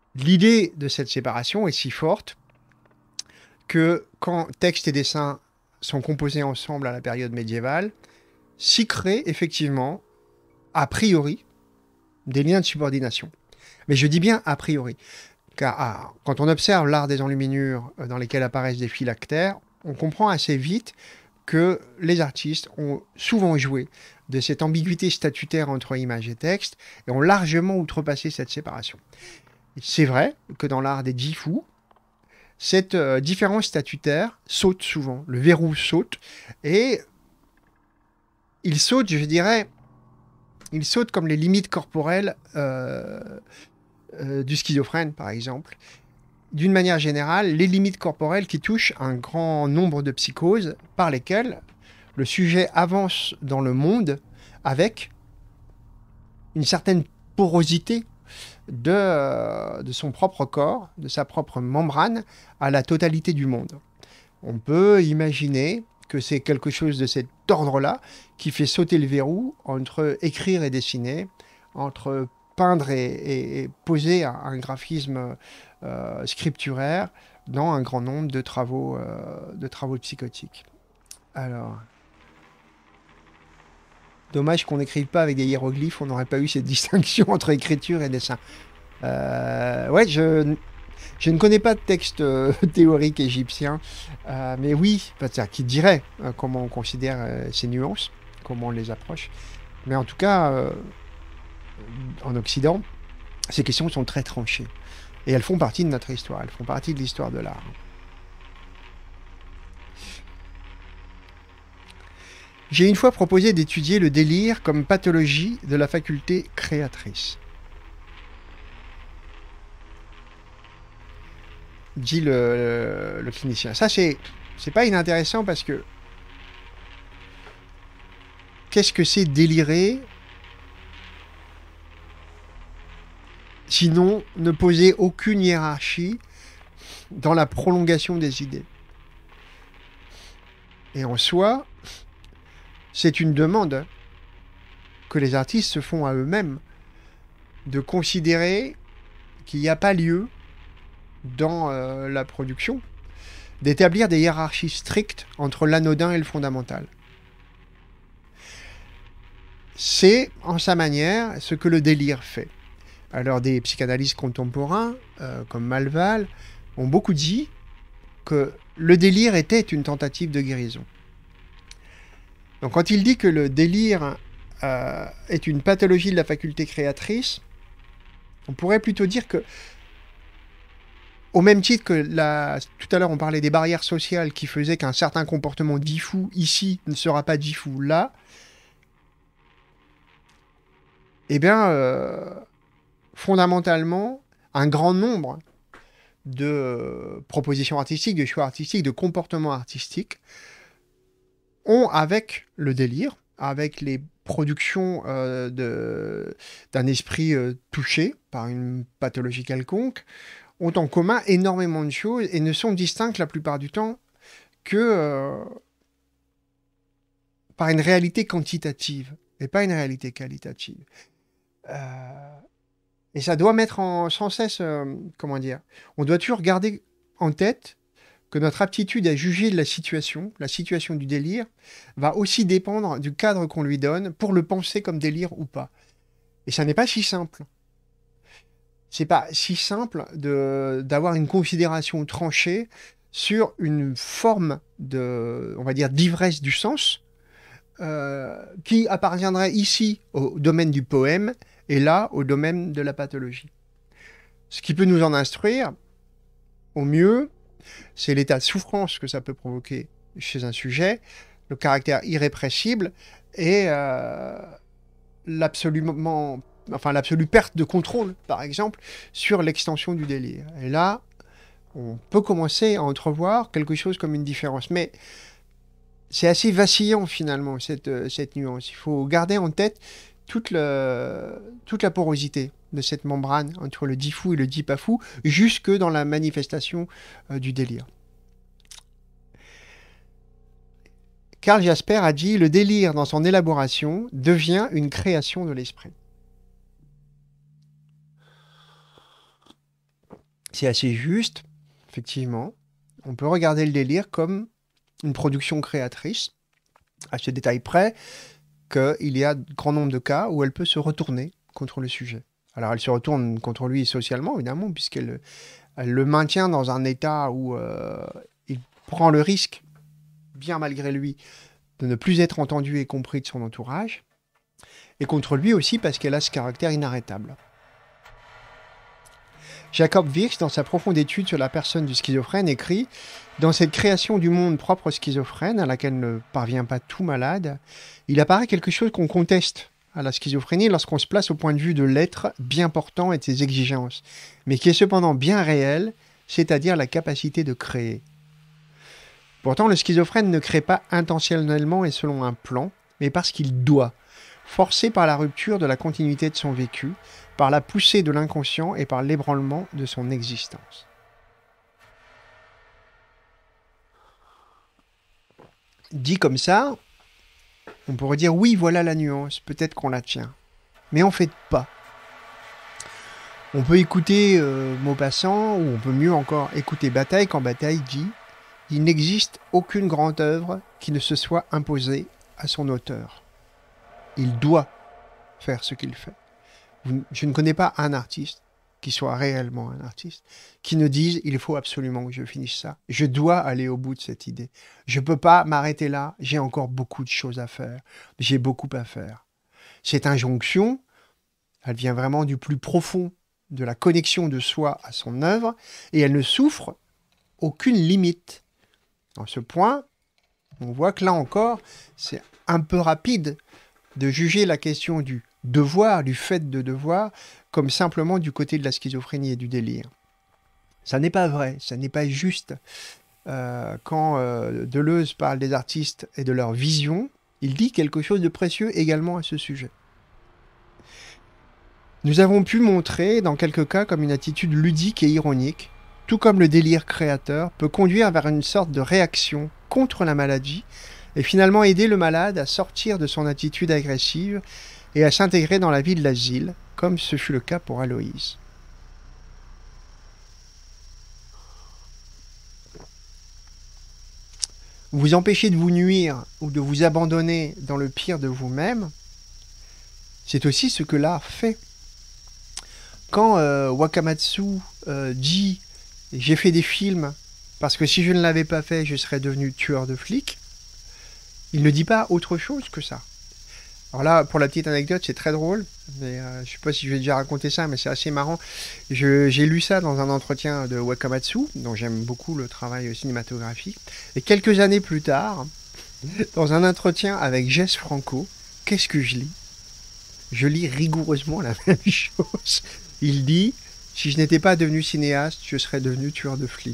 L'idée de cette séparation est si forte que quand texte et dessin sont composés ensemble à la période médiévale, s'y créent effectivement, a priori, des liens de subordination. Mais je dis bien a priori, car quand on observe l'art des enluminures dans lesquelles apparaissent des phylactères, on comprend assez vite que les artistes ont souvent joué de cette ambiguïté statutaire entre image et texte et ont largement outrepassé cette séparation. C'est vrai que dans l'art des jifu, cette différence statutaire saute souvent, le verrou saute, et il saute, je dirais, il saute comme les limites corporelles du schizophrène, par exemple. D'une manière générale, les limites corporelles qui touchent un grand nombre de psychoses par lesquelles le sujet avance dans le monde avec une certaine porosité de son propre corps, de sa propre membrane, à la totalité du monde. On peut imaginer que c'est quelque chose de cet ordre-là qui fait sauter le verrou entre écrire et dessiner, entre peindre et poser un graphisme scripturaire dans un grand nombre de travaux psychotiques. Alors, dommage qu'on n'écrive pas avec des hiéroglyphes, on n'aurait pas eu cette distinction entre écriture et dessin. Ouais, je ne connais pas de texte théorique égyptien, mais oui, c'est-à-dire qui dirait comment on considère ces nuances, comment on les approche. Mais en tout cas, en Occident, ces questions sont très tranchées. Et elles font partie de notre histoire, elles font partie de l'histoire de l'art. J'ai une fois proposé d'étudier le délire comme pathologie de la faculté créatrice. Dit le clinicien. Ça, c'est pas inintéressant parce que qu'est-ce que c'est délirer sinon ne poser aucune hiérarchie dans la prolongation des idées. Et en soi, c'est une demande que les artistes se font à eux-mêmes de considérer qu'il n'y a pas lieu dans la production d'établir des hiérarchies strictes entre l'anodin et le fondamental. C'est, en sa manière, ce que le délire fait. Alors des psychanalystes contemporains, comme Malval, ont beaucoup dit que le délire était une tentative de guérison. Donc quand il dit que le délire est une pathologie de la faculté créatrice, on pourrait plutôt dire que, au même titre que tout à l'heure on parlait des barrières sociales qui faisaient qu'un certain comportement dit fou ici ne sera pas dit fou là, eh bien, fondamentalement, un grand nombre de propositions artistiques, de choix artistiques, de comportements artistiques ont, avec le délire, avec les productions d'un esprit touché par une pathologie quelconque, ont en commun énormément de choses et ne sont distinctes la plupart du temps que par une réalité quantitative et pas une réalité qualitative. Et ça doit mettre sans cesse, comment dire, on doit toujours garder en tête que notre aptitude à juger de la situation du délire, va aussi dépendre du cadre qu'on lui donne pour le penser comme délire ou pas. Et ça n'est pas si simple. C'est pas si simple d'avoir une considération tranchée sur une forme on va dire, d'ivresse du sens, qui appartiendrait ici au domaine du poème et là au domaine de la pathologie. Ce qui peut nous en instruire, au mieux, c'est l'état de souffrance que ça peut provoquer chez un sujet, le caractère irrépressible et l'absolue perte de contrôle, par exemple, sur l'extension du délire. Et là, on peut commencer à entrevoir quelque chose comme une différence. Mais c'est assez vacillant, finalement, cette nuance. Il faut garder en tête toute la porosité de cette membrane entre le dit fou et le dit pas fou, jusque dans la manifestation du délire. Karl Jasper a dit « Le délire, dans son élaboration, devient une création de l'esprit ». C'est assez juste, effectivement. On peut regarder le délire comme une production créatrice, à ce détail près qu'il y a grand nombre de cas où elle peut se retourner contre le sujet. Alors elle se retourne contre lui socialement, évidemment, puisqu'elle le maintient dans un état où il prend le risque, bien malgré lui, de ne plus être entendu et compris de son entourage, et contre lui aussi parce qu'elle a ce caractère inarrêtable. Jacob Wirch, dans sa profonde étude sur la personne du schizophrène, écrit « Dans cette création du monde propre au schizophrène, à laquelle ne parvient pas tout malade, il apparaît quelque chose qu'on conteste à la schizophrénie lorsqu'on se place au point de vue de l'être bien portant et de ses exigences, mais qui est cependant bien réel, c'est-à-dire la capacité de créer. Pourtant, le schizophrène ne crée pas intentionnellement et selon un plan, mais parce qu'il doit, forcé par la rupture de la continuité de son vécu, par la poussée de l'inconscient et par l'ébranlement de son existence. » Dit comme ça, on pourrait dire oui, voilà la nuance, peut-être qu'on la tient. Mais en fait pas. On peut écouter Maupassant, ou on peut mieux encore écouter Bataille, quand Bataille dit « Il n'existe aucune grande œuvre qui ne se soit imposée à son auteur. Il doit faire ce qu'il fait. » Je ne connais pas un artiste qui soit réellement un artiste, qui ne dise « il faut absolument que je finisse ça. Je dois aller au bout de cette idée. Je ne peux pas m'arrêter là, j'ai encore beaucoup de choses à faire. J'ai beaucoup à faire. » Cette injonction, elle vient vraiment du plus profond de la connexion de soi à son œuvre, et elle ne souffre aucune limite. Dans ce point, on voit que là encore, c'est un peu rapide de juger la question du devoir, du fait de devoir, comme simplement du côté de la schizophrénie et du délire. Ça n'est pas vrai, ça n'est pas juste. Quand Deleuze parle des artistes et de leur vision, il dit quelque chose de précieux également à ce sujet. Nous avons pu montrer, dans quelques cas, comme une attitude ludique et ironique, tout comme le délire créateur, peut conduire vers une sorte de réaction contre la maladie et finalement aider le malade à sortir de son attitude agressive et à s'intégrer dans la vie de l'asile, comme ce fut le cas pour Aloïse. Vous empêcher de vous nuire ou de vous abandonner dans le pire de vous-même, c'est aussi ce que l'art fait. Quand Wakamatsu dit « j'ai fait des films parce que si je ne l'avais pas fait, je serais devenu tueur de flics », il ne dit pas autre chose que ça. Alors là, pour la petite anecdote, c'est très drôle, mais je ne sais pas si je vais déjà raconter ça, mais c'est assez marrant. J'ai lu ça dans un entretien de Wakamatsu, dont j'aime beaucoup le travail cinématographique, et quelques années plus tard, dans un entretien avec Jess Franco, qu'est-ce que je lis? Je lis rigoureusement la même chose. Il dit « Si je n'étais pas devenu cinéaste, je serais devenu tueur de flics. »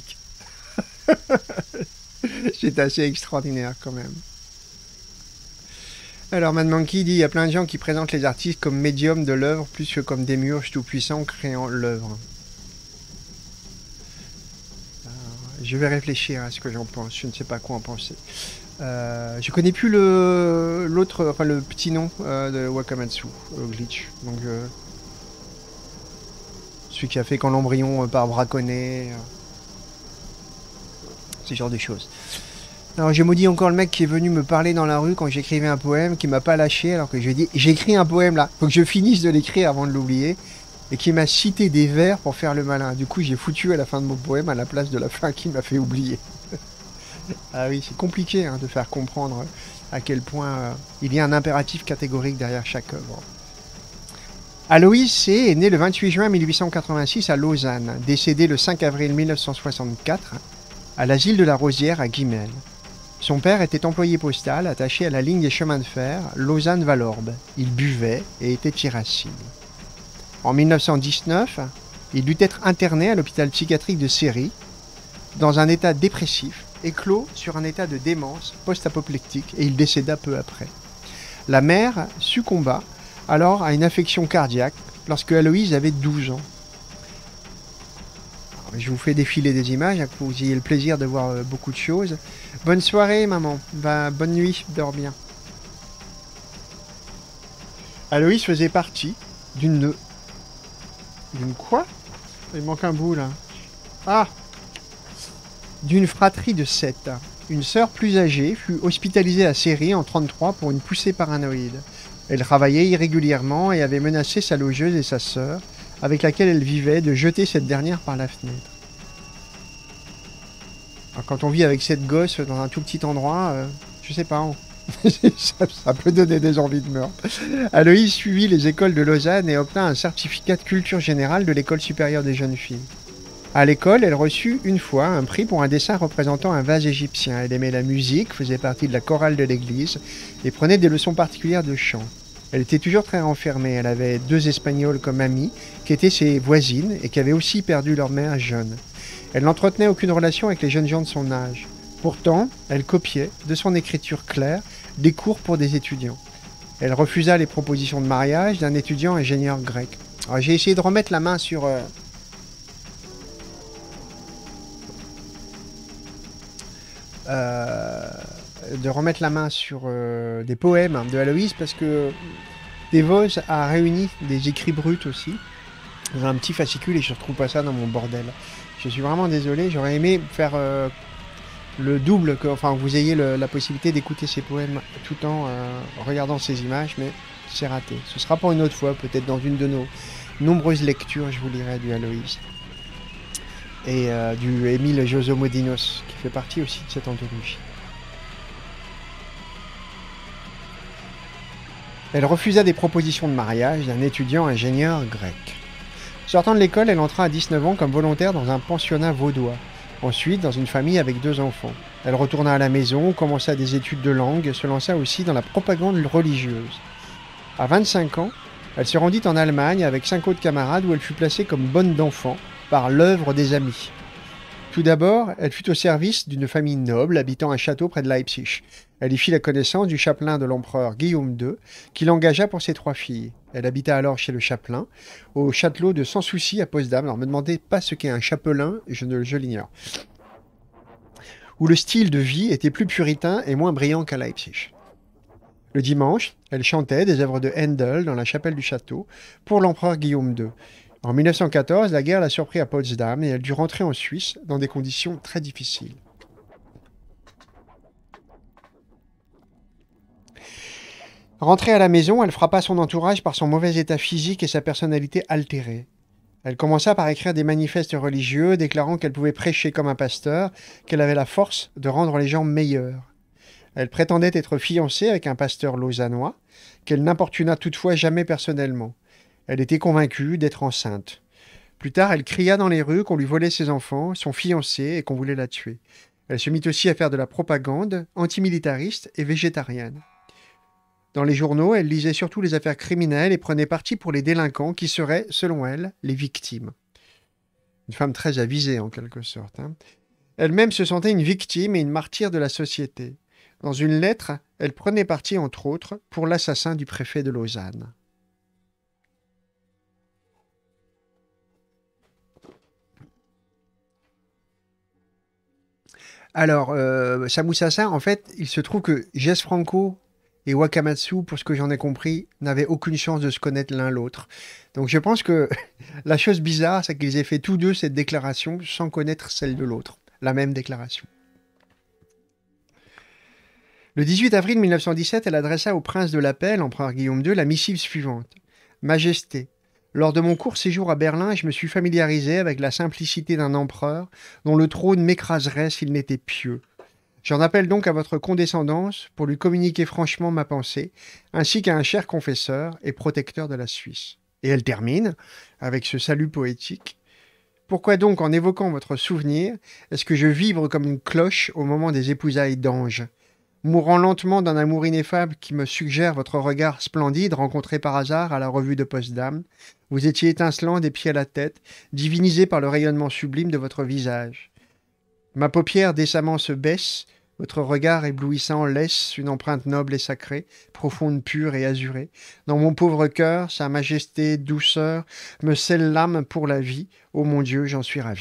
C'est assez extraordinaire quand même. Alors, Mad Monkey dit « Il y a plein de gens qui présentent les artistes comme médiums de l'œuvre plus que comme démiurges tout-puissants créant l'œuvre. » Je vais réfléchir à ce que j'en pense. Je ne sais pas quoi en penser. Je connais plus l'autre, enfin le petit nom de Wakamatsu, Glitch. Donc, celui qui a fait Quand l'embryon part braconner, ce genre de choses. Alors j'ai maudit encore le mec qui est venu me parler dans la rue quand j'écrivais un poème, qui m'a pas lâché alors que je lui ai dit j'écris un poème là, faut que je finisse de l'écrire avant de l'oublier, et qui m'a cité des vers pour faire le malin. Du coup j'ai foutu à la fin de mon poème à la place de la fin qui m'a fait oublier. Ah oui, c'est compliqué de faire comprendre à quel point il y a un impératif catégorique derrière chaque œuvre. Aloïse C. est née le 28 juin 1886 à Lausanne, décédée le 5 avril 1964 à l'asile de la Rosière à Guimel. Son père était employé postal attaché à la ligne des chemins de fer Lausanne-Valorbe. Il buvait et était irascible. En 1919, il dut être interné à l'hôpital psychiatrique de Séry dans un état dépressif, éclos sur un état de démence post-apoplectique, et il décéda peu après. La mère succomba alors à une affection cardiaque lorsque Aloïse avait 12 ans. Alors, je vous fais défiler des images pour que vous ayez le plaisir de voir beaucoup de choses. Bonne soirée maman, bonne nuit, dors bien. Aloïse faisait partie d'une quoi? Il manque un bout là. Ah, d'une fratrie de 7. une sœur plus âgée fut hospitalisée à Séry en 1933 pour une poussée paranoïde. Elle travaillait irrégulièrement et avait menacé sa logeuse et sa sœur, avec laquelle elle vivait, de jeter cette dernière par la fenêtre. Alors, quand on vit avec cette gosse dans un tout petit endroit, je sais pas, ça peut donner des envies de meurtre. Aloïse suivit les écoles de Lausanne et obtint un certificat de culture générale de l'École supérieure des jeunes filles. À l'école, elle reçut une fois un prix pour un dessin représentant un vase égyptien. Elle aimait la musique, faisait partie de la chorale de l'église et prenait des leçons particulières de chant. Elle était toujours très renfermée. Elle avait 2 Espagnols comme amies, qui étaient ses voisines et qui avaient aussi perdu leur mère jeune. Elle n'entretenait aucune relation avec les jeunes gens de son âge. Pourtant, elle copiait, de son écriture claire, des cours pour des étudiants. Elle refusa les propositions de mariage d'un étudiant ingénieur grec. Alors, j'ai essayé de remettre la main sur... des poèmes de Aloïse, parce que Desvos a réuni des écrits bruts aussi dans un petit fascicule et je ne retrouve pas ça dans mon bordel. Je suis vraiment désolé, j'aurais aimé faire le double, que vous ayez la possibilité d'écouter ces poèmes tout en regardant ces images, mais c'est raté. Ce sera pour une autre fois, peut-être dans une de nos nombreuses lectures, je vous lirai du Aloïse. Et du Émile Josomodinos, qui fait partie aussi de cette anthologie. Elle refusa des propositions de mariage d'un étudiant ingénieur grec. Sortant de l'école, elle entra à 19 ans comme volontaire dans un pensionnat vaudois. Ensuite, dans une famille avec 2 enfants. Elle retourna à la maison, commença des études de langue et se lança aussi dans la propagande religieuse. À 25 ans, elle se rendit en Allemagne avec 5 autres camarades où elle fut placée comme bonne d'enfant par l'œuvre des amis. Tout d'abord, elle fut au service d'une famille noble habitant un château près de Leipzig. Elle y fit la connaissance du chapelain de l'empereur Guillaume II, qui l'engagea pour ses 3 filles. Elle habita alors chez le chapelain, au château de Sans Souci à Potsdam. Alors, ne me demandez pas ce qu'est un chapelain, je l'ignore. Où le style de vie était plus puritain et moins brillant qu'à Leipzig. Le dimanche, elle chantait des œuvres de Handel dans la chapelle du château pour l'empereur Guillaume II. En 1914, la guerre l'a surpris à Potsdam et elle dut rentrer en Suisse dans des conditions très difficiles. Rentrée à la maison, elle frappa son entourage par son mauvais état physique et sa personnalité altérée. Elle commença par écrire des manifestes religieux déclarant qu'elle pouvait prêcher comme un pasteur, qu'elle avait la force de rendre les gens meilleurs. Elle prétendait être fiancée avec un pasteur lausannois, qu'elle n'importuna toutefois jamais personnellement. Elle était convaincue d'être enceinte. Plus tard, elle cria dans les rues qu'on lui volait ses enfants, son fiancé, et qu'on voulait la tuer. Elle se mit aussi à faire de la propagande antimilitariste et végétarienne. Dans les journaux, elle lisait surtout les affaires criminelles et prenait parti pour les délinquants qui seraient, selon elle, les victimes. Une femme très avisée, en quelque sorte. Elle-même se sentait une victime et une martyre de la société. Dans une lettre, elle prenait parti, entre autres, pour l'assassin du préfet de Lausanne. Alors, Samoussassa, en fait, il se trouve que Jess Franco et Wakamatsu, pour ce que j'en ai compris, n'avaient aucune chance de se connaître l'un l'autre. Donc je pense que la chose bizarre, c'est qu'ils aient fait tous deux cette déclaration sans connaître celle de l'autre. La même déclaration. Le 18 avril 1917, elle adressa au prince de la Paix, l'empereur Guillaume II, la missive suivante. « Majesté, lors de mon court séjour à Berlin, je me suis familiarisé avec la simplicité d'un empereur dont le trône m'écraserait s'il n'était pieux. J'en appelle donc à votre condescendance pour lui communiquer franchement ma pensée, ainsi qu'à un cher confesseur et protecteur de la Suisse. » Et elle termine avec ce salut poétique. « Pourquoi donc, en évoquant votre souvenir, est-ce que je vibre comme une cloche au moment des épousailles d'anges ? Mourant lentement d'un amour ineffable qui me suggère votre regard splendide rencontré par hasard à la revue de Potsdam, vous étiez étincelant des pieds à la tête, divinisé par le rayonnement sublime de votre visage. Ma paupière décemment se baisse, votre regard éblouissant laisse une empreinte noble et sacrée, profonde, pure et azurée. Dans mon pauvre cœur, sa majesté, douceur, me scelle l'âme pour la vie. Ô mon Dieu, j'en suis ravi. »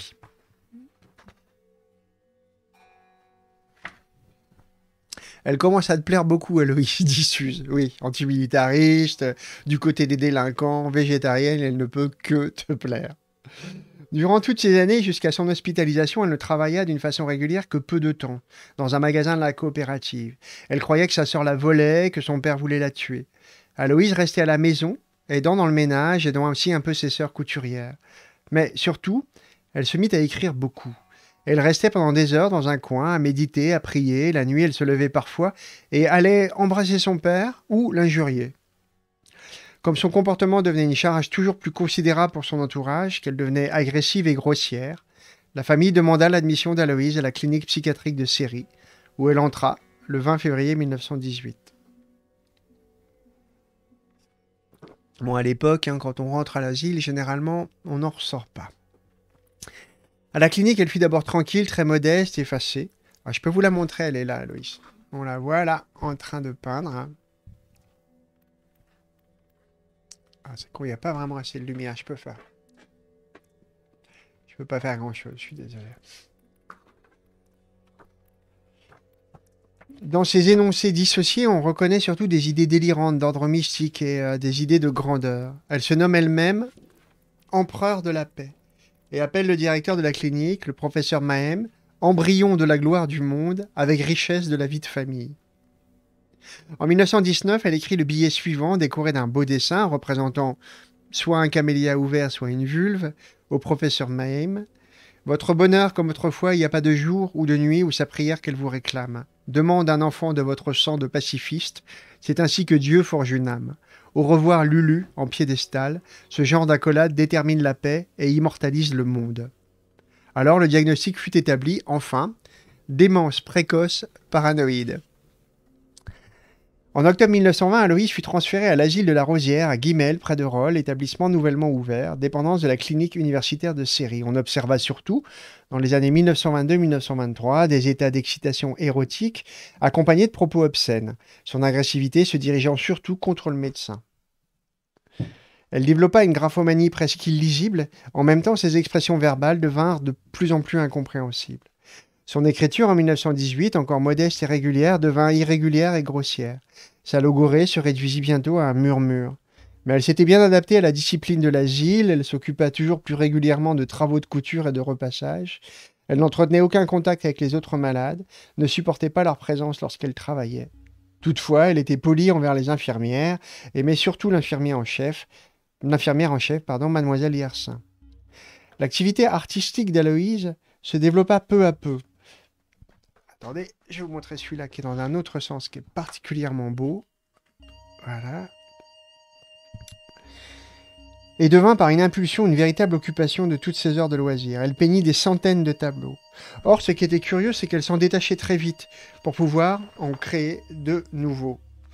Elle commence à te plaire beaucoup, Héloïse Dissuse. Oui, antimilitariste, du côté des délinquants, végétarienne, elle ne peut que te plaire. Durant toutes ces années, jusqu'à son hospitalisation, elle ne travailla d'une façon régulière que peu de temps, dans un magasin de la coopérative. Elle croyait que sa sœur la volait, que son père voulait la tuer. Aloïse restait à la maison, aidant dans le ménage, aidant aussi un peu ses sœurs couturières. Mais surtout, elle se mit à écrire beaucoup. Elle restait pendant des heures dans un coin, à méditer, à prier. La nuit, elle se levait parfois et allait embrasser son père ou l'injurier. Comme son comportement devenait une charge toujours plus considérable pour son entourage, qu'elle devenait agressive et grossière, la famille demanda l'admission d'Aloïse à la clinique psychiatrique de Séry, où elle entra le 20 février 1918. Bon, à l'époque, quand on rentre à l'asile, généralement, on n'en ressort pas. À la clinique, elle fut d'abord tranquille, très modeste, effacée. Alors, je peux vous la montrer, elle est là, Aloïse. On la voit là, en train de peindre. Hein. Ah, c'est con, il n'y a pas vraiment assez de lumière, je peux pas faire grand-chose, je suis désolé. Dans ces énoncés dissociés, on reconnaît surtout des idées délirantes d'ordre mystique et des idées de grandeur. Elle se nomme elle-même empereur de la paix et appelle le directeur de la clinique, le professeur Mahem, embryon de la gloire du monde avec richesse de la vie de famille. En 1919, elle écrit le billet suivant, décoré d'un beau dessin représentant soit un camélia ouvert, soit une vulve, au professeur Mahem. Votre bonheur, comme autrefois, il n'y a pas de jour ou de nuit où sa prière qu'elle vous réclame. Demande un enfant de votre sang de pacifiste, c'est ainsi que Dieu forge une âme. Au revoir Lulu, en piédestal, ce genre d'accolade détermine la paix et immortalise le monde. Alors le diagnostic fut établi, enfin, démence précoce paranoïde. En octobre 1920, Aloïse fut transférée à l'asile de la Rosière, à Guimel, près de Rolle, établissement nouvellement ouvert, dépendance de la clinique universitaire de Séry. On observa surtout, dans les années 1922-1923, des états d'excitation érotique accompagnés de propos obscènes, son agressivité se dirigeant surtout contre le médecin. Elle développa une graphomanie presque illisible, en même temps ses expressions verbales devinrent de plus en plus incompréhensibles. Son écriture en 1918, encore modeste et régulière, devint irrégulière et grossière. Sa logorée se réduisit bientôt à un murmure. Mais elle s'était bien adaptée à la discipline de l'asile, elle s'occupa toujours plus régulièrement de travaux de couture et de repassage. Elle n'entretenait aucun contact avec les autres malades, ne supportait pas leur présence lorsqu'elle travaillait. Toutefois, elle était polie envers les infirmières, mais surtout l'infirmière en chef, mademoiselle Yersin. L'activité artistique d'Aloïse se développa peu à peu. Attendez, je vais vous montrer celui-là qui est dans un autre sens, qui est particulièrement beau. Voilà. Et devint par une impulsion une véritable occupation de toutes ses heures de loisirs. Elle peignit des centaines de tableaux. Or, ce qui était curieux, c'est qu'elle s'en détachait très vite pour pouvoir en créer de nouveaux.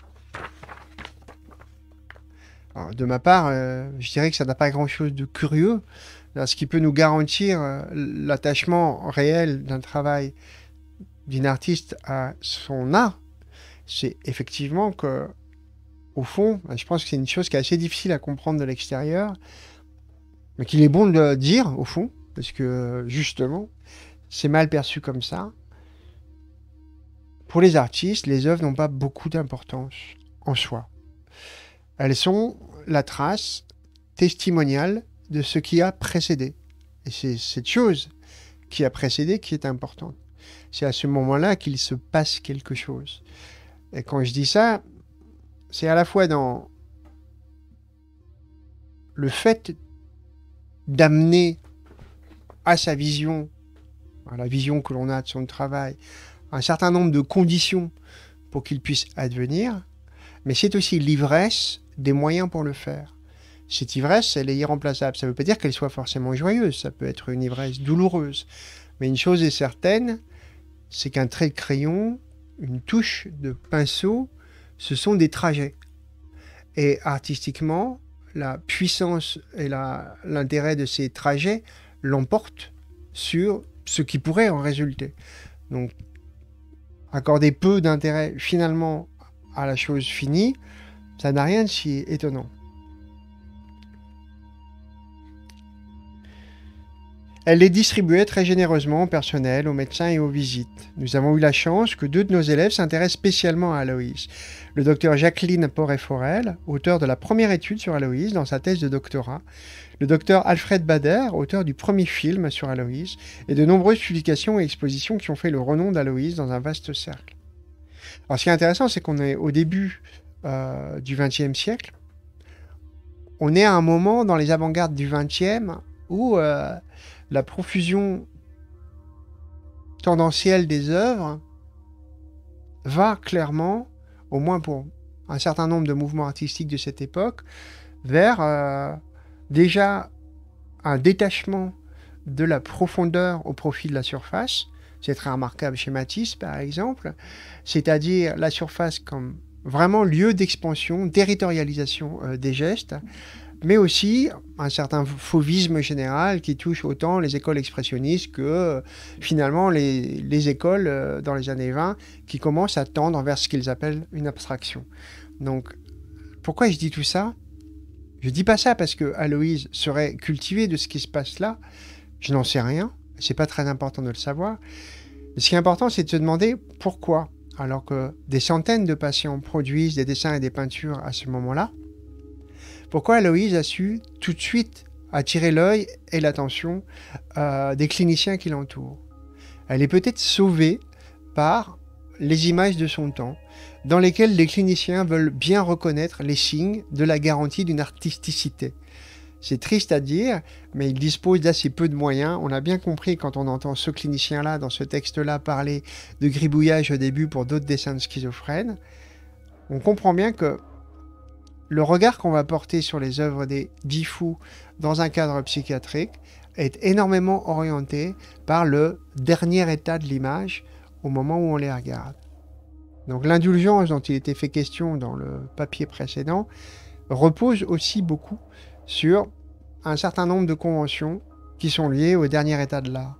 Alors, de ma part, je dirais que ça n'a pas grand-chose de curieux. Ce qui peut nous garantir l'attachement réel d'un travail d'une artiste à son art, c'est effectivement que, au fond, je pense que c'est une chose qui est assez difficile à comprendre de l'extérieur, mais qu'il est bon de le dire, au fond, parce que, justement, c'est mal perçu comme ça. Pour les artistes, les œuvres n'ont pas beaucoup d'importance en soi. Elles sont la trace testimoniale de ce qui a précédé. Et c'est cette chose qui a précédé qui est importante. C'est à ce moment-là qu'il se passe quelque chose. Et quand je dis ça, c'est à la fois dans le fait d'amener à sa vision, à la vision que l'on a de son travail, un certain nombre de conditions pour qu'il puisse advenir, mais c'est aussi l'ivresse des moyens pour le faire. Cette ivresse, elle est irremplaçable. Ça ne veut pas dire qu'elle soit forcément joyeuse, ça peut être une ivresse douloureuse. Mais une chose est certaine, c'est qu'un trait de crayon, une touche de pinceau, ce sont des trajets. Et artistiquement, la puissance et l'intérêt de ces trajets l'emportent sur ce qui pourrait en résulter. Donc, accorder peu d'intérêt finalement à la chose finie, ça n'a rien de si étonnant. Elle les distribuait très généreusement au personnel, aux médecins et aux visites. Nous avons eu la chance que 2 de nos élèves s'intéressent spécialement à Aloïse. Le docteur Jacqueline Poré-Forel, auteur de la première étude sur Aloïse dans sa thèse de doctorat, le docteur Alfred Bader, auteur du premier film sur Aloïse, et de nombreuses publications et expositions qui ont fait le renom d'Aloïse dans un vaste cercle. Alors ce qui est intéressant, c'est qu'on est au début du XXe siècle. On est à un moment dans les avant-gardes du XXe où la profusion tendancielle des œuvres va clairement, au moins pour un certain nombre de mouvements artistiques de cette époque, vers déjà un détachement de la profondeur au profit de la surface. C'est très remarquable chez Matisse, par exemple, c'est-à-dire la surface comme vraiment lieu d'expansion, territorialisation des gestes, mais aussi un certain fauvisme général qui touche autant les écoles expressionnistes que finalement les écoles dans les années 20 qui commencent à tendre vers ce qu'ils appellent une abstraction. Donc, pourquoi je dis tout ça ? Je dis pas ça parce que Aloïse serait cultivée de ce qui se passe là. Je n'en sais rien. C'est pas très important de le savoir. Mais ce qui est important, c'est de se demander pourquoi, alors que des centaines de patients produisent des dessins et des peintures à ce moment-là, pourquoi Aloïse a su tout de suite attirer l'œil et l'attention des cliniciens qui l'entourent. Elle est peut-être sauvée par les images de son temps, dans lesquelles les cliniciens veulent bien reconnaître les signes de la garantie d'une artisticité. C'est triste à dire, mais il dispose d'assez peu de moyens. On a bien compris quand on entend ce clinicien-là, dans ce texte-là, parler de gribouillage au début pour d'autres dessins de schizophrènes. On comprend bien que le regard qu'on va porter sur les œuvres des 10 fous dans un cadre psychiatrique est énormément orienté par le dernier état de l'image au moment où on les regarde. Donc l'indulgence dont il était fait question dans le papier précédent repose aussi beaucoup sur un certain nombre de conventions qui sont liées au dernier état de l'art.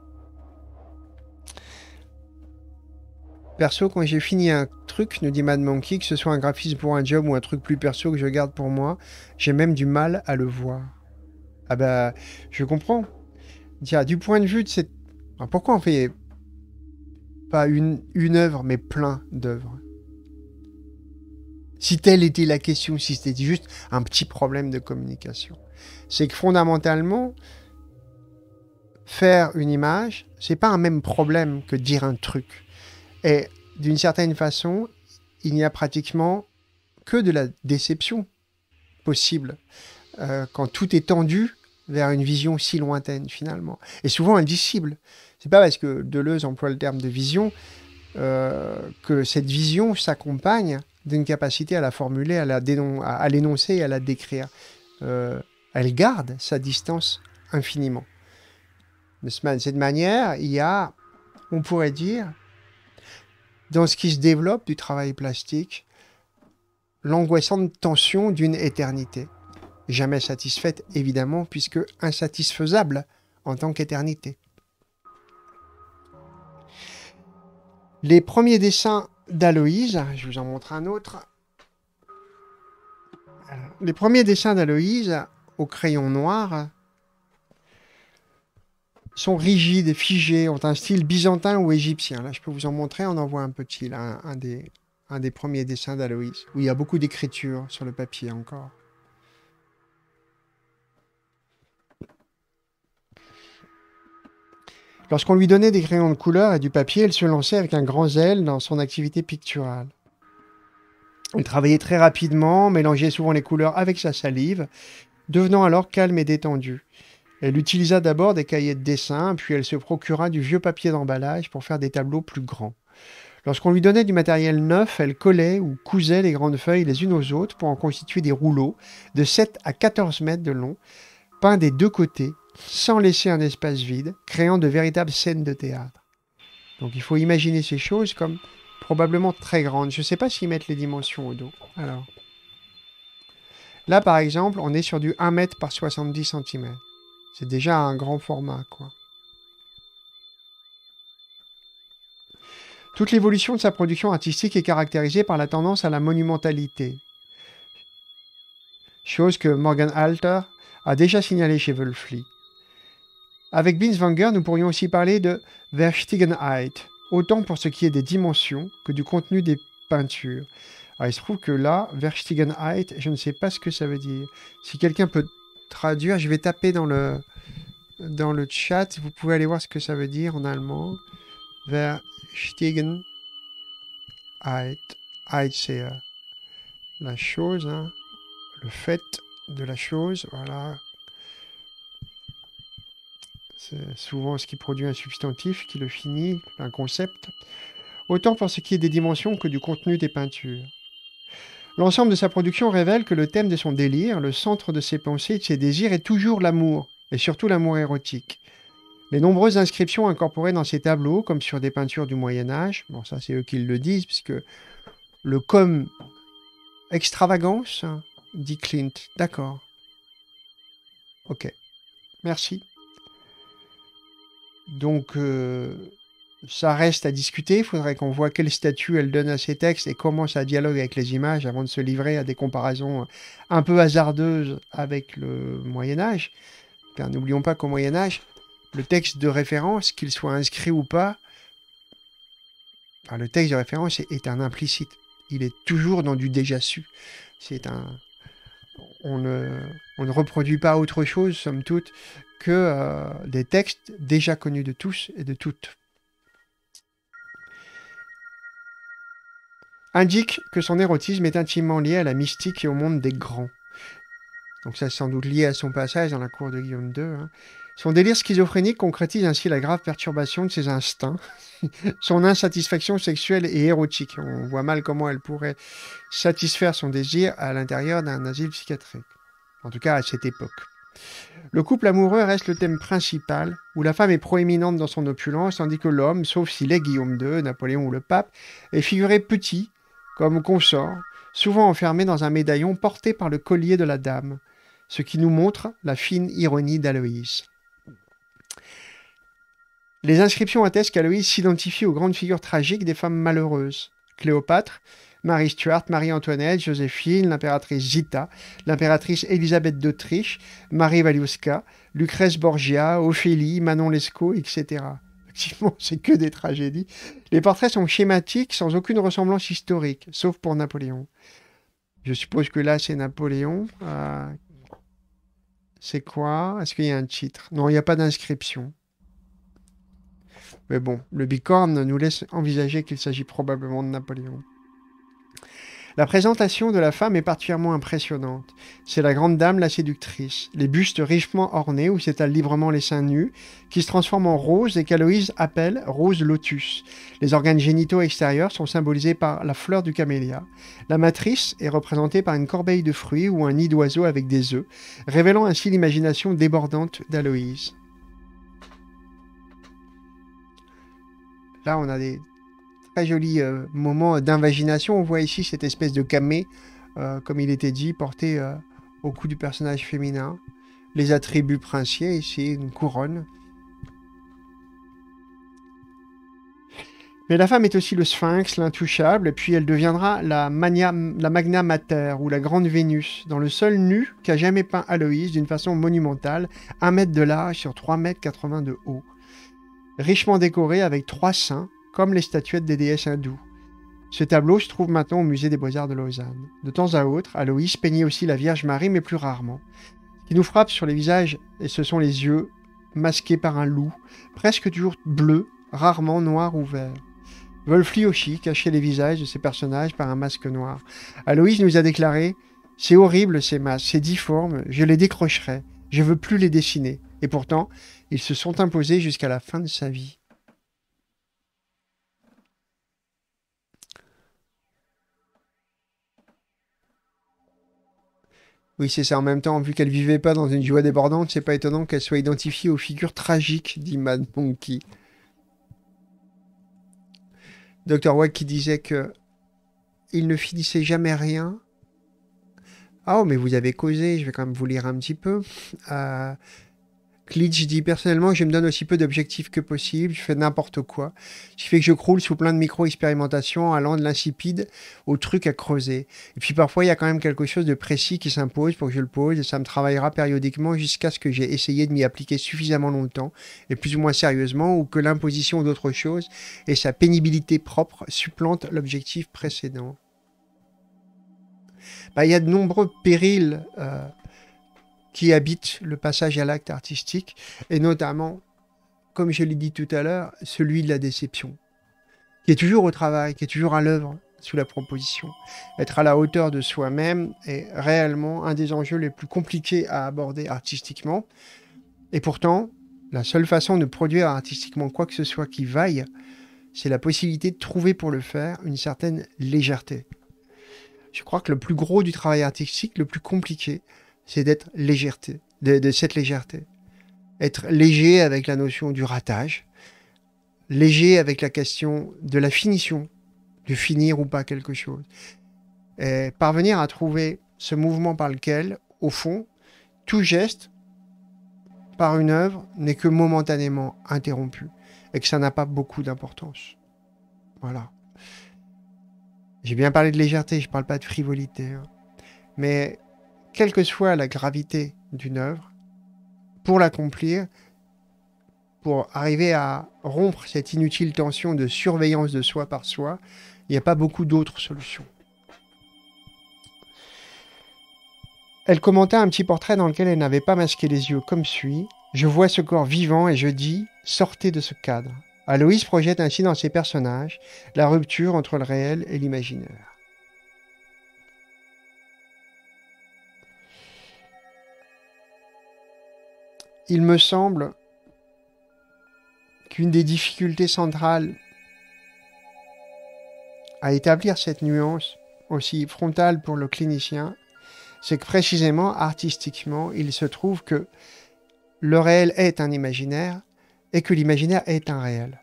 Perso, quand j'ai fini un truc, nous dit Mad Monkey, que ce soit un graphisme pour un job ou un truc plus perso que je garde pour moi, j'ai même du mal à le voir. Ah bah, je comprends. Tiens, du point de vue de cette... Alors, pourquoi on fait pas une œuvre, mais plein d'œuvres ? Si telle était la question, si c'était juste un petit problème de communication. C'est que fondamentalement, faire une image, c'est pas un même problème que dire un truc. Et d'une certaine façon, il n'y a pratiquement que de la déception possible quand tout est tendu vers une vision si lointaine finalement. Et souvent indicible. C'est pas parce que Deleuze emploie le terme de vision que cette vision s'accompagne d'une capacité à la formuler, à l'énoncer et à la décrire. Elle garde sa distance infiniment. De cette manière, il y a, on pourrait dire, dans ce qui se développe du travail plastique, l'angoissante tension d'une éternité. Jamais satisfaite, évidemment, puisque insatisfaisable en tant qu'éternité. Les premiers dessins d'Aloïse, je vous en montre un autre. Les premiers dessins d'Aloïse au crayon noir sont rigides et figés, ont un style byzantin ou égyptien. Là, je peux vous en montrer, on en voit un petit, là, un des premiers dessins d'Aloïse, où il y a beaucoup d'écriture sur le papier encore. Lorsqu'on lui donnait des crayons de couleur et du papier, elle se lançait avec un grand zèle dans son activité picturale. Elle travaillait très rapidement, mélangeait souvent les couleurs avec sa salive, devenant alors calme et détendue. Elle utilisa d'abord des cahiers de dessin, puis elle se procura du vieux papier d'emballage pour faire des tableaux plus grands. Lorsqu'on lui donnait du matériel neuf, elle collait ou cousait les grandes feuilles les unes aux autres pour en constituer des rouleaux de 7 à 14 mètres de long, peints des deux côtés, sans laisser un espace vide, créant de véritables scènes de théâtre. Donc il faut imaginer ces choses comme probablement très grandes. Je ne sais pas s'ils mettent les dimensions au dos. Alors, là, par exemple, on est sur du 1 mètre par 70 cm. C'est déjà un grand format, quoi. Toute l'évolution de sa production artistique est caractérisée par la tendance à la monumentalité. Chose que Morgan Alter a déjà signalé chez Wölfli. Avec Binswanger, nous pourrions aussi parler de Verschtiegenheit, autant pour ce qui est des dimensions que du contenu des peintures. Alors, il se trouve que là, Verschtiegenheit, je ne sais pas ce que ça veut dire. Si quelqu'un peut traduire, je vais taper dans le chat. Vous pouvez aller voir ce que ça veut dire en allemand. Verschtiegenheit. Heit, c'est la chose, hein, le fait de la chose, voilà. C'est souvent ce qui produit un substantif qui le finit, un concept. Autant pour ce qui est des dimensions que du contenu des peintures. L'ensemble de sa production révèle que le thème de son délire, le centre de ses pensées et de ses désirs est toujours l'amour, et surtout l'amour érotique. Les nombreuses inscriptions incorporées dans ces tableaux, comme sur des peintures du Moyen-Âge, bon ça c'est eux qui le disent, puisque le comme extravagance, dit Clint. D'accord. Ok. Merci. Donc, ça reste à discuter. Il faudrait qu'on voit quel statut elle donne à ces textes et comment ça dialogue avec les images avant de se livrer à des comparaisons un peu hasardeuses avec le Moyen-Âge. Car n'oublions pas qu'au Moyen-Âge, le texte de référence, qu'il soit inscrit ou pas, enfin, le texte de référence est un implicite. Il est toujours dans du déjà su. C'est un... On ne reproduit pas autre chose, somme toute, que des textes déjà connus de tous et de toutes. Indique que son érotisme est intimement lié à la mystique et au monde des grands. Donc ça, c'est sans doute lié à son passage dans la cour de Guillaume II. Hein. Son délire schizophrénique concrétise ainsi la grave perturbation de ses instincts, son insatisfaction sexuelle et érotique. On voit mal comment elle pourrait satisfaire son désir à l'intérieur d'un asile psychiatrique. En tout cas, à cette époque. Le couple amoureux reste le thème principal, où la femme est proéminente dans son opulence, tandis que l'homme, sauf s'il est Guillaume II, Napoléon ou le pape, est figuré petit, comme consort, souvent enfermé dans un médaillon porté par le collier de la dame, ce qui nous montre la fine ironie d'Aloïse. Les inscriptions attestent qu'Aloïse s'identifie aux grandes figures tragiques des femmes malheureuses. Cléopâtre, Marie Stuart, Marie-Antoinette, Joséphine, l'impératrice Zita, l'impératrice Élisabeth d'Autriche, Marie Walewska, Lucrèce Borgia, Ophélie, Manon Lescaut, etc. Effectivement, c'est que des tragédies. Les portraits sont schématiques, sans aucune ressemblance historique, sauf pour Napoléon. Je suppose que là, c'est Napoléon. C'est quoi? Est-ce qu'il y a un titre? Non, il n'y a pas d'inscription. Mais bon, le bicorne nous laisse envisager qu'il s'agit probablement de Napoléon. La présentation de la femme est particulièrement impressionnante. C'est la grande dame, la séductrice. Les bustes richement ornés où s'étalent librement les seins nus, qui se transforment en rose et qu'Aloïse appelle rose lotus. Les organes génitaux extérieurs sont symbolisés par la fleur du camélia. La matrice est représentée par une corbeille de fruits ou un nid d'oiseau avec des œufs, révélant ainsi l'imagination débordante d'Aloïse. Là, on a des très jolis moments d'invagination. On voit ici cette espèce de camée, comme il était dit, portée au cou du personnage féminin. Les attributs princiers, ici, une couronne. Mais la femme est aussi le sphinx, l'intouchable, et puis elle deviendra la magna mater, ou la grande Vénus, dans le seul nu qu'a jamais peint Aloïse d'une façon monumentale, 1 mètre de large sur 3,80 m de haut. Richement décoré avec 3 seins, comme les statuettes des déesses hindoues. Ce tableau se trouve maintenant au musée des Beaux-Arts de Lausanne. De temps à autre, Aloïse peignait aussi la Vierge Marie, mais plus rarement. Ce qui nous frappe sur les visages, et ce sont les yeux, masqués par un loup, presque toujours bleu, rarement noir ou vert. Wolf Liochi cachait les visages de ses personnages par un masque noir. Aloïse nous a déclaré « C'est horrible ces masques, c'est difforme, je les décrocherai, je veux plus les dessiner. » Et pourtant, ils se sont imposés jusqu'à la fin de sa vie. Oui, c'est ça. En même temps, vu qu'elle vivait pas dans une joie débordante, c'est pas étonnant qu'elle soit identifiée aux figures tragiques, dit Mad Monkey. Dr. Wack qui disait que il ne finissait jamais rien. Ah, oh, mais vous avez causé, je vais quand même vous lire un petit peu. Glitch dit personnellement, je me donne aussi peu d'objectifs que possible, je fais n'importe quoi. Ce qui fait que je croule sous plein de micro-expérimentations allant de l'insipide au truc à creuser. Et puis parfois, il y a quand même quelque chose de précis qui s'impose pour que je le pose et ça me travaillera périodiquement jusqu'à ce que j'ai essayé de m'y appliquer suffisamment longtemps et plus ou moins sérieusement ou que l'imposition d'autre chose et sa pénibilité propre supplante l'objectif précédent. Bah, il y a de nombreux périls qui habitent le passage à l'acte artistique, et notamment, comme je l'ai dit tout à l'heure, celui de la déception, qui est toujours au travail, qui est toujours à l'œuvre sous la proposition. Être à la hauteur de soi-même est réellement un des enjeux les plus compliqués à aborder artistiquement, et pourtant, la seule façon de produire artistiquement quoi que ce soit qui vaille, c'est la possibilité de trouver pour le faire une certaine légèreté. Je crois que le plus gros du travail artistique, le plus compliqué, c'est d'être légèreté, de cette légèreté. Être léger avec la notion du ratage, léger avec la question de la finition, de finir ou pas quelque chose. Et parvenir à trouver ce mouvement par lequel, au fond, tout geste par une œuvre n'est que momentanément interrompu et que ça n'a pas beaucoup d'importance. Voilà. J'ai bien parlé de légèreté, je ne parle pas de frivolité. Hein. Mais quelle que soit la gravité d'une œuvre, pour l'accomplir, pour arriver à rompre cette inutile tension de surveillance de soi par soi, il n'y a pas beaucoup d'autres solutions. Elle commenta un petit portrait dans lequel elle n'avait pas masqué les yeux comme suit. « Je vois ce corps vivant et je dis, sortez de ce cadre. » Aloïse projette ainsi dans ses personnages la rupture entre le réel et l'imaginaire. Il me semble qu'une des difficultés centrales à établir cette nuance aussi frontale pour le clinicien, c'est que précisément, artistiquement, il se trouve que le réel est un imaginaire et que l'imaginaire est un réel.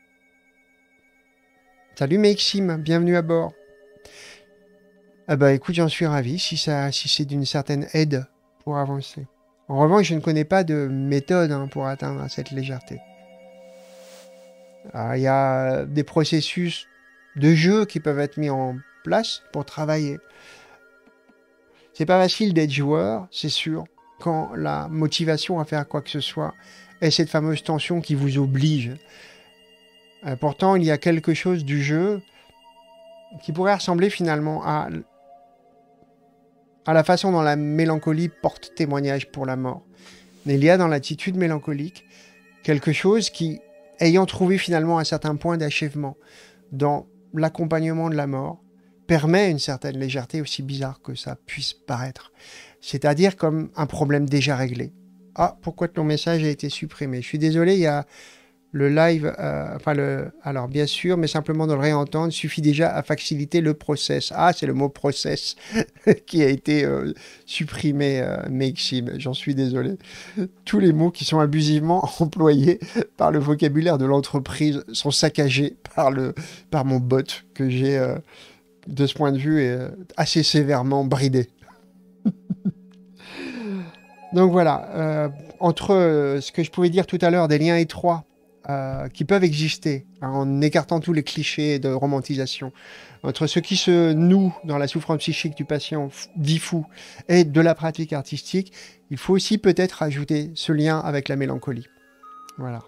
Salut Maxime, bienvenue à bord. Ah bah écoute, j'en suis ravi si c'est d'une certaine aide pour avancer. En revanche, je ne connais pas de méthode pour atteindre cette légèreté. Il y a des processus de jeu qui peuvent être mis en place pour travailler. C'est pas facile d'être joueur, c'est sûr, quand la motivation à faire quoi que ce soit est cette fameuse tension qui vous oblige. Pourtant, il y a quelque chose du jeu qui pourrait ressembler finalement à la façon dont la mélancolie porte témoignage pour la mort. Mais il y a dans l'attitude mélancolique quelque chose qui, ayant trouvé finalement un certain point d'achèvement dans l'accompagnement de la mort, permet une certaine légèreté, aussi bizarre que ça puisse paraître. C'est-à-dire comme un problème déjà réglé. Ah, pourquoi ton message a été supprimé? Je suis désolé, il y a le live, alors bien sûr, mais simplement de le réentendre suffit déjà à faciliter le process. Ah, c'est le mot process qui a été supprimé, Maxime, j'en suis désolé. Tous les mots qui sont abusivement employés par le vocabulaire de l'entreprise sont saccagés par mon bot que j'ai, de ce point de vue, assez sévèrement bridé. Donc voilà, entre ce que je pouvais dire tout à l'heure, des liens étroits qui peuvent exister, en écartant tous les clichés de romantisation, entre ce qui se noue dans la souffrance psychique du patient dit fou et de la pratique artistique, il faut aussi peut-être ajouter ce lien avec la mélancolie. Voilà.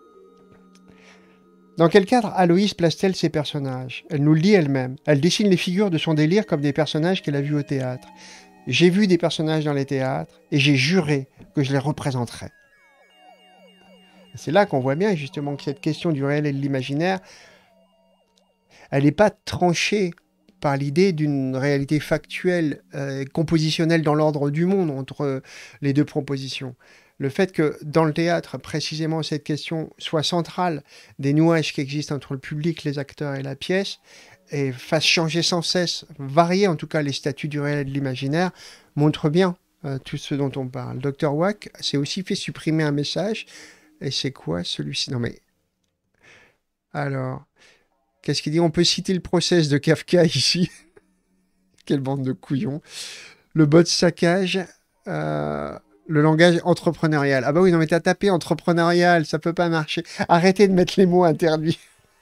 Dans quel cadre Aloïse place-t-elle ses personnages? Elle nous le dit elle-même. Elle dessine les figures de son délire comme des personnages qu'elle a vus au théâtre. J'ai vu des personnages dans les théâtres et j'ai juré que je les représenterais. C'est là qu'on voit bien justement que cette question du réel et de l'imaginaire, elle n'est pas tranchée par l'idée d'une réalité factuelle, compositionnelle dans l'ordre du monde entre les deux propositions. Le fait que dans le théâtre, précisément, cette question soit centrale des nuages qui existent entre le public, les acteurs et la pièce, et fasse changer sans cesse, varier en tout cas les statuts du réel et de l'imaginaire, montre bien tout ce dont on parle. Dr Wack s'est aussi fait supprimer un message. Et c'est quoi celui-ci? Non mais... Alors, qu'est-ce qu'il dit? On peut citer le process de Kafka ici. Quelle bande de couillons. Le bot saccage Le langage entrepreneurial. Ah bah oui, non mais t'as tapé entrepreneurial, ça peut pas marcher. Arrêtez de mettre les mots interdits.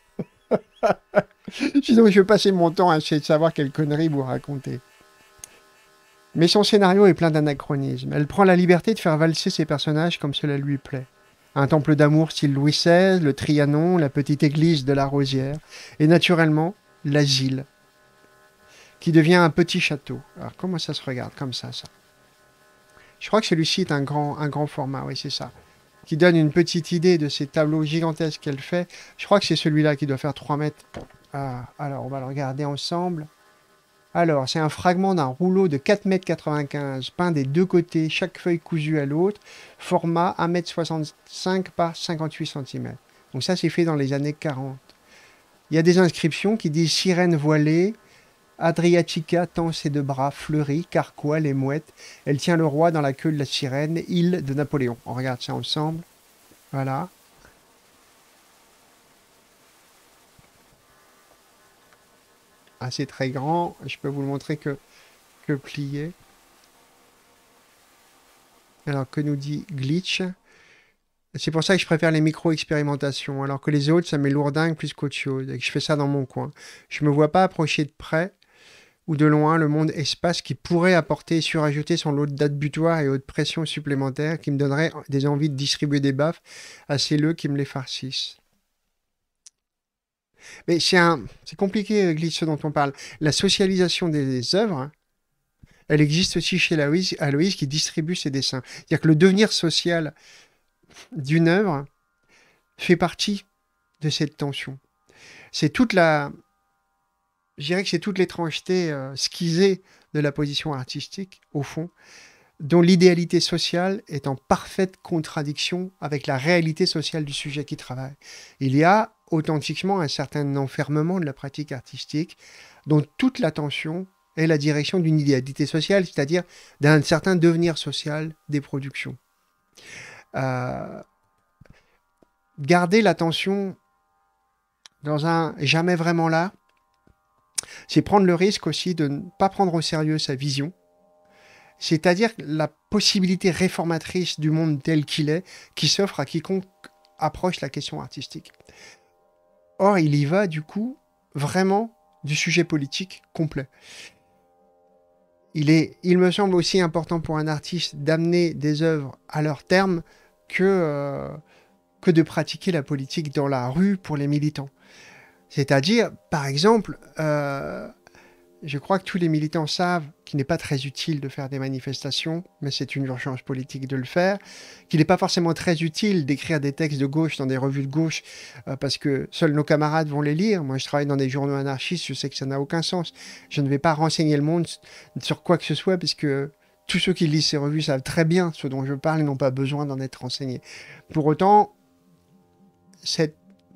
Sinon, je vais passer mon temps à essayer de savoir quelle connerie vous racontez. Mais son scénario est plein d'anachronismes. Elle prend la liberté de faire valser ses personnages comme cela lui plaît. Un temple d'amour style Louis XVI, le Trianon, la petite église de la Rosière, et naturellement, l'asile, qui devient un petit château. Alors comment ça se regarde comme ça? Je crois que celui-ci est un grand format, oui c'est ça. Qui donne une petite idée de ces tableaux gigantesques qu'elle fait. Je crois que c'est celui-là qui doit faire 3 mètres. Ah, alors, on va le regarder ensemble. Alors, c'est un fragment d'un rouleau de 4,95 m, peint des deux côtés, chaque feuille cousue à l'autre, format 1,65 m par 58 cm. Donc ça, c'est fait dans les années 40. Il y a des inscriptions qui disent « Sirène voilée », Adriatica tend ses deux bras fleuris, carquois les mouettes. Elle tient le roi dans la queue de la sirène, île de Napoléon. On regarde ça ensemble. Voilà. Ah, c'est très grand. Je peux vous le montrer que plié. Alors, que nous dit Glitch? C'est pour ça que je préfère les micro-expérimentations, alors que les autres, ça m'est lourdingue plus qu'autre chose, et que je fais ça dans mon coin. Je me vois pas approcher de près ou de loin le monde espace qui pourrait apporter et surajouter son lot de dates butoirs et autres pressions supplémentaires qui me donneraient des envies de distribuer des baffes à ces leux qui me les farcissent. Mais c'est compliqué, Glitch, ce dont on parle. La socialisation des œuvres, elle existe aussi chez Aloïse qui distribue ses dessins. C'est-à-dire que le devenir social d'une œuvre fait partie de cette tension. C'est toute la... Je dirais que c'est toute l'étrangeté schizée de la position artistique, au fond, dont l'idéalité sociale est en parfaite contradiction avec la réalité sociale du sujet qui travaille. Il y a authentiquement un certain enfermement de la pratique artistique, dont toute l'attention est la direction d'une idéalité sociale, c'est-à-dire d'un certain devenir social des productions. Garder l'attention dans un jamais vraiment là, c'est prendre le risque aussi de ne pas prendre au sérieux sa vision, c'est-à-dire la possibilité réformatrice du monde tel qu'il est, qui s'offre à quiconque approche la question artistique. Or, il y va du coup vraiment du sujet politique complet. Il me semble aussi important pour un artiste d'amener des œuvres à leur terme que de pratiquer la politique dans la rue pour les militants. C'est-à-dire, par exemple, je crois que tous les militants savent qu'il n'est pas très utile de faire des manifestations, mais c'est une urgence politique de le faire, qu'il n'est pas forcément très utile d'écrire des textes de gauche dans des revues de gauche, parce que seuls nos camarades vont les lire. Moi, je travaille dans des journaux anarchistes, je sais que ça n'a aucun sens. Je ne vais pas renseigner le monde sur quoi que ce soit, parce que tous ceux qui lisent ces revues savent très bien ce dont je parle et n'ont pas besoin d'en être renseignés. Pour autant, cette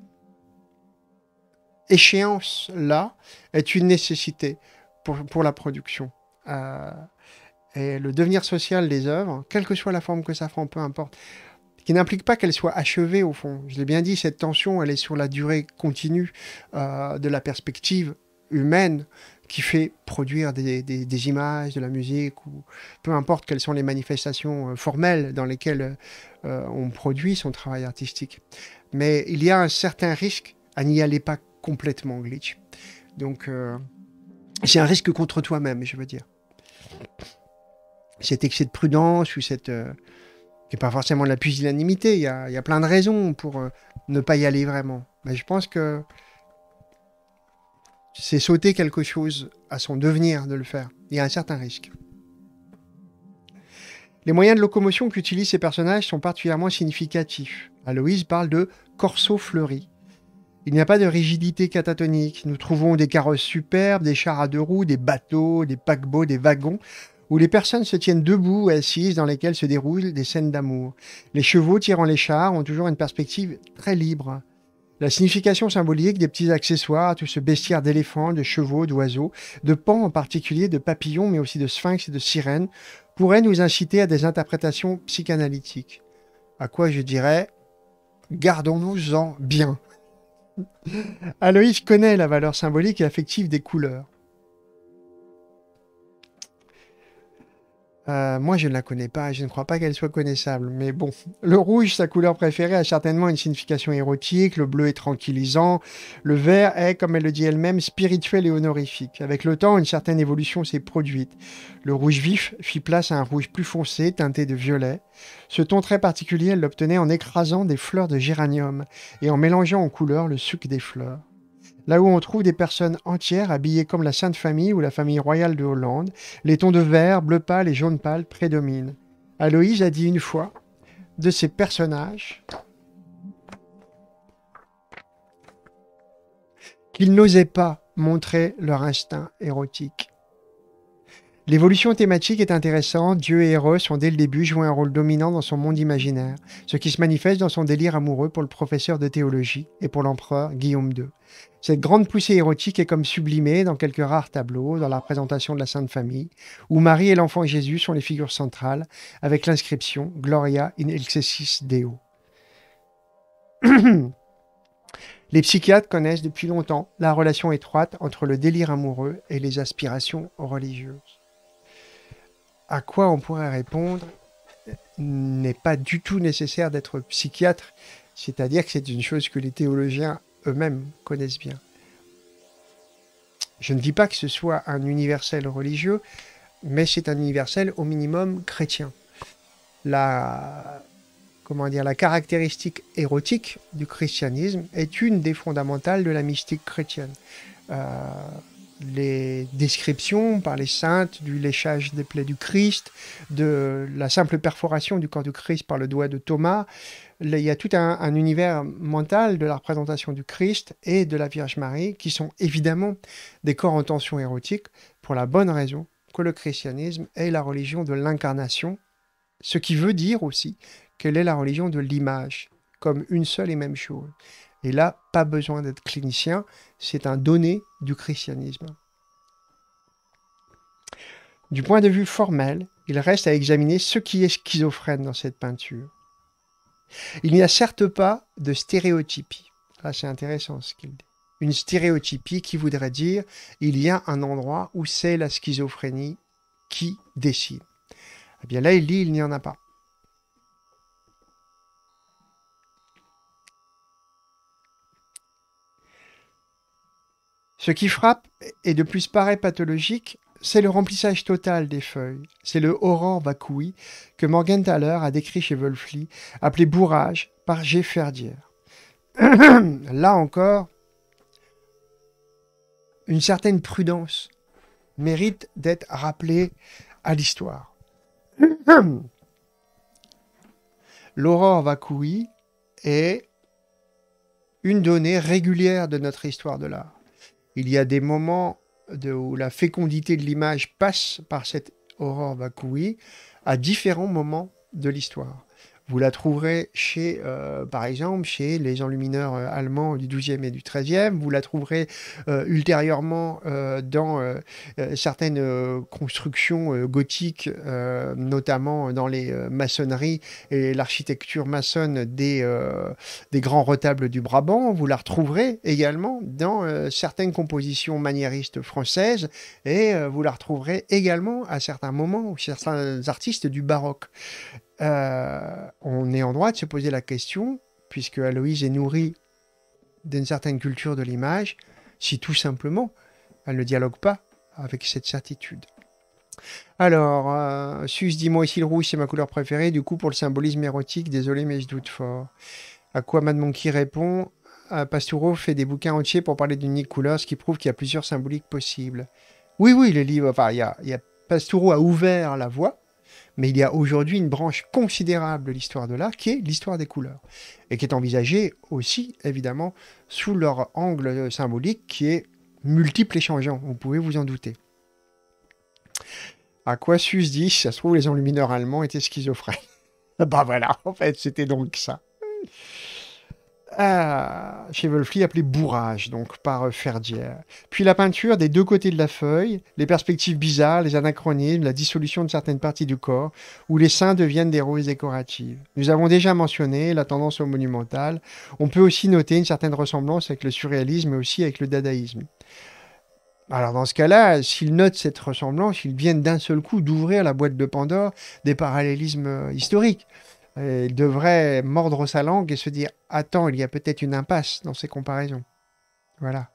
échéance-là est une nécessité pour la production. Et le devenir social des œuvres, quelle que soit la forme que ça prend, peu importe, qui n'implique pas qu'elle soit achevée au fond. Je l'ai bien dit, cette tension, elle est sur la durée continue de la perspective humaine qui fait produire des images, de la musique, ou peu importe quelles sont les manifestations formelles dans lesquelles on produit son travail artistique. Mais il y a un certain risque à n'y aller pas complètement, Glitch. Donc, c'est un risque contre toi-même, je veux dire. Cet excès de prudence ou cette... qui n'est pas forcément de la pusillanimité, il y a plein de raisons pour ne pas y aller vraiment. Mais je pense que c'est sauter quelque chose à son devenir de le faire. Il y a un certain risque. Les moyens de locomotion qu'utilisent ces personnages sont particulièrement significatifs. Aloïse parle de corso fleuri. Il n'y a pas de rigidité catatonique. Nous trouvons des carrosses superbes, des chars à deux roues, des bateaux, des paquebots, des wagons, où les personnes se tiennent debout et assises, dans lesquelles se déroulent des scènes d'amour. Les chevaux tirant les chars ont toujours une perspective très libre. La signification symbolique des petits accessoires, tout ce bestiaire d'éléphants, de chevaux, d'oiseaux, de pans en particulier, de papillons, mais aussi de sphinx et de sirènes, pourrait nous inciter à des interprétations psychanalytiques. À quoi je dirais, gardons-nous-en bien. Aloïse connaît la valeur symbolique et affective des couleurs. Moi, je ne la connais pas, je ne crois pas qu'elle soit connaissable, mais bon. Le rouge, sa couleur préférée, a certainement une signification érotique, le bleu est tranquillisant, le vert est, comme elle le dit elle-même, spirituel et honorifique. Avec le temps, une certaine évolution s'est produite. Le rouge vif fit place à un rouge plus foncé, teinté de violet. Ce ton très particulier, elle l'obtenait en écrasant des fleurs de géranium et en mélangeant en couleur le suc des fleurs. Là où on trouve des personnes entières habillées comme la Sainte Famille ou la famille royale de Hollande, les tons de vert, bleu pâle et jaune pâle prédominent. Aloïse a dit une fois de ces personnages qu'ils n'osaient pas montrer leur instinct érotique. L'évolution thématique est intéressante. Dieu et Eros ont dès le début joué un rôle dominant dans son monde imaginaire, ce qui se manifeste dans son délire amoureux pour le professeur de théologie et pour l'empereur Guillaume II. Cette grande poussée érotique est comme sublimée dans quelques rares tableaux, dans la représentation de la Sainte Famille, où Marie et l'enfant Jésus sont les figures centrales, avec l'inscription Gloria in excelsis Deo. Les psychiatres connaissent depuis longtemps la relation étroite entre le délire amoureux et les aspirations religieuses. À quoi on pourrait répondre n'est pas du tout nécessaire d'être psychiatre, c'est-à-dire que c'est une chose que les théologiens eux-mêmes connaissent bien. Je ne dis pas que ce soit un universel religieux, mais c'est un universel au minimum chrétien. La caractéristique érotique du christianisme est une des fondamentales de la mystique chrétienne. Les descriptions par les saintes du léchage des plaies du Christ, de la simple perforation du corps du Christ par le doigt de Thomas. Il y a tout un univers mental de la représentation du Christ et de la Vierge Marie qui sont évidemment des corps en tension érotique pour la bonne raison que le christianisme est la religion de l'incarnation, ce qui veut dire aussi qu'elle est la religion de l'image, comme une seule et même chose. Et là, pas besoin d'être clinicien, c'est un donné du christianisme. Du point de vue formel, il reste à examiner ce qui est schizophrène dans cette peinture. Il n'y a certes pas de stéréotypie. Là, c'est intéressant ce qu'il dit. Une stéréotypie qui voudrait dire il y a un endroit où c'est la schizophrénie qui décide. Eh bien là, il dit il n'y en a pas. Ce qui frappe et de plus paraît pathologique, c'est le remplissage total des feuilles. C'est le aurore vacui que Morgenthaler a décrit chez Wölfli, appelé bourrage par G. Ferdière. Là encore, une certaine prudence mérite d'être rappelée à l'histoire. L'aurore vacui est une donnée régulière de notre histoire de l'art. Il y a des moments où la fécondité de l'image passe par cette aurore vacui à différents moments de l'histoire. Vous la trouverez par exemple, chez les enlumineurs allemands du XIIe et du XIIIe. Vous la trouverez ultérieurement dans certaines constructions gothiques, notamment dans les maçonneries et l'architecture maçonne des grands retables du Brabant. Vous la retrouverez également dans certaines compositions maniéristes françaises et vous la retrouverez également à certains moments où certains artistes du baroque. On est en droit de se poser la question, puisque Aloïse est nourrie d'une certaine culture de l'image, si tout simplement elle ne dialogue pas avec cette certitude. Alors, Sus dit moi aussi le rouge c'est ma couleur préférée, du coup pour le symbolisme érotique, désolé mais je doute fort. À quoi Mad Monkey répond Pastoureau fait des bouquins entiers pour parler d'une unique couleur, ce qui prouve qu'il y a plusieurs symboliques possibles. Oui, les livres, enfin, Pastoureau a ouvert la voie, mais il y a aujourd'hui une branche considérable de l'histoire de l'art qui est l'histoire des couleurs, et qui est envisagée aussi, évidemment, sous leur angle symbolique qui est multiple et changeant, vous pouvez vous en douter. À quoi Sus dit, ça se trouve, les enlumineurs allemands étaient schizophrènes. Bah voilà, en fait, c'était donc ça. Chez Wölfli appelé bourrage, donc par Ferdière. Puis la peinture des deux côtés de la feuille, les perspectives bizarres, les anachronismes, la dissolution de certaines parties du corps, où les seins deviennent des roses décoratives. Nous avons déjà mentionné la tendance au monumental. On peut aussi noter une certaine ressemblance avec le surréalisme et aussi avec le dadaïsme. Alors dans ce cas-là, s'ils notent cette ressemblance, ils viennent d'un seul coup d'ouvrir la boîte de Pandore des parallélismes historiques. Et ils devraient mordre sa langue et se dire attends, il y a peut-être une impasse dans ces comparaisons. Voilà.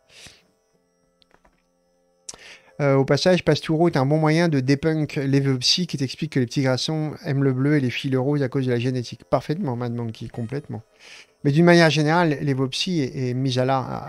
Au passage, Pastoureau est un bon moyen de débunk l'évopsie qui t'explique que les petits garçons aiment le bleu et les filles le rose à cause de la génétique. Parfaitement, Mad Monkey, complètement. Mais d'une manière générale, l'évopsie est mise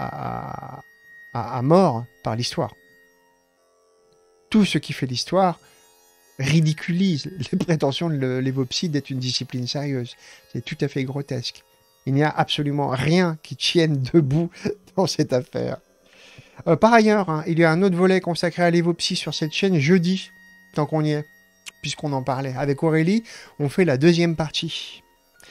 à mort par l'histoire. Tout ce qui fait l'histoire ridiculise les prétentions de l'évopsie d'être une discipline sérieuse. C'est tout à fait grotesque. Il n'y a absolument rien qui tienne debout dans cette affaire. Par ailleurs, hein, il y a un autre volet consacré à l'évopsie sur cette chaîne jeudi, tant qu'on y est, puisqu'on en parlait. Avec Aurélie, on fait la deuxième partie.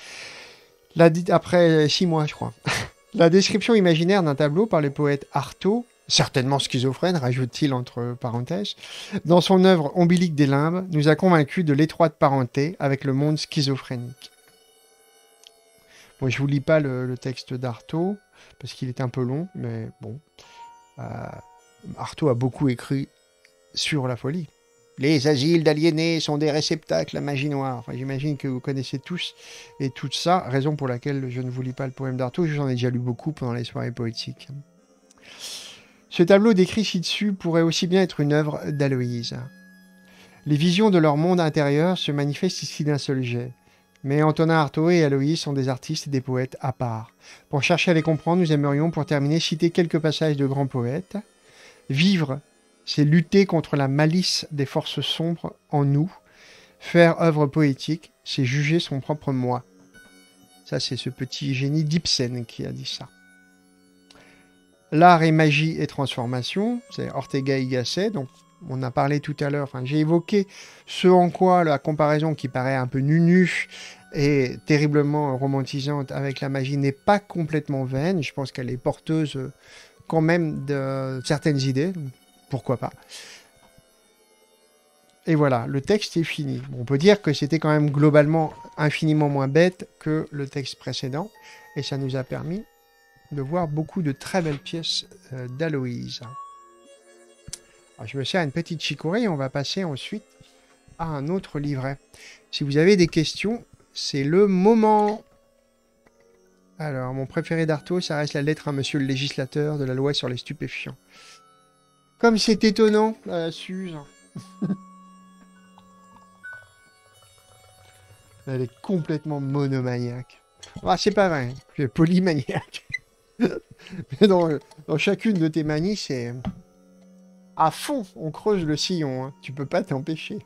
Après 6 mois, je crois. La description imaginaire d'un tableau par le poète Artaud, certainement schizophrène, rajoute-t-il entre parenthèses, dans son œuvre Ombilique des limbes, nous a convaincus de l'étroite parenté avec le monde schizophrénique. Bon, je vous lis pas le texte d'Artaud, parce qu'il est un peu long, mais bon. Artaud a beaucoup écrit sur la folie. Les asiles d'aliénés sont des réceptacles à magie noire. Enfin, j'imagine que vous connaissez tous et tout ça, raison pour laquelle je ne vous lis pas le poème d'Artaud, j'en ai déjà lu beaucoup pendant les soirées poétiques. Ce tableau décrit ci-dessus pourrait aussi bien être une œuvre d'Aloïse. Les visions de leur monde intérieur se manifestent ici d'un seul jet. Mais Antonin Artaud et Aloïse sont des artistes et des poètes à part. Pour chercher à les comprendre, nous aimerions, pour terminer, citer quelques passages de grands poètes. Vivre, c'est lutter contre la malice des forces sombres en nous. Faire œuvre poétique, c'est juger son propre moi. Ça, c'est ce petit génie d'Ibsen qui a dit ça. L'art et magie et transformation, c'est Ortega y Gasset, donc on a parlé tout à l'heure, enfin, j'ai évoqué ce en quoi la comparaison qui paraît un peu nunuche et terriblement romantisante avec la magie n'est pas complètement vaine. Je pense qu'elle est porteuse quand même de certaines idées, pourquoi pas. Et voilà, le texte est fini. Bon, on peut dire que c'était quand même globalement infiniment moins bête que le texte précédent, et ça nous a permis de voir beaucoup de très belles pièces d'Aloïse. Alors, je me sers une petite chicorée et on va passer ensuite à un autre livret. Si vous avez des questions, c'est le moment. Alors, mon préféré d'Artaud, ça reste la lettre à monsieur le législateur de la loi sur les stupéfiants. Comme c'est étonnant, la Suze. Elle est complètement monomaniaque. Ah, c'est pas vrai, je suis polymaniaque. Mais dans chacune de tes manies, c'est... À fond, on creuse le sillon, hein. Tu peux pas t'empêcher.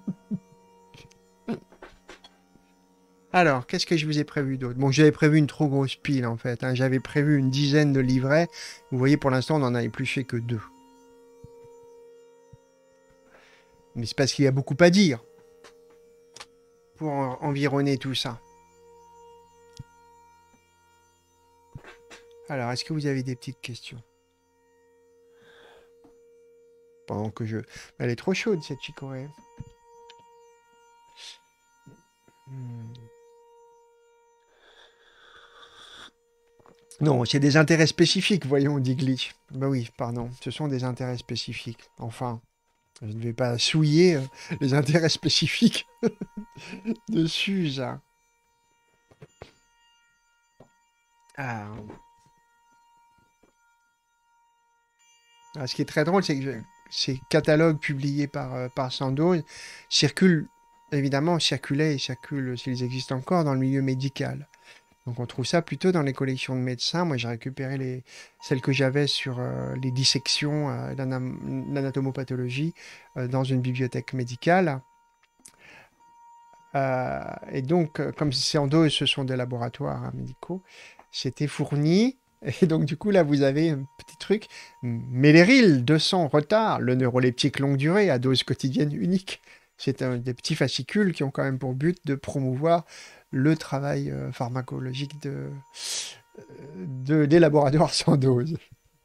Alors, qu'est-ce que je vous ai prévu d'autre? Bon, j'avais prévu une trop grosse pile, en fait. Hein. J'avais prévu une dizaine de livrets. Vous voyez, pour l'instant, on n'en a épluché que 2. Mais c'est parce qu'il y a beaucoup à dire pour environner tout ça. Alors, est-ce que vous avez des petites questions? Pendant que je... Elle est trop chaude, cette chicorée. Non, c'est des intérêts spécifiques, voyons, dit Glitch. Bah oui, pardon, ce sont des intérêts spécifiques. Enfin, je ne vais pas souiller les intérêts spécifiques de Suze. Ah. Alors, ce qui est très drôle, c'est que ces catalogues publiés par Sandoz circulent, évidemment, circulaient et circulent, s'ils existent encore, dans le milieu médical. Donc on trouve ça plutôt dans les collections de médecins. Moi, j'ai récupéré celles que j'avais sur les dissections, l'anatomopathologie, dans une bibliothèque médicale. Et donc, comme Sandoz, ce sont des laboratoires médicaux, c'était fourni. Et donc, du coup, là, vous avez un petit truc. Méléril, 200 retard, le neuroleptique longue durée à dose quotidienne unique. C'est des petits fascicules qui ont quand même pour but de promouvoir le travail pharmacologique des laboratoires Sandoz.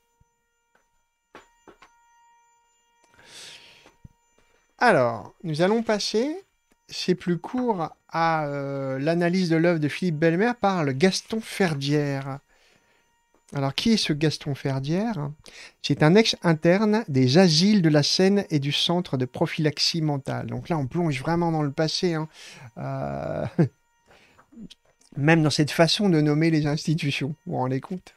Alors, nous allons passer, c'est plus court, à l'analyse de l'œuvre de Philippe Bellemare par le Gaston Ferdière. Alors, qui est ce Gaston Ferdière? C'est un ex-interne des asiles de la Seine et du centre de prophylaxie mentale. Donc là, on plonge vraiment dans le passé, hein. Euh, Même dans cette façon de nommer les institutions. Vous vous rendez compte?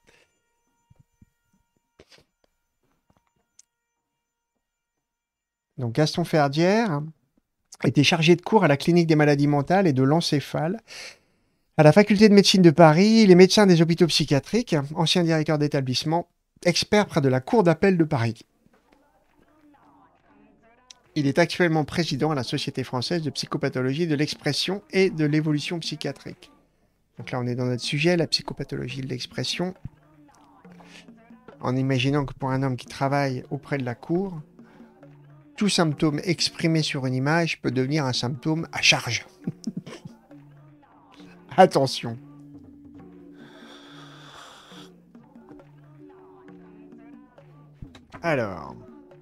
Donc, Gaston Ferdière était chargé de cours à la clinique des maladies mentales et de l'encéphale à la faculté de médecine de Paris. Il est médecin des hôpitaux psychiatriques, ancien directeur d'établissement, expert près de la cour d'appel de Paris. Il est actuellement président à la Société française de psychopathologie de l'expression et de l'évolution psychiatrique. Donc là, on est dans notre sujet, la psychopathologie de l'expression. En imaginant que pour un homme qui travaille auprès de la cour, tout symptôme exprimé sur une image peut devenir un symptôme à charge. Attention. Alors,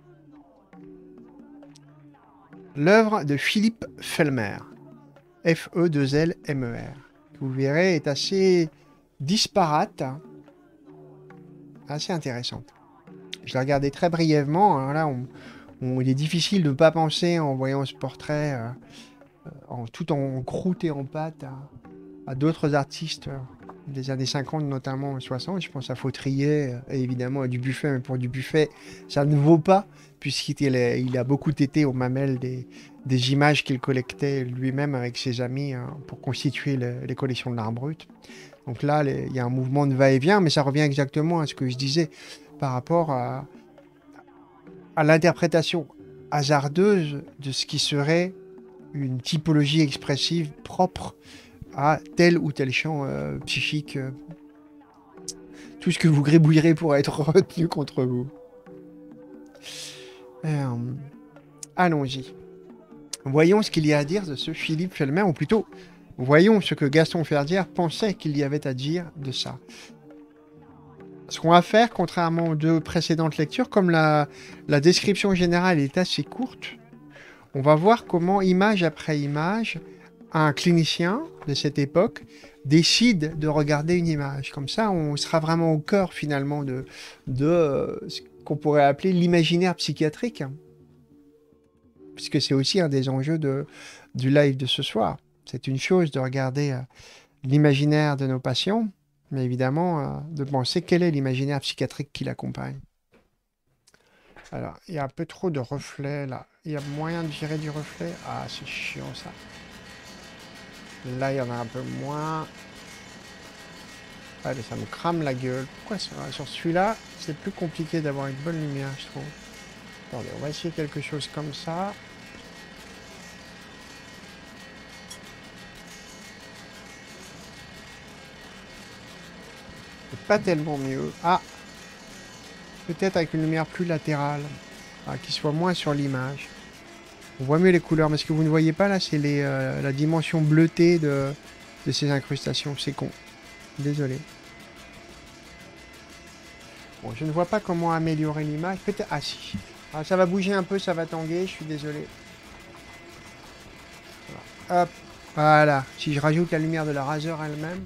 l'œuvre de Philippe Felmer, F-E-2-L-M-E-R, que vous verrez est assez disparate, assez intéressante. Je l'ai regardé très brièvement. Alors là, il est difficile de ne pas penser en voyant ce portrait, tout en croûte et en pâte, à d'autres artistes des années 50, notamment 60. Je pense à Fautrier et évidemment à Dubuffet. Mais pour Dubuffet, ça ne vaut pas, puisqu'il a beaucoup tété aux mamelles des images qu'il collectait lui-même avec ses amis pour constituer les collections de l'art brut. Donc là, il y a un mouvement de va-et-vient, mais ça revient exactement à ce que je disais par rapport à l'interprétation hasardeuse de ce qui serait une typologie expressive propre à tel ou tel champ psychique. Tout ce que vous gribouillerez pourra être retenu contre vous. Allons-y. Voyons ce qu'il y a à dire de ce Philippe Felmer, ou plutôt, voyons ce que Gaston Ferdière pensait qu'il y avait à dire de ça. Ce qu'on va faire, contrairement aux deux précédentes lectures, comme la description générale est assez courte, on va voir comment, image après image, un clinicien de cette époque décide de regarder une image. Comme ça, on sera vraiment au cœur, finalement, de ce qu'on pourrait appeler l'imaginaire psychiatrique. Puisque c'est aussi un des enjeux du live de ce soir. C'est une chose de regarder l'imaginaire de nos patients, mais évidemment, de penser quel est l'imaginaire psychiatrique qui l'accompagne. Alors, il y a un peu trop de reflets, là. Il y a moyen de virer du reflet? Ah, c'est chiant, ça. Là, il y en a un peu moins. Allez, ça me crame la gueule. Pourquoi ça? Sur celui-là, c'est plus compliqué d'avoir une bonne lumière, je trouve. Attendez, on va essayer quelque chose comme ça. C'est pas tellement mieux. Ah! Peut-être avec une lumière plus latérale. Qui soit moins sur l'image. On voit mieux les couleurs. Mais ce que vous ne voyez pas là, c'est la dimension bleutée de ces incrustations. C'est con. Désolé. Bon, je ne vois pas comment améliorer l'image. Peut-être... Ah si. Ah, ça va bouger un peu, ça va tanguer. Je suis désolé. Voilà. Hop. Voilà. Si je rajoute la lumière de la rasoir elle-même,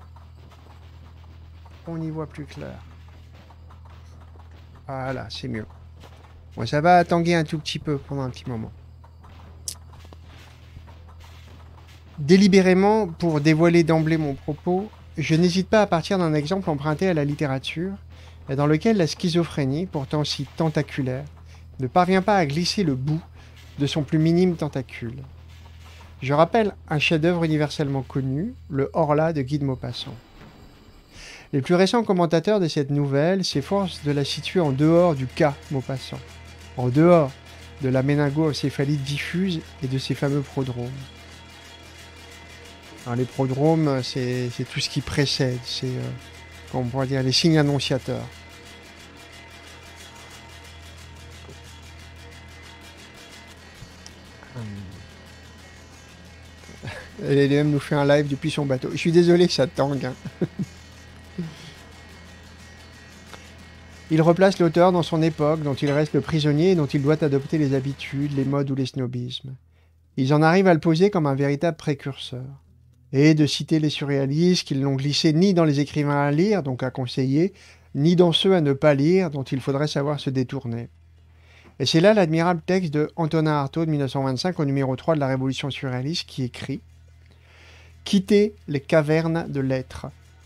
on y voit plus clair. Voilà, c'est mieux. Bon, ça va tanguer un tout petit peu pendant un petit moment. Délibérément, pour dévoiler d'emblée mon propos, je n'hésite pas à partir d'un exemple emprunté à la littérature, et dans lequel la schizophrénie, pourtant si tentaculaire, ne parvient pas à glisser le bout de son plus minime tentacule. Je rappelle un chef-d'œuvre universellement connu, le Horla de Guy de Maupassant. Les plus récents commentateurs de cette nouvelle s'efforcent de la situer en dehors du cas Maupassant, en dehors de la méningo-encéphalie diffuse et de ses fameux prodromes. Alors, les prodromes, c'est tout ce qui précède, c'est, comment on pourrait dire, les signes annonciateurs. LLM nous fait un live depuis son bateau. Je suis désolé, ça tangue. Hein. Il replace l'auteur dans son époque, dont il reste le prisonnier et dont il doit adopter les habitudes, les modes ou les snobismes. Ils en arrivent à le poser comme un véritable précurseur. et de citer les surréalistes qui ne l'ont glissé ni dans les écrivains à lire, donc à conseiller, ni dans ceux à ne pas lire, dont il faudrait savoir se détourner. Et c'est là l'admirable texte de Antonin Artaud de 1925 au numéro 3 de la Révolution surréaliste qui écrit « Quittez les cavernes de l'être.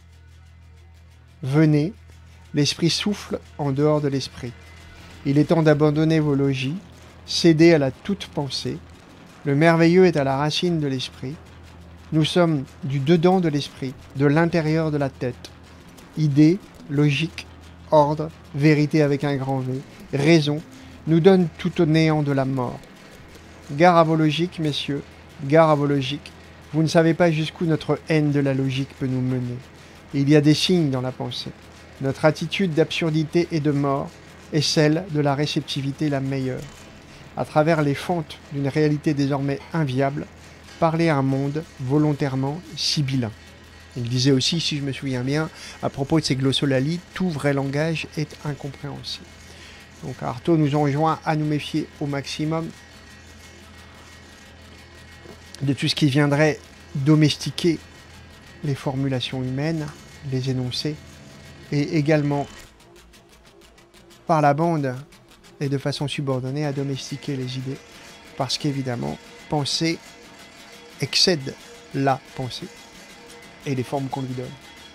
Venez, l'esprit souffle en dehors de l'esprit. Il est temps d'abandonner vos logis, céder à la toute pensée. Le merveilleux est à la racine de l'esprit. Nous sommes du dedans de l'esprit, de l'intérieur de la tête. Idées, logique, ordre, vérité avec un grand V, raison, nous donnent tout au néant de la mort. Gare à vos logiques, messieurs, gare à vos logiques. Vous ne savez pas jusqu'où notre haine de la logique peut nous mener. Il y a des signes dans la pensée. Notre attitude d'absurdité et de mort est celle de la réceptivité la meilleure. À travers les fentes d'une réalité désormais inviable, parler à un monde volontairement sibyllin. Il disait aussi, si je me souviens bien, à propos de ces glossolalies, tout vrai langage est incompréhensible. Donc Artaud nous enjoint à nous méfier au maximum de tout ce qui viendrait domestiquer les formulations humaines, les énoncés, et également par la bande et de façon subordonnée à domestiquer les idées, parce qu'évidemment, penser excède la pensée et les formes qu'on lui donne.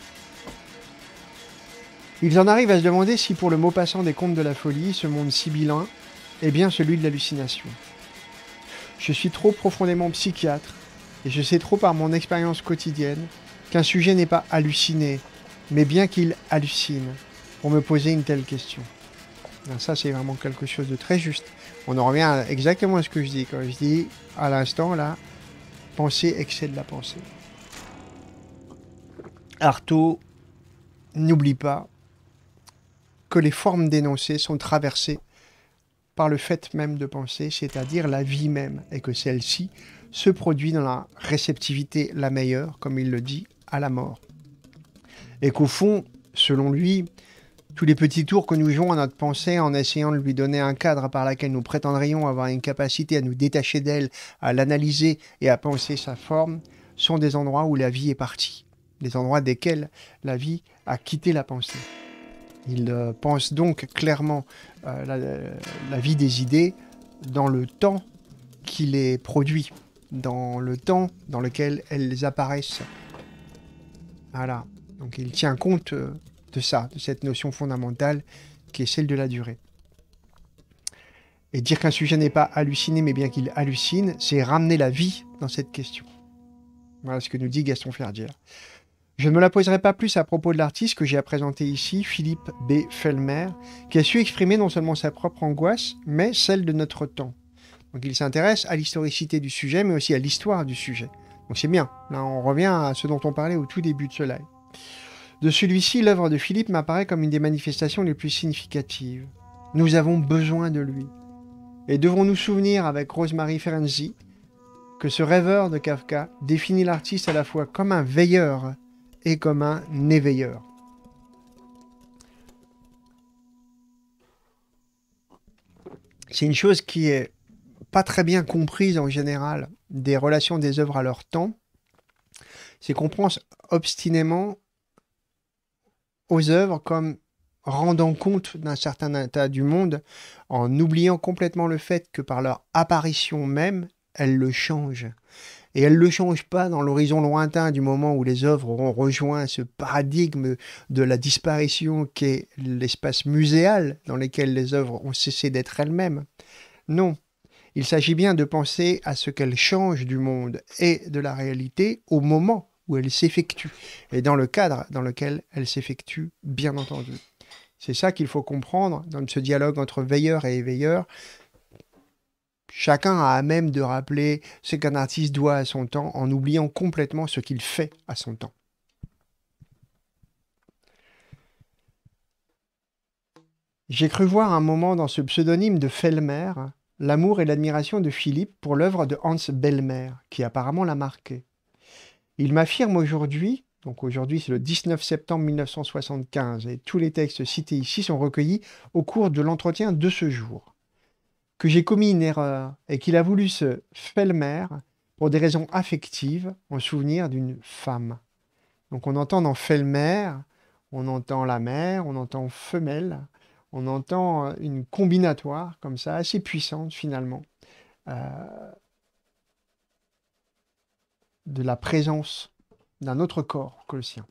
Ils en arrivent à se demander si pour le Maupassant des contes de la folie, ce monde sibyllin est bien celui de l'hallucination. Je suis trop profondément psychiatre, et je sais trop par mon expérience quotidienne qu'un sujet n'est pas halluciné, mais bien qu'il hallucine, pour me poser une telle question. Alors ça, c'est vraiment quelque chose de très juste. On en revient exactement à ce que je dis. Quand je dis, à l'instant, là, penser excède la pensée. Artaud n'oublie pas que les formes d'énoncés sont traversées par le fait même de penser, c'est-à-dire la vie même, et que celle-ci se produit dans la réceptivité la meilleure, comme il le dit, à la mort. Et qu'au fond, selon lui, tous les petits tours que nous jouons à notre pensée en essayant de lui donner un cadre par lequel nous prétendrions avoir une capacité à nous détacher d'elle, à l'analyser et à penser sa forme, sont des endroits où la vie est partie, des endroits desquels la vie a quitté la pensée. Il pense donc clairement la vie des idées dans le temps qui les produit, dans le temps dans lequel elles apparaissent. Voilà. Donc il tient compte de ça, de cette notion fondamentale qui est celle de la durée. Et dire qu'un sujet n'est pas halluciné, mais bien qu'il hallucine, c'est ramener la vie dans cette question. Voilà ce que nous dit Gaston Ferdière. Je ne me la poserai pas plus à propos de l'artiste que j'ai à présenter ici, Philippe B. Fellmer, qui a su exprimer non seulement sa propre angoisse, mais celle de notre temps. Donc il s'intéresse à l'historicité du sujet, mais aussi à l'histoire du sujet. Donc c'est bien. Là, on revient à ce dont on parlait au tout début de ce live. De celui-ci, l'œuvre de Philippe m'apparaît comme une des manifestations les plus significatives. Nous avons besoin de lui. Et devons nous souvenir avec Rosemary Ferenczi que ce rêveur de Kafka définit l'artiste à la fois comme un veilleur et comme un éveilleur. C'est une chose qui est pas très bien comprise en général des relations des œuvres à leur temps, c'est qu'on pense obstinément aux œuvres comme rendant compte d'un certain état du monde en oubliant complètement le fait que par leur apparition même, elles le changent. Et elles ne le changent pas dans l'horizon lointain du moment où les œuvres auront rejoint ce paradigme de la disparition qu'est l'espace muséal dans lequel les œuvres ont cessé d'être elles-mêmes. Non, il s'agit bien de penser à ce qu'elles changent du monde et de la réalité au moment où elles s'effectuent, et dans le cadre dans lequel elles s'effectuent, bien entendu. C'est ça qu'il faut comprendre dans ce dialogue entre veilleur et éveilleur. Chacun a à même de rappeler ce qu'un artiste doit à son temps en oubliant complètement ce qu'il fait à son temps. J'ai cru voir un moment dans ce pseudonyme de Fellmer l'amour et l'admiration de Philippe pour l'œuvre de Hans Bellmer, qui apparemment l'a marqué. Il m'affirme aujourd'hui, donc aujourd'hui c'est le 19 septembre 1975, et tous les textes cités ici sont recueillis au cours de l'entretien de ce jour, que j'ai commis une erreur et qu'il a voulu ce Fellmer pour des raisons affectives en souvenir d'une femme. Donc on entend dans Felmer, on entend la mère, on entend femelle, on entend une combinatoire comme ça, assez puissante finalement, euh, de la présence d'un autre corps que le sien.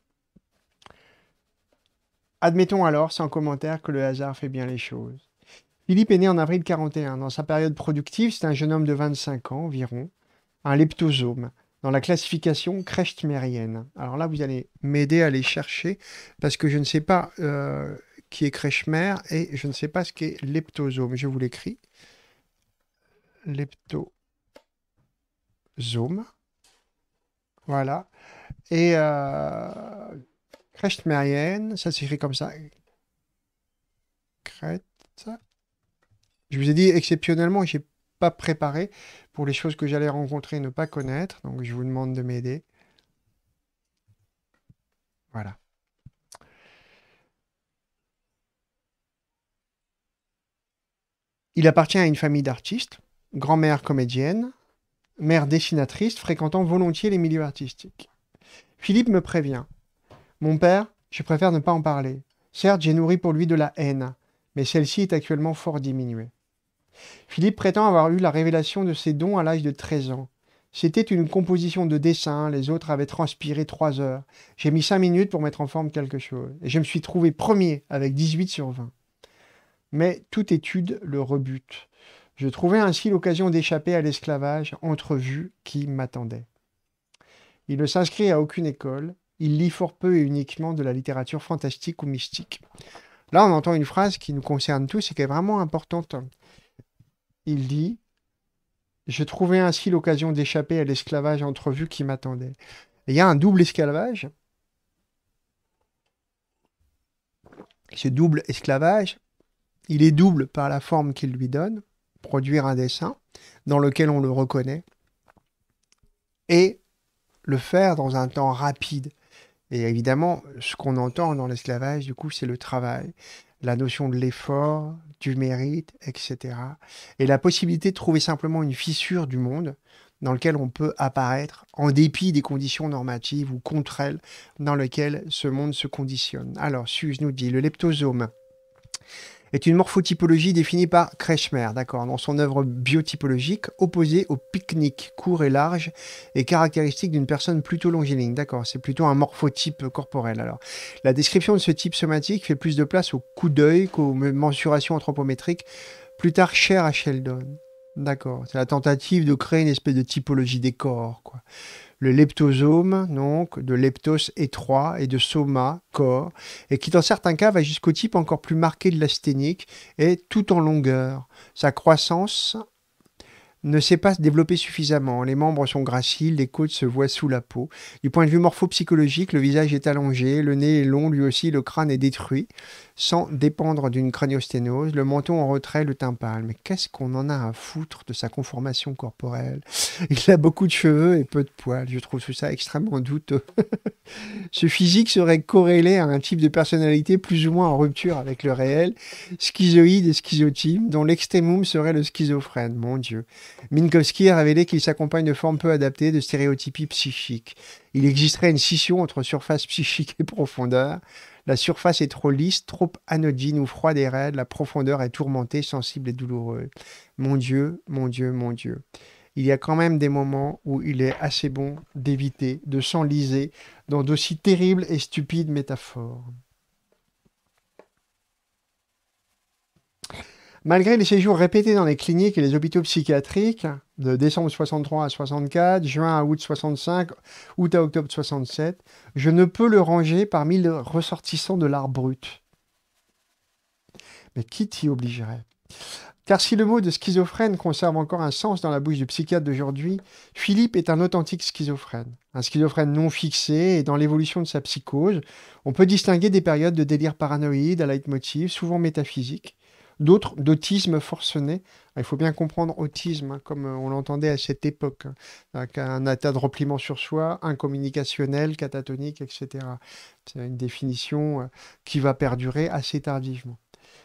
Admettons alors, sans commentaire, que le hasard fait bien les choses. Philippe est né en avril 41. Dans sa période productive, c'est un jeune homme de 25 ans environ, un leptosome, dans la classification kretschmerienne. Alors là, vous allez m'aider à aller chercher, parce que je ne sais pas qui est Kretschmer et je ne sais pas ce qu'est leptosome. Je vous l'écris. Leptosome. Voilà. Et kretschmerienne, ça s'écrit comme ça. Je vous ai dit exceptionnellement, je n'ai pas préparé pour les choses que j'allais rencontrer et ne pas connaître. Donc je vous demande de m'aider. Voilà. Il appartient à une famille d'artistes, grand-mère comédienne, mère dessinatrice, fréquentant volontiers les milieux artistiques. Philippe me prévient. Mon père, je préfère ne pas en parler. Certes, j'ai nourri pour lui de la haine, mais celle-ci est actuellement fort diminuée. Philippe prétend avoir eu la révélation de ses dons à l'âge de 13 ans. C'était une composition de dessins, les autres avaient transpiré 3 heures. J'ai mis 5 minutes pour mettre en forme quelque chose. Et je me suis trouvé premier avec 18 sur 20. Mais toute étude le rebute. Je trouvais ainsi l'occasion d'échapper à l'esclavage entrevu qui m'attendait. Il ne s'inscrit à aucune école, il lit fort peu et uniquement de la littérature fantastique ou mystique. Là, on entend une phrase qui nous concerne tous et qui est vraiment importante. Il dit « Je trouvais ainsi l'occasion d'échapper à l'esclavage entrevu qui m'attendait. » Il y a un double esclavage. Ce double esclavage, il est double par la forme qu'il lui donne, produire un dessin dans lequel on le reconnaît, et le faire dans un temps rapide. Et évidemment, ce qu'on entend dans l'esclavage, du coup, c'est le travail, la notion de l'effort, du mérite, etc. Et la possibilité de trouver simplement une fissure du monde dans lequel on peut apparaître en dépit des conditions normatives ou contre elles dans lesquelles ce monde se conditionne. Alors, Suze nous dit, le leptosome est une morphotypologie définie par Kretschmer, d'accord, dans son œuvre biotypologique, opposée au pique-nique, court et large, et caractéristique d'une personne plutôt longiligne, d'accord, c'est plutôt un morphotype corporel. Alors, la description de ce type somatique fait plus de place au coup d'œil qu'aux mensurations anthropométriques, plus tard chères à Sheldon. D'accord, c'est la tentative de créer une espèce de typologie des corps, quoi. Le leptosome, donc, de leptos étroit et de soma, corps, et qui dans certains cas va jusqu'au type encore plus marqué de l'asthénique et tout en longueur. Sa croissance ne sait pas se développer suffisamment. Les membres sont graciles, les côtes se voient sous la peau. Du point de vue morphopsychologique, le visage est allongé, le nez est long, lui aussi, le crâne est détruit, sans dépendre d'une craniosténose, le menton en retrait, le teint pâle. Mais qu'est-ce qu'on en a à foutre de sa conformation corporelle? Il a beaucoup de cheveux et peu de poils. Je trouve tout ça extrêmement douteux. Ce physique serait corrélé à un type de personnalité plus ou moins en rupture avec le réel, schizoïde et schizotype, dont l'extrémum serait le schizophrène. Mon Dieu. Minkowski a révélé qu'il s'accompagne de formes peu adaptées de stéréotypie psychique. Il existerait une scission entre surface psychique et profondeur. La surface est trop lisse, trop anodine ou froide et raide. La profondeur est tourmentée, sensible et douloureuse. Mon Dieu, mon Dieu, mon Dieu. Il y a quand même des moments où il est assez bon d'éviter de s'enliser dans d'aussi terribles et stupides métaphores. Malgré les séjours répétés dans les cliniques et les hôpitaux psychiatriques, de décembre 63 à 64, juin à août 65, août à octobre 67, je ne peux le ranger parmi les ressortissants de l'art brut. Mais qui t'y obligerait? Car si le mot de schizophrène conserve encore un sens dans la bouche du psychiatre d'aujourd'hui, Philippe est un authentique schizophrène. Un schizophrène non fixé, et dans l'évolution de sa psychose, on peut distinguer des périodes de délire paranoïde à leitmotiv, souvent métaphysique, d'autres d'autisme forcené. Il faut bien comprendre autisme, hein, comme on l'entendait à cette époque, hein, avec un état de repliement sur soi, incommunicationnel, catatonique, etc. C'est une définition qui va perdurer assez tardivement.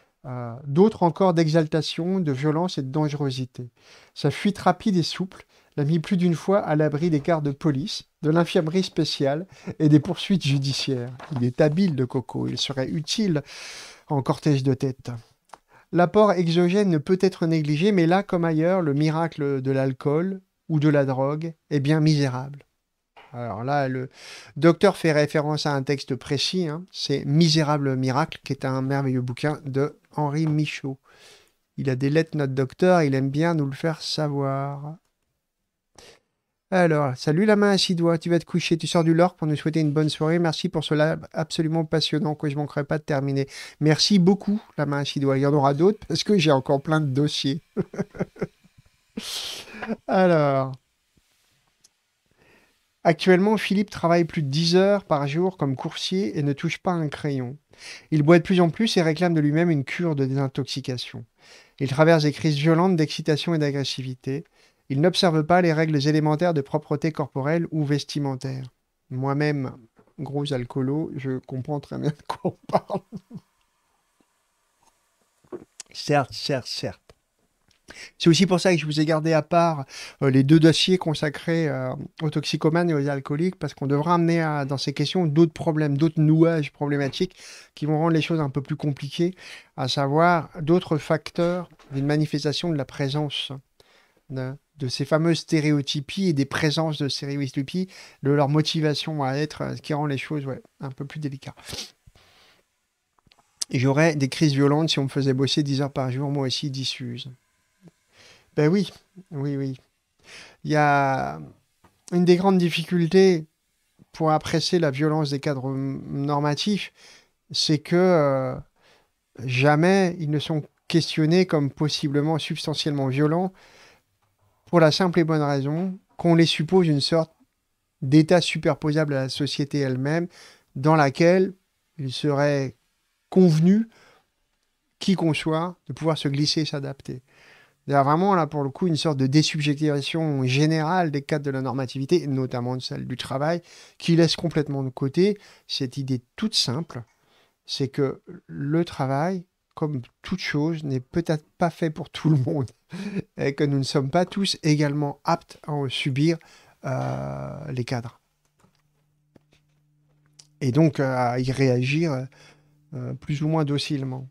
D'autres encore d'exaltation, de violence et de dangerosité. Sa fuite rapide et souple, l'a mis plus d'une fois à l'abri des quarts de police, de l'infirmerie spéciale et des poursuites judiciaires. Il est habile de Coco, il serait utile en cortège de tête. L'apport exogène ne peut être négligé, mais là comme ailleurs, le miracle de l'alcool ou de la drogue est bien misérable. Alors là, le docteur fait référence à un texte précis, hein, c'est Misérable miracle, qui est un merveilleux bouquin de Henri Michaud. Il a des lettres, notre docteur, il aime bien nous le faire savoir. Alors, salut la main à 6 doigts, tu vas te coucher, tu sors du LORC pour nous souhaiter une bonne soirée. Merci pour cela absolument passionnant que je ne manquerai pas de terminer. Merci beaucoup la main à 6 doigts. Il y en aura d'autres parce que j'ai encore plein de dossiers. Alors, actuellement, Philippe travaille plus de 10 heures par jour comme coursier et ne touche pas un crayon. Il boit de plus en plus et réclame de lui-même une cure de désintoxication. Il traverse des crises violentes d'excitation et d'agressivité. Il n'observe pas les règles élémentaires de propreté corporelle ou vestimentaire. Moi-même, gros alcoolo, je comprends très bien de quoi on parle. Certes, certes, certes. C'est aussi pour ça que je vous ai gardé à part les 2 dossiers consacrés aux toxicomanes et aux alcooliques, parce qu'on devra amener dans ces questions d'autres problèmes, d'autres nouages problématiques qui vont rendre les choses un peu plus compliquées, à savoir d'autres facteurs d'une manifestation de la présence de ces fameuses stéréotypies et des présences de stéréotypies, de leur motivation à être, ce qui rend les choses un peu plus délicates. Et j'aurais des crises violentes si on me faisait bosser 10 heures par jour, moi aussi, diffuse. Ben oui, oui, oui. Il y a une des grandes difficultés pour apprécier la violence des cadres normatifs, c'est que jamais ils ne sont questionnés comme possiblement substantiellement violents pour la simple et bonne raison qu'on les suppose une sorte d'état superposable à la société elle-même dans laquelle il serait convenu, qui qu'on soit, de pouvoir se glisser et s'adapter. Il y a vraiment, là, pour le coup, une sorte de désubjectivation générale des cadres de la normativité, notamment de celle du travail, qui laisse complètement de côté cette idée toute simple, c'est que le travail, comme toute chose, n'est peut-être pas fait pour tout le monde, et que nous ne sommes pas tous également aptes à en subir les cadres. Et donc à y réagir plus ou moins docilement.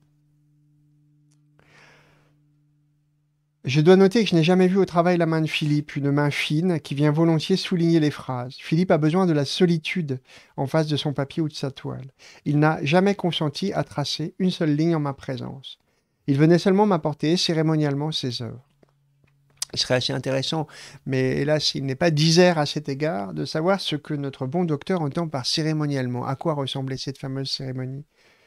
Je dois noter que je n'ai jamais vu au travail la main de Philippe, une main fine qui vient volontiers souligner les phrases. Philippe a besoin de la solitude en face de son papier ou de sa toile. Il n'a jamais consenti à tracer une seule ligne en ma présence. Il venait seulement m'apporter cérémonialement ses œuvres. Il serait assez intéressant, mais hélas, il n'est pas disert à cet égard, de savoir ce que notre bon docteur entend par cérémonialement. À quoi ressemblait cette fameuse cérémonie ?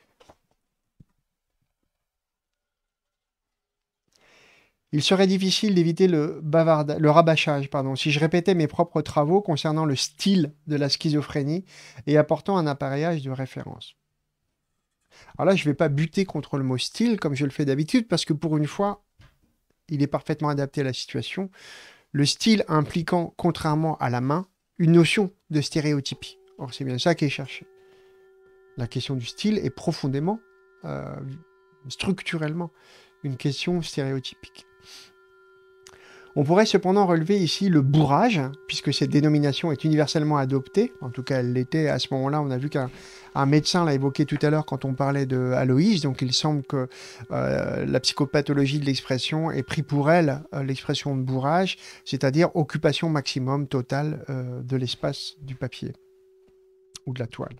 Il serait difficile d'éviter le rabâchage, si je répétais mes propres travaux concernant le style de la schizophrénie et apportant un appareillage de référence. Alors là, je ne vais pas buter contre le mot style comme je le fais d'habitude, parce que pour une fois, il est parfaitement adapté à la situation. Le style impliquant, contrairement à la main, une notion de stéréotypie. Or, c'est bien ça qui est cherché. La question du style est profondément, structurellement, une question stéréotypique. On pourrait cependant relever ici le bourrage, puisque cette dénomination est universellement adoptée. En tout cas, elle l'était à ce moment-là. On a vu qu'un médecin l'a évoqué tout à l'heure quand on parlait de Aloïse. Donc, il semble que la psychopathologie de l'expression ait pris pour elle l'expression de bourrage, c'est-à-dire occupation maximum totale de l'espace du papier ou de la toile.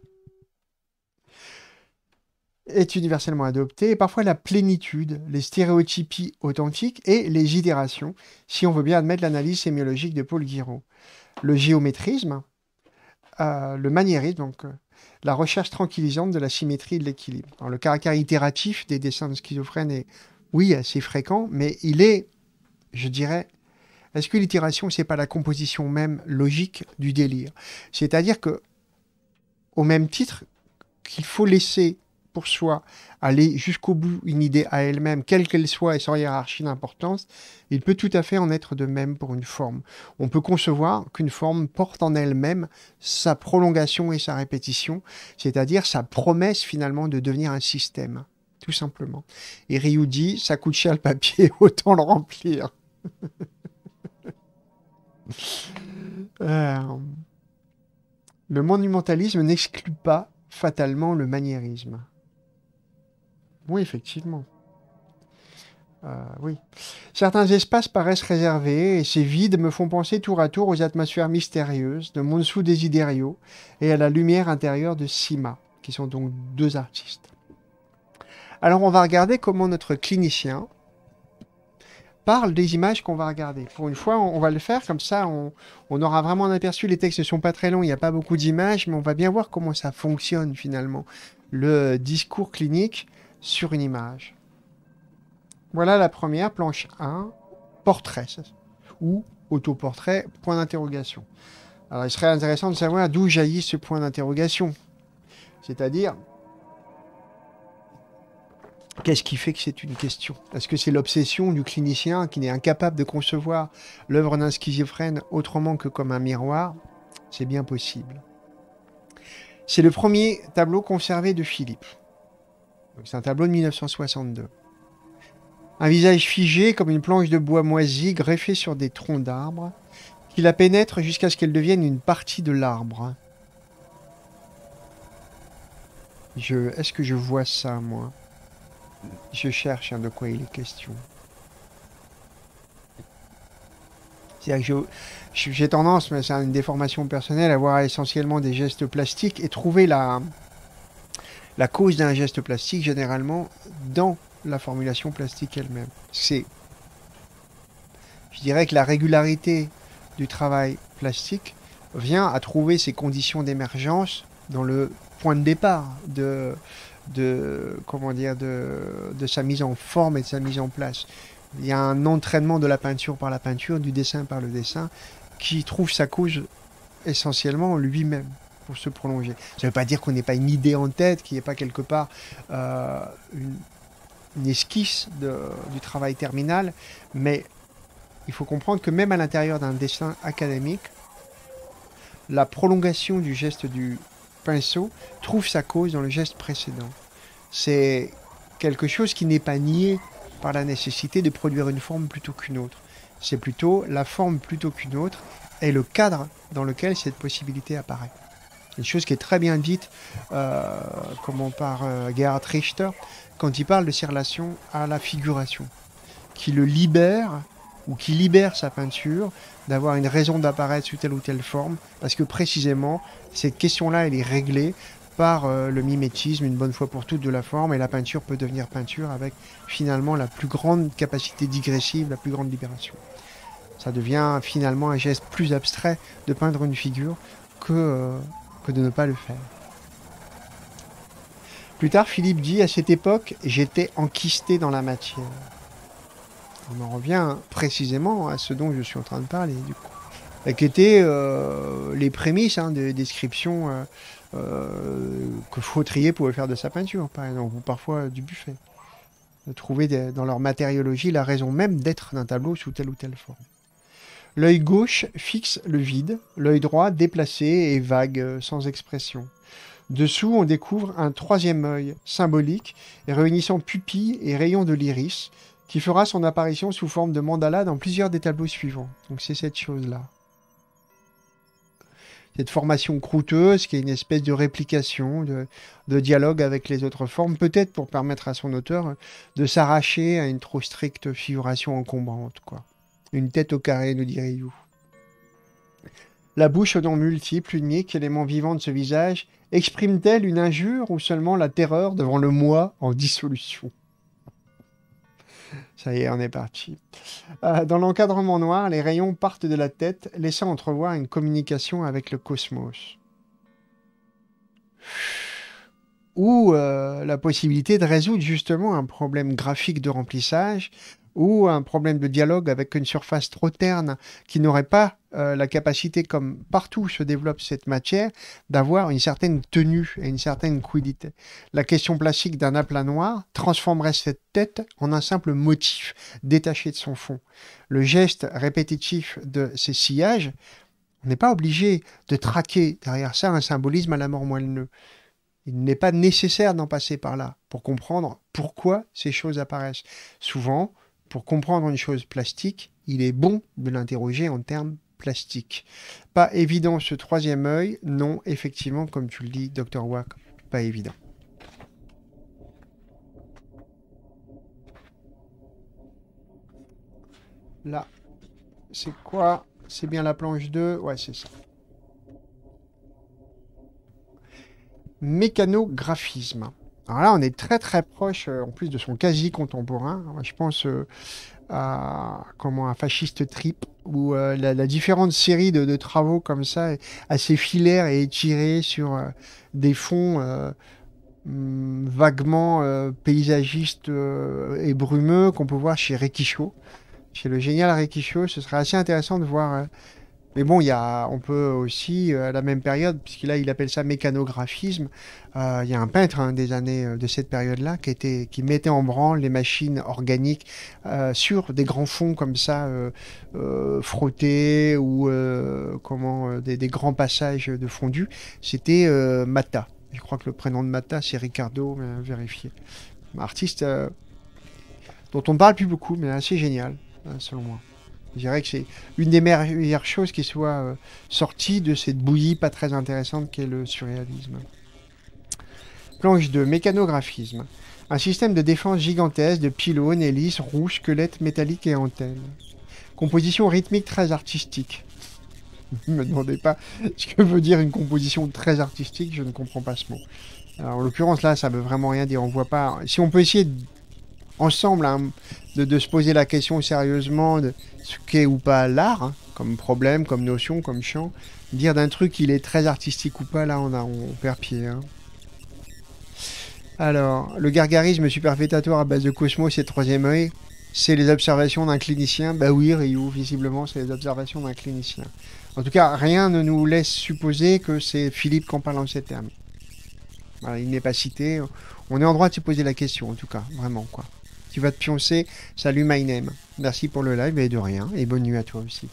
Est universellement adoptée, et parfois la plénitude, les stéréotypies authentiques et les itérations, si on veut bien admettre l'analyse sémiologique de Paul Guiraud. Le géométrisme, le maniérisme, donc la recherche tranquillisante de la symétrie et de l'équilibre. Alors, le caractère itératif des dessins de schizophrènes est, oui, assez fréquent, mais il est, je dirais, est-ce que l'itération, c'est pas la composition même logique du délire ? C'est-à-dire que, au même titre qu'il faut laisser pour soi aller jusqu'au bout une idée à elle-même, quelle qu'elle soit et sans hiérarchie d'importance, il peut tout à fait en être de même pour une forme. On peut concevoir qu'une forme porte en elle-même sa prolongation et sa répétition, c'est-à-dire sa promesse finalement de devenir un système, tout simplement. Et Ryu dit, ça coûte cher le papier, autant le remplir. Euh, le monumentalisme n'exclut pas fatalement le maniérisme. Oui, effectivement. Oui. Certains espaces paraissent réservés et ces vides me font penser tour à tour aux atmosphères mystérieuses de Monsu Desiderio et à la lumière intérieure de Sima, qui sont donc deux artistes. Alors on va regarder comment notre clinicien parle des images qu'on va regarder. Pour une fois, on va le faire comme ça, on aura vraiment un aperçu. Les textes ne sont pas très longs, il n'y a pas beaucoup d'images, mais on va bien voir comment ça fonctionne finalement, le discours clinique sur une image. Voilà la première, planche 1, portrait, ou autoportrait, point d'interrogation. Alors il serait intéressant de savoir d'où jaillit ce point d'interrogation. C'est-à-dire, qu'est-ce qui fait que c'est une question? Est-ce que c'est l'obsession du clinicien qui n'est incapable de concevoir l'œuvre d'un schizophrène autrement que comme un miroir? C'est bien possible. C'est le premier tableau conservé de Philippe. C'est un tableau de 1962. Un visage figé comme une planche de bois moisi greffée sur des troncs d'arbres qui la pénètrent jusqu'à ce qu'elle devienne une partie de l'arbre. Est-ce que je vois ça, moi? Je cherche de quoi il est question. C'est-à-dire que j'ai tendance, mais c'est une déformation personnelle, à voir essentiellement des gestes plastiques et trouver la cause d'un geste plastique généralement dans la formulation plastique elle-même. Je dirais que la régularité du travail plastique vient à trouver ses conditions d'émergence dans le point de départ de sa mise en forme et de sa mise en place. Il y a un entraînement de la peinture par la peinture, du dessin par le dessin, qui trouve sa cause essentiellement lui-même pour se prolonger. Ça ne veut pas dire qu'on n'ait pas une idée en tête, qu'il n'y ait pas quelque part une esquisse du travail terminal, mais il faut comprendre que même à l'intérieur d'un dessin académique, la prolongation du geste du pinceau trouve sa cause dans le geste précédent. C'est quelque chose qui n'est pas nié par la nécessité de produire une forme plutôt qu'une autre. C'est plutôt la forme plutôt qu'une autre et le cadre dans lequel cette possibilité apparaît. Une chose qui est très bien dite par Gerhard Richter quand il parle de ses relations à la figuration, qui le libère ou qui libère sa peinture d'avoir une raison d'apparaître sous telle ou telle forme, parce que précisément, cette question-là, elle est réglée par le mimétisme, une bonne fois pour toutes, de la forme, et la peinture peut devenir peinture avec finalement la plus grande capacité digressive, la plus grande libération. Ça devient finalement un geste plus abstrait de peindre une figure que de ne pas le faire. Plus tard, Philippe dit, à cette époque, j'étais enquisté dans la matière. On en revient précisément à ce dont je suis en train de parler, du coup. Qui étaient les prémices de description que Fautrier pouvait faire de sa peinture, par exemple, ou parfois du Buffet. De trouver dans leur matériologie la raison même d'être d'un tableau sous telle ou telle forme. L'œil gauche fixe le vide, l'œil droit déplacé et vague, sans expression. Dessous, on découvre un troisième œil symbolique, réunissant pupille et rayons de l'iris, qui fera son apparition sous forme de mandala dans plusieurs des tableaux suivants. Donc c'est cette chose-là. Cette formation croûteuse qui est une espèce de réplication, de dialogue avec les autres formes, peut-être pour permettre à son auteur de s'arracher à une trop stricte figuration encombrante, quoi. Une tête au carré, nous diriez-vous. La bouche aux dents multiples, unique, élément vivant de ce visage, exprime-t-elle une injure ou seulement la terreur devant le moi en dissolution? Ça y est, on est parti. Dans l'encadrement noir, les rayons partent de la tête, laissant entrevoir une communication avec le cosmos. Ou la possibilité de résoudre justement un problème graphique de remplissage ou un problème de dialogue avec une surface trop terne qui n'aurait pas la capacité, comme partout où se développe cette matière, d'avoir une certaine tenue et une certaine quiddité. La question plastique d'un aplat noir transformerait cette tête en un simple motif détaché de son fond. Le geste répétitif de ces sillages, on n'est pas obligé de traquer derrière ça un symbolisme à la mort moelleux. Il n'est pas nécessaire d'en passer par là pour comprendre pourquoi ces choses apparaissent. Souvent, pour comprendre une chose plastique, il est bon de l'interroger en termes plastique. Pas évident ce troisième œil. Non, effectivement, comme tu le dis, Dr. Wack, pas évident. Là, c'est quoi? C'est bien la planche 2? Ouais, c'est ça. Mécanographisme. Alors là, on est très très proche, en plus de son quasi contemporain. Je pense à un fasciste trip, où la différente série de travaux comme ça, assez filaires et étirés sur des fonds vaguement paysagistes et brumeux qu'on peut voir chez Rekicho. Chez le génial Rekicho, ce serait assez intéressant de voir. Mais bon, on peut aussi, à la même période, puisqu'il il appelle ça mécanographisme, il y a un peintre des années de cette période-là qui mettait en branle les machines organiques sur des grands fonds comme ça, frottés ou des grands passages de fondu. C'était Matta. Je crois que le prénom de Matta, c'est Ricardo, mais vérifier. Un artiste dont on ne parle plus beaucoup, mais assez génial, selon moi. Je dirais que c'est une des meilleures choses qui soit sortie de cette bouillie pas très intéressante qu'est le surréalisme. Planche 2, mécanographisme. Un système de défense gigantesque de pylônes, hélices, roues, squelettes métalliques et antennes. Composition rythmique très artistique. Ne me demandez pas ce que veut dire une composition très artistique, je ne comprends pas ce mot. Alors, en l'occurrence, là, ça veut vraiment rien dire. On voit pas. Si on peut essayer ensemble de se poser la question sérieusement de ce qu'est ou pas l'art, hein, comme problème, comme notion, comme champ, dire d'un truc qu'il est très artistique ou pas, là, on perd pied. Hein. Alors, le gargarisme superfétatoire à base de Cosmos et troisième œil, c'est les observations d'un clinicien. Bah oui, Ryu, visiblement, c'est les observations d'un clinicien. En tout cas, rien ne nous laisse supposer que c'est Philippe qui en parle en ces termes. Voilà, il n'est pas cité. On est en droit de se poser la question, en tout cas, vraiment, quoi. Tu vas te pioncer. Salut, my name. Merci pour le live, et de rien. Et bonne nuit à toi aussi.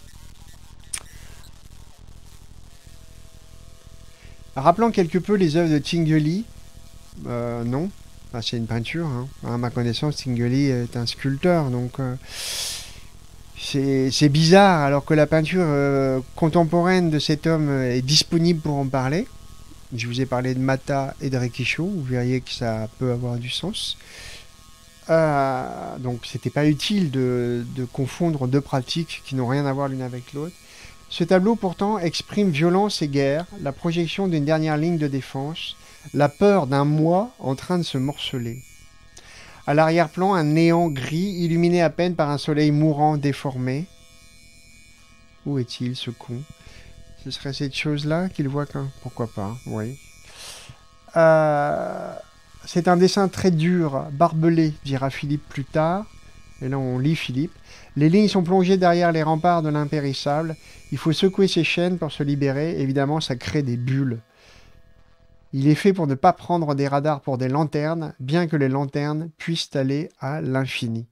Rappelant quelque peu les œuvres de Tinguely, non. Enfin, c'est une peinture. Hein. À ma connaissance, Tinguely est un sculpteur, donc c'est bizarre, alors que la peinture contemporaine de cet homme est disponible pour en parler. Je vous ai parlé de Matta et de Rekicho, vous verriez que ça peut avoir du sens. Donc c'était pas utile de confondre deux pratiques qui n'ont rien à voir l'une avec l'autre. Ce tableau pourtant exprime violence et guerre, la projection d'une dernière ligne de défense, la peur d'un moi en train de se morceler. À l'arrière-plan, un néant gris illuminé à peine par un soleil mourant déformé. Où est-il ce con? Ce serait cette chose-là qu'il voit qu'un... Pourquoi pas, oui. C'est un dessin très dur, barbelé, dira Philippe plus tard. Et là, on lit Philippe. Les lignes sont plongées derrière les remparts de l'impérissable. Il faut secouer ses chaînes pour se libérer. Évidemment, ça crée des bulles. Il est fait pour ne pas prendre des radars pour des lanternes, bien que les lanternes puissent aller à l'infini.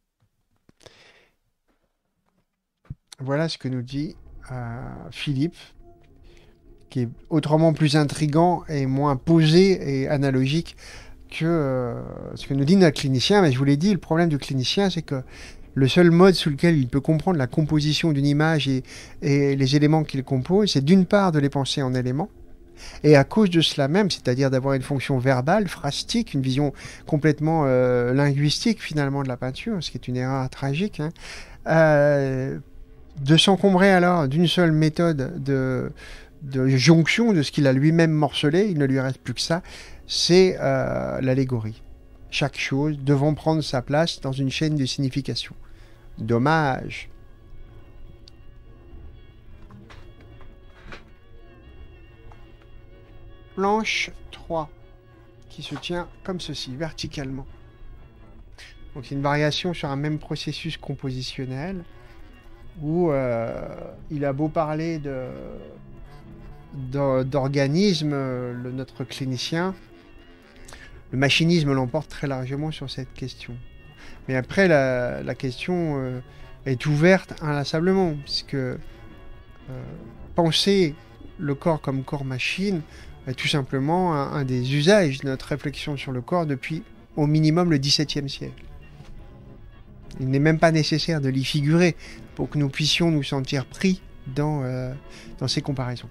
Voilà ce que nous dit Philippe, qui est autrement plus intriguant et moins posé et analogique que ce que nous dit notre clinicien. Mais je vous l'ai dit, le problème du clinicien, c'est que le seul mode sous lequel il peut comprendre la composition d'une image et les éléments qu'il compose, c'est d'une part de les penser en éléments, et à cause de cela même, c'est-à-dire d'avoir une fonction verbale, phrastique, une vision complètement linguistique finalement de la peinture, ce qui est une erreur tragique, hein, de s'encombrer alors d'une seule méthode de jonction de ce qu'il a lui-même morcelé, il ne lui reste plus que ça, c'est l'allégorie. Chaque chose devant prendre sa place dans une chaîne de signification. Dommage. Planche 3, qui se tient comme ceci, verticalement. Donc c'est une variation sur un même processus compositionnel, où il a beau parler d'organisme, notre clinicien, le machinisme l'emporte très largement sur cette question. Mais après, la question est ouverte inlassablement, puisque penser le corps comme corps-machine est tout simplement un des usages de notre réflexion sur le corps depuis au minimum le XVIIe siècle. Il n'est même pas nécessaire de l'y figurer pour que nous puissions nous sentir pris dans ces comparaisons.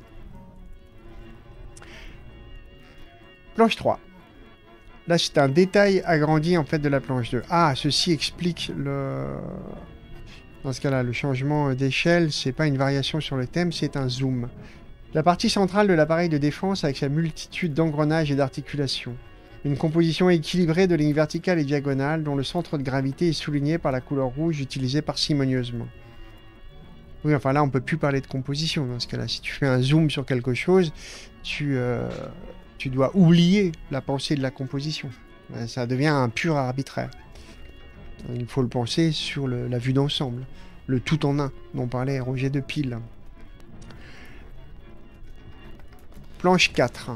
Planche 3. Là, c'est un détail agrandi en fait de la planche 2. Ah, ceci explique le... Dans ce cas-là, le changement d'échelle, c'est pas une variation sur le thème, c'est un zoom. La partie centrale de l'appareil de défense avec sa multitude d'engrenages et d'articulations. Une composition équilibrée de lignes verticales et diagonales dont le centre de gravité est souligné par la couleur rouge utilisée parcimonieusement. Oui, enfin là, on peut plus parler de composition dans ce cas-là. Si tu fais un zoom sur quelque chose, tu dois oublier la pensée de la composition. Ça devient un pur arbitraire. Il faut le penser sur la vue d'ensemble. Le tout en un dont parlait Roger de Pile. Planche 4.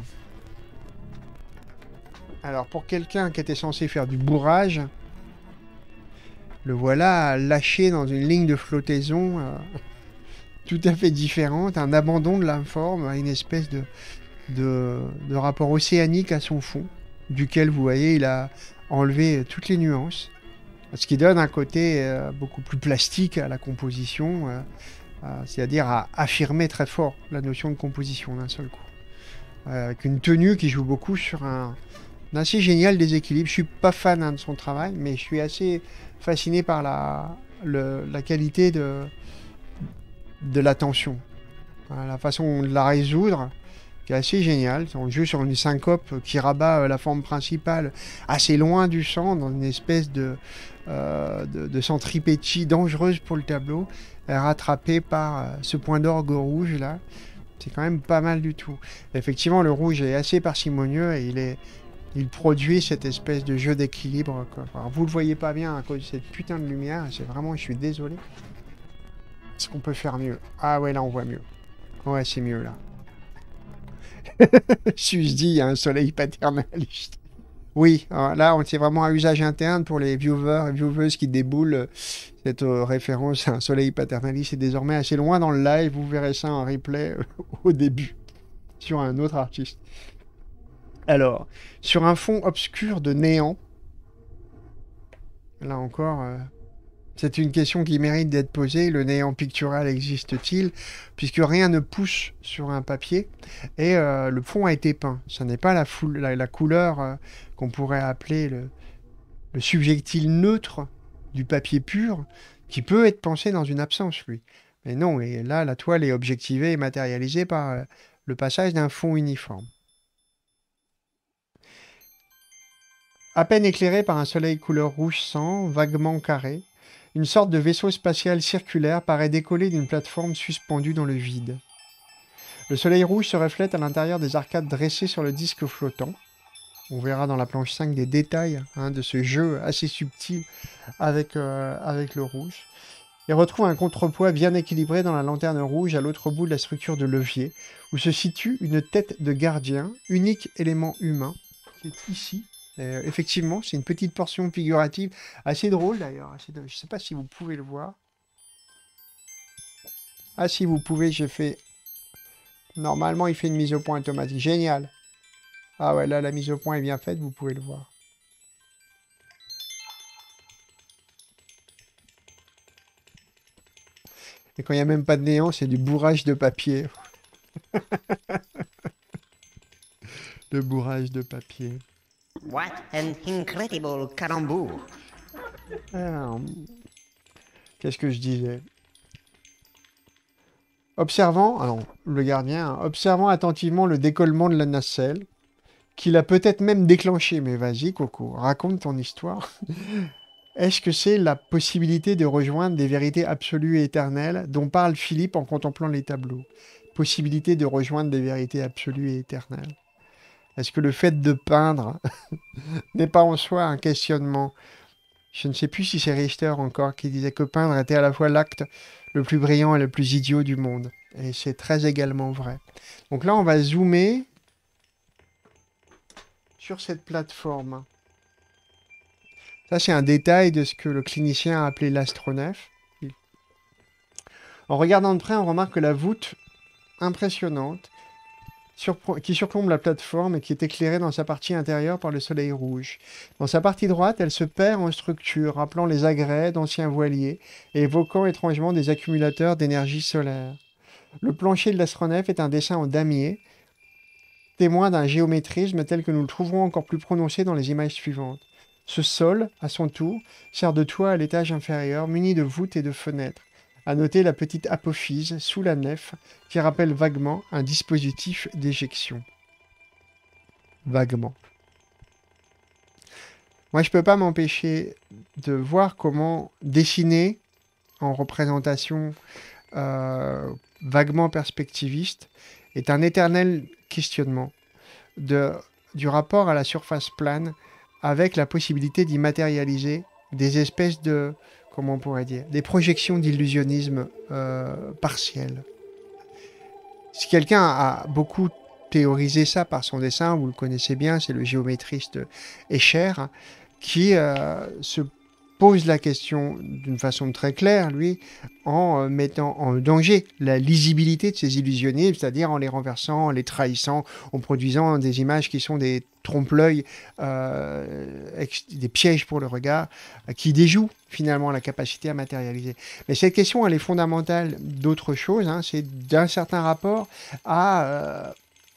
Alors, pour quelqu'un qui était censé faire du bourrage, le voilà lâché dans une ligne de flottaison tout à fait différente, un abandon de la forme, une espèce de rapport océanique à son fond, duquel, vous voyez, il a enlevé toutes les nuances, ce qui donne un côté beaucoup plus plastique à la composition, c'est-à-dire à affirmer très fort la notion de composition d'un seul coup. Avec une tenue qui joue beaucoup sur un assez génial déséquilibre. Je suis pas fan de son travail, mais je suis assez fasciné par la qualité de la tension. La façon de la résoudre, qui est assez géniale. On joue sur une syncope qui rabat la forme principale assez loin du centre, dans une espèce de centripétie dangereuse pour le tableau, rattrapée par ce point d'orgue rouge là. C'est quand même pas mal du tout. Effectivement, le rouge est assez parcimonieux et il produit cette espèce de jeu d'équilibre. Alors, vous le voyez pas bien à cause de cette putain de lumière. C'est vraiment, je suis désolé. Est-ce qu'on peut faire mieux? Ah ouais, là on voit mieux. Ouais, c'est mieux là. Suis-je dit, il y a un soleil paternaliste. Oui, là, c'est vraiment un usage interne pour les viewers et vieweuses qui déboulent. Cette référence à un soleil paternaliste est désormais assez loin dans le live. Vous verrez ça en replay au début, sur un autre artiste. Alors, sur un fond obscur de néant, là encore, c'est une question qui mérite d'être posée. Le néant pictural existe-t-il? Puisque rien ne pousse sur un papier et le fond a été peint. Ce n'est pas la couleur qu'on pourrait appeler le subjectile neutre du papier pur, qui peut être pensé dans une absence, lui. Mais non, et là, la toile est objectivée et matérialisée par le passage d'un fond uniforme. À peine éclairé par un soleil couleur rouge sang, vaguement carré, une sorte de vaisseau spatial circulaire paraît décoller d'une plateforme suspendue dans le vide. Le soleil rouge se reflète à l'intérieur des arcades dressées sur le disque flottant. On verra dans la planche 5 des détails de ce jeu assez subtil avec le rouge. Et retrouve un contrepoids bien équilibré dans la lanterne rouge à l'autre bout de la structure de levier, où se situe une tête de gardien, unique élément humain, qui est ici. Effectivement, c'est une petite portion figurative, assez drôle d'ailleurs. Je ne sais pas si vous pouvez le voir. Ah si vous pouvez, j'ai fait... Normalement, il fait une mise au point automatique. Génial. Ah ouais, là, la mise au point est bien faite, vous pouvez le voir. Et quand il n'y a même pas de néant, c'est du bourrage de papier. Le bourrage de papier. What an incredible calembour. Qu'est-ce que je disais? Alors, le gardien, observant attentivement le décollement de la nacelle, qu'il a peut-être même déclenché. Mais vas-y, Coco, raconte ton histoire. Est-ce que c'est la possibilité de rejoindre des vérités absolues et éternelles dont parle Philippe en contemplant les tableaux? Possibilité de rejoindre des vérités absolues et éternelles. Est-ce que le fait de peindre n'est pas en soi un questionnement? Je ne sais plus si c'est Richter encore qui disait que peindre était à la fois l'acte le plus brillant et le plus idiot du monde. Et c'est très également vrai. Donc là, on va zoomer sur cette plateforme. Ça, c'est un détail de ce que le clinicien a appelé l'astronef. En regardant de près, on remarque que la voûte impressionnante qui surplombe la plateforme et qui est éclairée dans sa partie intérieure par le soleil rouge. Dans sa partie droite, elle se perd en structure, rappelant les agrès d'anciens voiliers et évoquant étrangement des accumulateurs d'énergie solaire. Le plancher de l'astronef est un dessin en damier, témoin d'un géométrisme tel que nous le trouverons encore plus prononcé dans les images suivantes. Ce sol, à son tour, sert de toit à l'étage inférieur, muni de voûtes et de fenêtres. À noter la petite apophyse sous la nef qui rappelle vaguement un dispositif d'éjection. Vaguement. Moi, je peux pas m'empêcher de voir comment dessiner en représentation vaguement perspectiviste est un éternel questionnement du rapport à la surface plane avec la possibilité d'y matérialiser des espèces de, comment on pourrait dire, des projections d'illusionnisme partiel. Si quelqu'un a beaucoup théorisé ça par son dessin, vous le connaissez bien, c'est le géométriste Escher, qui se pose la question d'une façon très claire, lui, en mettant en danger la lisibilité de ces illusionnismes, c'est-à-dire en les renversant, en les trahissant, en produisant des images qui sont des trompe-l'œil, des pièges pour le regard, qui déjouent finalement la capacité à matérialiser. Mais cette question, elle est fondamentale d'autre chose, hein, c'est d'un certain rapport à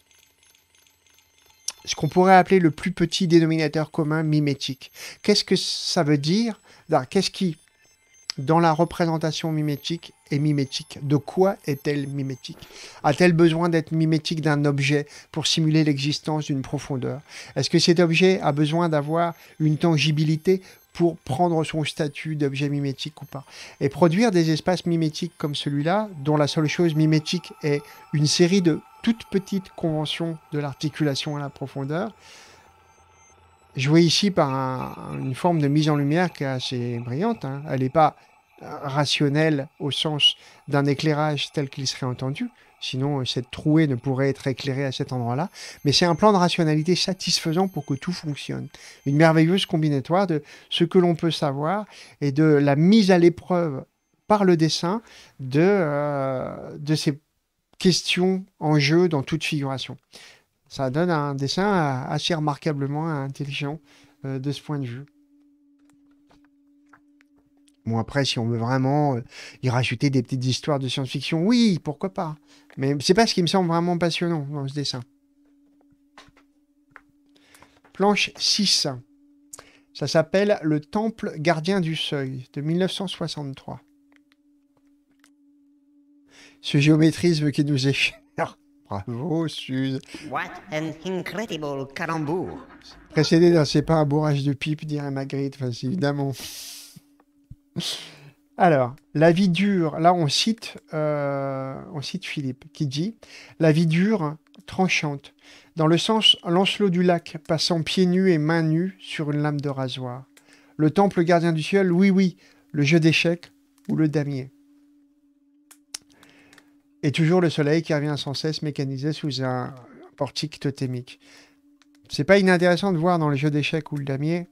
ce qu'on pourrait appeler le plus petit dénominateur commun mimétique. Qu'est-ce que ça veut dire? Qu'est-ce qui, dans la représentation mimétique, est mimétique? De quoi est-elle mimétique? A-t-elle besoin d'être mimétique d'un objet pour simuler l'existence d'une profondeur? Est-ce que cet objet a besoin d'avoir une tangibilité pour prendre son statut d'objet mimétique ou pas? Et produire des espaces mimétiques comme celui-là, dont la seule chose mimétique est une série de toutes petites conventions de l'articulation à la profondeur, jouée ici par une forme de mise en lumière qui est assez brillante. Hein. Elle n'est pas rationnelle au sens d'un éclairage tel qu'il serait entendu, sinon cette trouée ne pourrait être éclairée à cet endroit-là, mais c'est un plan de rationalité satisfaisant pour que tout fonctionne. Une merveilleuse combinatoire de ce que l'on peut savoir et de la mise à l'épreuve par le dessin de ces questions en jeu dans toute figuration. Ça donne un dessin assez remarquablement intelligent de ce point de vue. Bon, après, si on veut vraiment y rajouter des petites histoires de science-fiction, oui, pourquoi pas. Mais c'est pas ce qui me semble vraiment passionnant dans ce dessin. Planche 6. Ça s'appelle Le Temple Gardien du Seuil, de 1963. Ce géométrisme qui nous est cher. Bravo, Suze. What an incredible calembour. Précédé d'un c'est pas un bourrage de pipe, dirait Magritte, enfin, évidemment. Alors, la vie dure, là on cite Philippe, qui dit « La vie dure, tranchante, dans le sens Lancelot du Lac, passant pieds nus et mains nues sur une lame de rasoir. Le temple gardien du ciel, oui, oui, le jeu d'échecs ou le damier. » Et toujours le soleil qui revient sans cesse mécanisé sous un portique totémique. C'est pas inintéressant de voir dans le jeu d'échecs ou le damier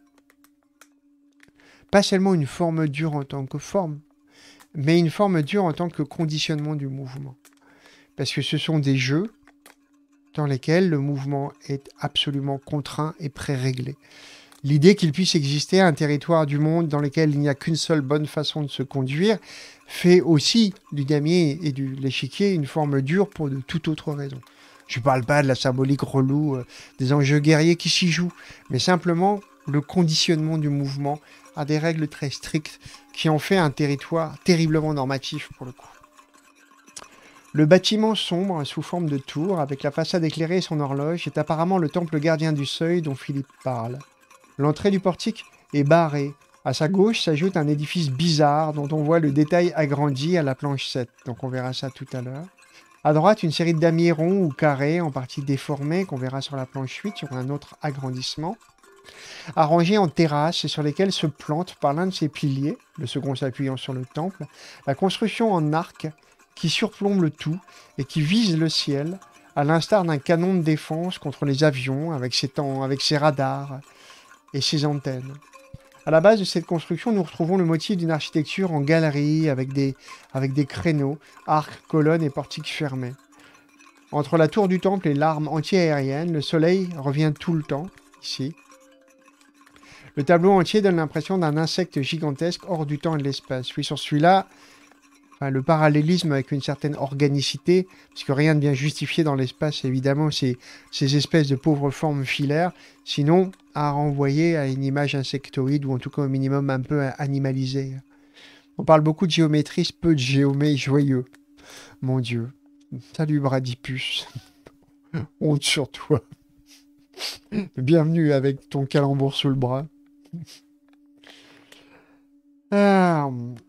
pas seulement une forme dure en tant que forme, mais une forme dure en tant que conditionnement du mouvement. Parce que ce sont des jeux dans lesquels le mouvement est absolument contraint et pré-réglé. L'idée qu'il puisse exister un territoire du monde dans lequel il n'y a qu'une seule bonne façon de se conduire fait aussi du damier et de l'échiquier une forme dure pour de toute autre raison. Je ne parle pas de la symbolique relou des enjeux guerriers qui s'y jouent, mais simplement le conditionnement du mouvement à des règles très strictes qui en fait un territoire terriblement normatif pour le coup. Le bâtiment sombre, sous forme de tour, avec la façade éclairée et son horloge, est apparemment le temple gardien du seuil dont Philippe parle. L'entrée du portique est barrée. À sa gauche s'ajoute un édifice bizarre dont on voit le détail agrandi à la planche 7. Donc on verra ça tout à l'heure. À droite, une série de damiers ronds ou carrés, en partie déformés, qu'on verra sur la planche 8, sur un autre agrandissement, arrangés en terrasse et sur lesquels se plante par l'un de ses piliers, le second s'appuyant sur le temple, la construction en arc qui surplombe le tout et qui vise le ciel, à l'instar d'un canon de défense contre les avions, avec ses radars et ses antennes. À la base de cette construction, nous retrouvons le motif d'une architecture en galerie, avec des créneaux, arcs, colonnes et portiques fermés. Entre la tour du temple et l'arme anti-aérienne, le soleil revient tout le temps, ici. Le tableau entier donne l'impression d'un insecte gigantesque hors du temps et de l'espace. Puis sur celui-là, enfin, le parallélisme avec une certaine organicité, parce que rien ne vient justifier dans l'espace, évidemment, ces espèces de pauvres formes filaires, sinon à renvoyer à une image insectoïde, ou en tout cas au minimum un peu animalisée. On parle beaucoup de géométrie, peu de géomé joyeux. Mon Dieu. Salut Bradipus. Honte sur toi. Bienvenue avec ton calembour sous le bras. Ah.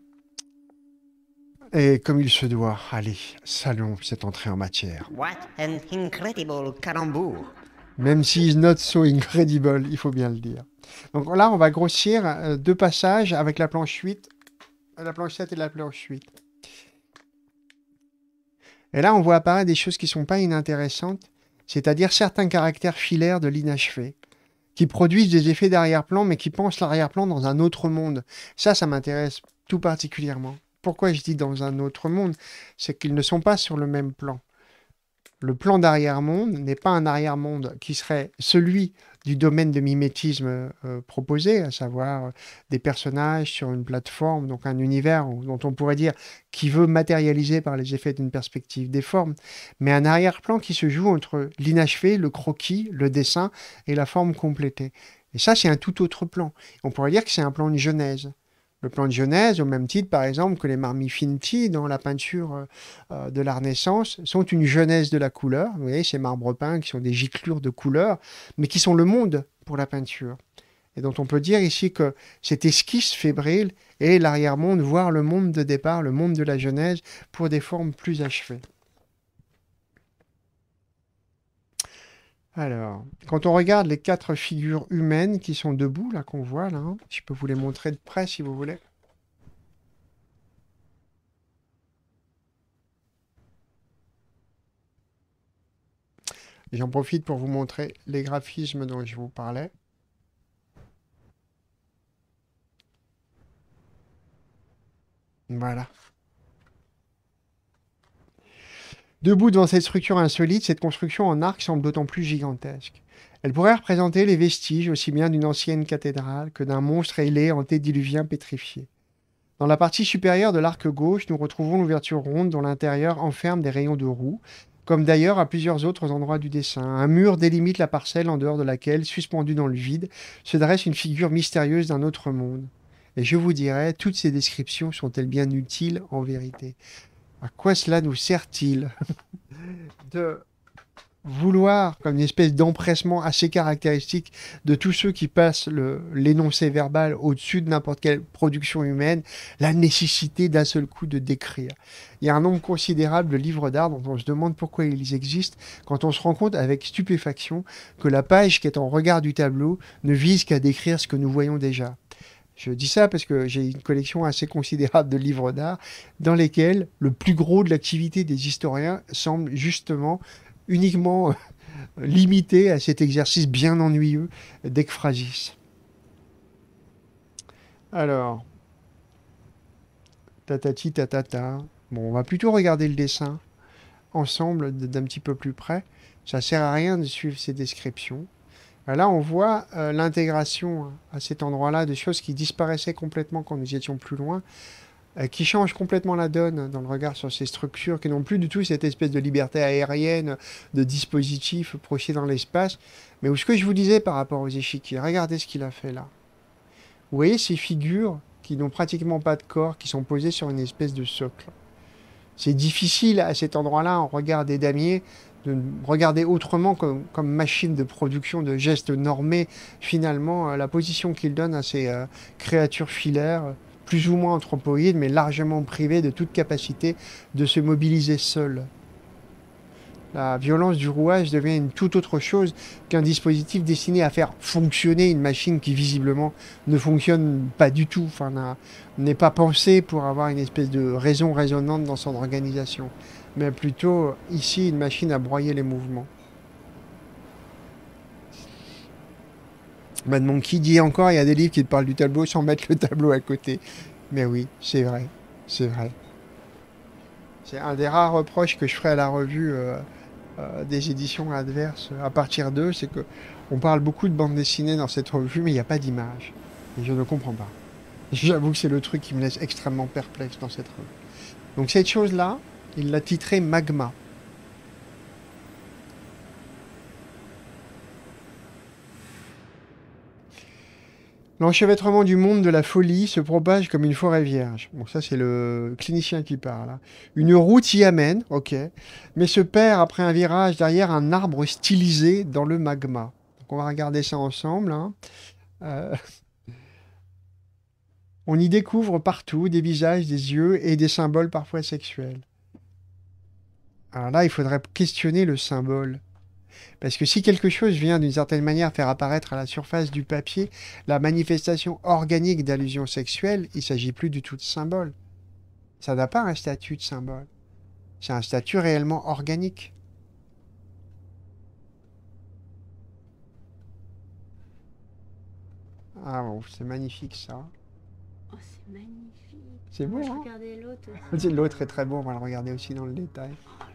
Et comme il se doit, allez, salons cette entrée en matière. What an incredible calembour. Même si is not so incredible, il faut bien le dire. Donc là, on va grossir deux passages avec la planche 8, la planche 7 et la planche 8. Et là, on voit apparaître des choses qui ne sont pas inintéressantes, c'est-à-dire certains caractères filaires de l'inachevé, qui produisent des effets d'arrière-plan, mais qui pensent l'arrière-plan dans un autre monde. Ça m'intéresse tout particulièrement. Pourquoi je dis dans un autre monde? C'est qu'ils ne sont pas sur le même plan. Le plan d'arrière-monde n'est pas un arrière-monde qui serait celui du domaine de mimétisme proposé, à savoir des personnages sur une plateforme, donc un univers dont on pourrait dire qui veut matérialiser par les effets d'une perspective des formes, mais un arrière-plan qui se joue entre l'inachevé, le croquis, le dessin et la forme complétée. Et ça, c'est un tout autre plan. On pourrait dire que c'est un plan de genèse. Le plan de genèse, au même titre, par exemple, que les Marmi-Finti, dans la peinture de la Renaissance, sont une genèse de la couleur. Vous voyez, ces marbres peints qui sont des giclures de couleurs, mais qui sont le monde pour la peinture. Et dont on peut dire ici que cette esquisse fébrile est l'arrière-monde, voire le monde de départ, le monde de la genèse, pour des formes plus achevées. Alors, quand on regarde les 4 figures humaines qui sont debout, là, qu'on voit, là, hein, je peux vous les montrer de près si vous voulez. J'en profite pour vous montrer les graphismes dont je vous parlais. Voilà. Debout devant cette structure insolite, cette construction en arc semble d'autant plus gigantesque. Elle pourrait représenter les vestiges aussi bien d'une ancienne cathédrale que d'un monstre ailé antédiluvien pétrifié. Dans la partie supérieure de l'arc gauche, nous retrouvons l'ouverture ronde dont l'intérieur enferme des rayons de roue, comme d'ailleurs à plusieurs autres endroits du dessin. Un mur délimite la parcelle en dehors de laquelle, suspendue dans le vide, se dresse une figure mystérieuse d'un autre monde. Et je vous dirais, toutes ces descriptions sont-elles bien utiles en vérité ? À quoi cela nous sert-il de vouloir, comme une espèce d'empressement assez caractéristique de tous ceux qui passent l'énoncé verbal au-dessus de n'importe quelle production humaine, la nécessité d'un seul coup de décrire. Il y a un nombre considérable de livres d'art dont on se demande pourquoi ils existent, quand on se rend compte avec stupéfaction que la page qui est en regard du tableau ne vise qu'à décrire ce que nous voyons déjà. Je dis ça parce que j'ai une collection assez considérable de livres d'art dans lesquels le plus gros de l'activité des historiens semble justement uniquement limité à cet exercice bien ennuyeux d'ekphrasis. Alors, tatati tatata. Bon, on va plutôt regarder le dessin ensemble d'un petit peu plus près. Ça sert à rien de suivre ces descriptions. Là, on voit l'intégration à cet endroit-là de choses qui disparaissaient complètement quand nous étions plus loin, qui changent complètement la donne dans le regard sur ces structures, qui n'ont plus du tout cette espèce de liberté aérienne, de dispositif projeté dans l'espace. Mais où ce que je vous disais par rapport aux échiquiers, regardez ce qu'il a fait là. Vous voyez ces figures qui n'ont pratiquement pas de corps, qui sont posées sur une espèce de socle. C'est difficile à cet endroit-là, en regard des damiers, de regarder autrement comme machine de production de gestes normés, finalement, la position qu'il donne à ces créatures filaires, plus ou moins anthropoïdes, mais largement privées de toute capacité de se mobiliser seules. La violence du rouage devient une toute autre chose qu'un dispositif destiné à faire fonctionner une machine qui visiblement ne fonctionne pas du tout, enfin, n'est pas pensée pour avoir une espèce de raison résonante dans son organisation, mais plutôt ici une machine à broyer les mouvements. Mad Monkey dit encore, il y a des livres qui te parlent du tableau sans mettre le tableau à côté. Mais oui, c'est vrai, c'est vrai. C'est un des rares reproches que je ferai à la revue des éditions adverses à partir d'eux, c'est que on parle beaucoup de bande dessinée dans cette revue, mais il n'y a pas d'image. Et je ne comprends pas. J'avoue que c'est le truc qui me laisse extrêmement perplexe dans cette revue. Donc cette chose-là, il l'a titrée magma. L'enchevêtrement du monde de la folie se propage comme une forêt vierge. Bon, ça, c'est le clinicien qui parle. Hein. Une route y amène, ok, mais se perd après un virage derrière un arbre stylisé dans le magma. Donc, on va regarder ça ensemble. Hein. Euh, on y découvre partout des visages, des yeux et des symboles parfois sexuels. Alors là, il faudrait questionner le symbole. Parce que si quelque chose vient d'une certaine manière faire apparaître à la surface du papier la manifestation organique d'allusions sexuelles, il ne s'agit plus du tout de symbole. Ça n'a pas un statut de symbole. C'est un statut réellement organique. Ah bon, c'est magnifique ça. Oh, c'est magnifique. C'est beau, Moi, je hein? regardais l'autre aussi. L'autre est très beau, on va le regarder aussi dans le détail.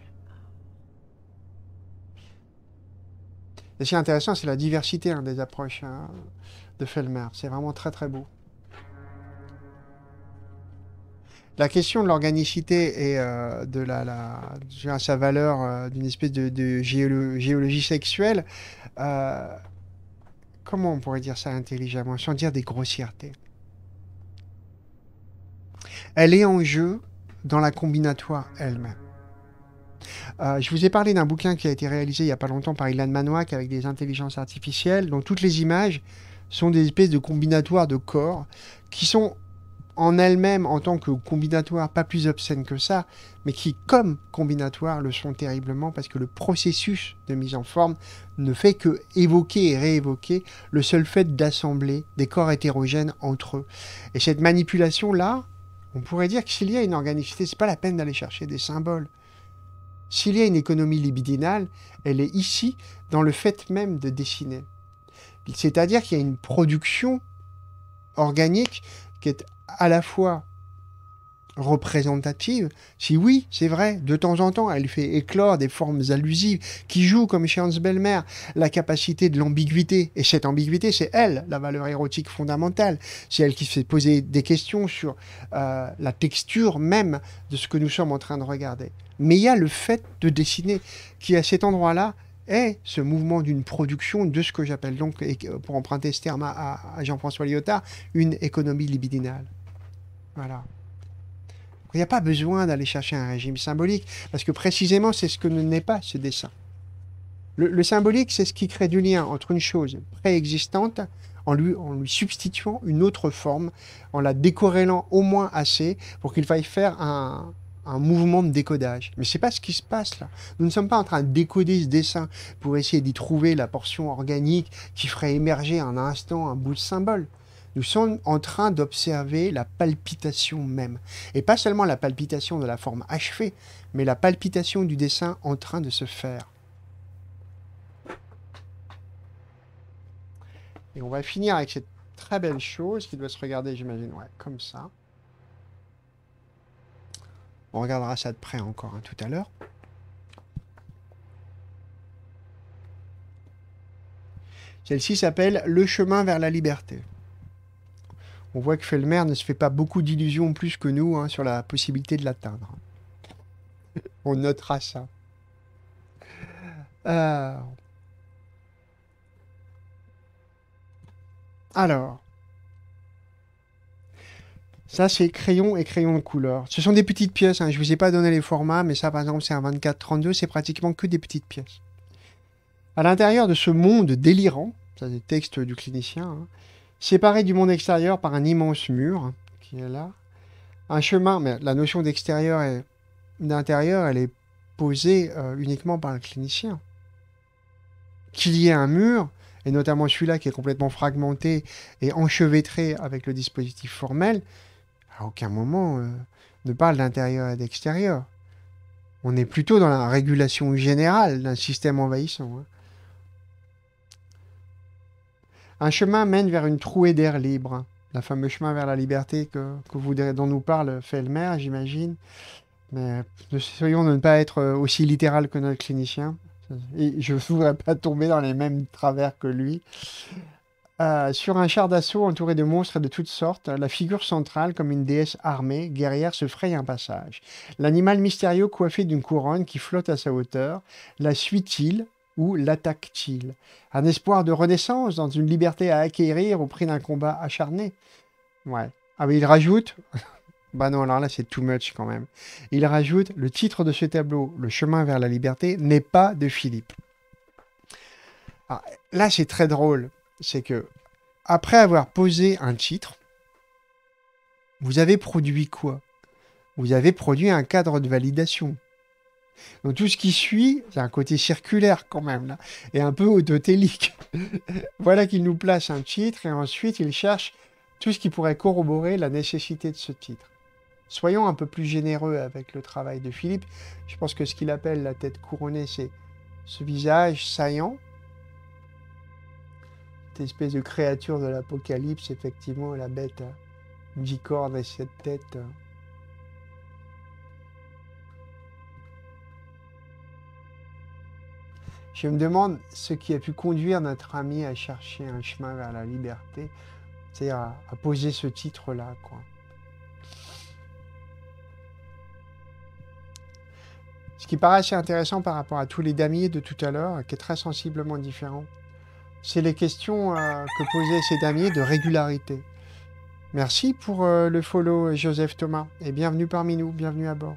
Et ce qui est intéressant, c'est la diversité des approches de Fellmer. C'est vraiment très très beau. La question de l'organicité et de sa valeur d'une espèce de géologie sexuelle, comment on pourrait dire ça intelligemment, sans dire des grossièretés? Elle est en jeu dans la combinatoire elle-même. Je vous ai parlé d'un bouquin qui a été réalisé il n'y a pas longtemps par Ilan Manoak avec des intelligences artificielles, dont toutes les images sont des espèces de combinatoires de corps qui sont en elles-mêmes, en tant que combinatoires, pas plus obscènes que ça, mais qui, comme combinatoires, le sont terriblement parce que le processus de mise en forme ne fait que évoquer et réévoquer le seul fait d'assembler des corps hétérogènes entre eux. Et cette manipulation-là, on pourrait dire que s'il y a une organicité, c'est pas la peine d'aller chercher des symboles. S'il y a une économie libidinale, elle est ici, dans le fait même de dessiner. C'est-à-dire qu'il y a une production organique qui est à la fois représentative, si oui, c'est vrai, de temps en temps, elle fait éclore des formes allusives qui jouent, comme chez Hans Bellmer, la capacité de l'ambiguïté. Et cette ambiguïté, c'est elle, la valeur érotique fondamentale. C'est elle qui fait poser des questions sur la texture même de ce que nous sommes en train de regarder. Mais il y a le fait de dessiner qui, à cet endroit-là, est ce mouvement d'une production de ce que j'appelle donc, pour emprunter ce terme à Jean-François Lyotard, une économie libidinale. Voilà. Il n'y a pas besoin d'aller chercher un régime symbolique, parce que précisément, c'est ce que ne n'est pas ce dessin. Le symbolique, c'est ce qui crée du lien entre une chose préexistante, en lui substituant une autre forme, en la décorrélant au moins assez pour qu'il faille faire un mouvement de décodage. Mais c'est pas ce qui se passe là. Nous ne sommes pas en train de décoder ce dessin pour essayer d'y trouver la portion organique qui ferait émerger un instant un bout de symbole. Nous sommes en train d'observer la palpitation même. Et pas seulement la palpitation de la forme achevée, mais la palpitation du dessin en train de se faire. Et on va finir avec cette très belle chose qui doit se regarder, j'imagine, ouais, comme ça. On regardera ça de près encore tout à l'heure. Celle-ci s'appelle « Le chemin vers la liberté ». On voit que Fellmer ne se fait pas beaucoup d'illusions plus que nous sur la possibilité de l'atteindre. On notera ça. Alors, ça c'est crayon et crayon de couleur. Ce sont des petites pièces, je ne vous ai pas donné les formats, mais ça par exemple c'est un 24-32, c'est pratiquement que des petites pièces. À l'intérieur de ce monde délirant, ça c'est le texte du clinicien, séparé du monde extérieur par un immense mur qui est là, un chemin, mais la notion d'extérieur et d'intérieur, elle est posée uniquement par le clinicien. Qu'il y ait un mur, et notamment celui-là qui est complètement fragmenté et enchevêtré avec le dispositif formel, à aucun moment ne parle d'intérieur et d'extérieur. On est plutôt dans la régulation générale d'un système envahissant. Un chemin mène vers une trouée d'air libre. Le fameux chemin vers la liberté dont nous parle Fellmer, j'imagine. Mais essayons de ne pas être aussi littéral que notre clinicien. Et je ne voudrais pas tomber dans les mêmes travers que lui. Sur un char d'assaut entouré de monstres de toutes sortes, la figure centrale, comme une déesse armée, guerrière, se fraye un passage. L'animal mystérieux coiffé d'une couronne qui flotte à sa hauteur, la suit-il ou l'attaque-t-il? Un espoir de renaissance dans une liberté à acquérir au prix d'un combat acharné? Ouais. Ah oui, il rajoute... Bah non, alors là, c'est too much quand même. Il rajoute, le titre de ce tableau, Le chemin vers la liberté, n'est pas de Philippe. Alors, là, c'est très drôle. C'est que, après avoir posé un titre, vous avez produit quoi? Vous avez produit un cadre de validation. Donc tout ce qui suit, c'est un côté circulaire quand même, là, et un peu autotélique. Voilà qu'il nous place un titre, et ensuite il cherche tout ce qui pourrait corroborer la nécessité de ce titre. Soyons un peu plus généreux avec le travail de Philippe. Je pense que ce qu'il appelle la tête couronnée, c'est ce visage saillant, cette espèce de créature de l'Apocalypse, effectivement, la bête à 10 cornes et 7 têtes. Je me demande ce qui a pu conduire notre ami à chercher un chemin vers la liberté, c'est-à-dire à poser ce titre-là, quoi. Ce qui paraît assez intéressant par rapport à tous les damiers de tout à l'heure, qui est très sensiblement différent, c'est les questions que posaient ces damiers de régularité. Merci pour le follow, Joseph Thomas, et bienvenue parmi nous, bienvenue à bord.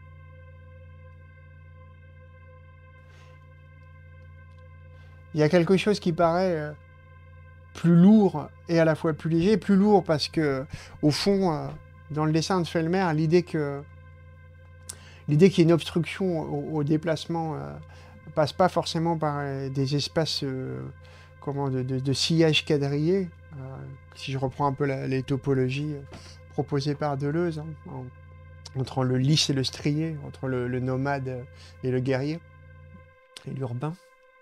Il y a quelque chose qui paraît plus lourd et à la fois plus léger. Plus lourd parce que, au fond, dans le dessin de Fellmer, l'idée qu'il y ait une obstruction au déplacement passe pas forcément par des espaces de sillage quadrillé. Si je reprends un peu les topologies proposées par Deleuze, hein, entre le lisse et le strié, entre le nomade et le guerrier, et l'urbain.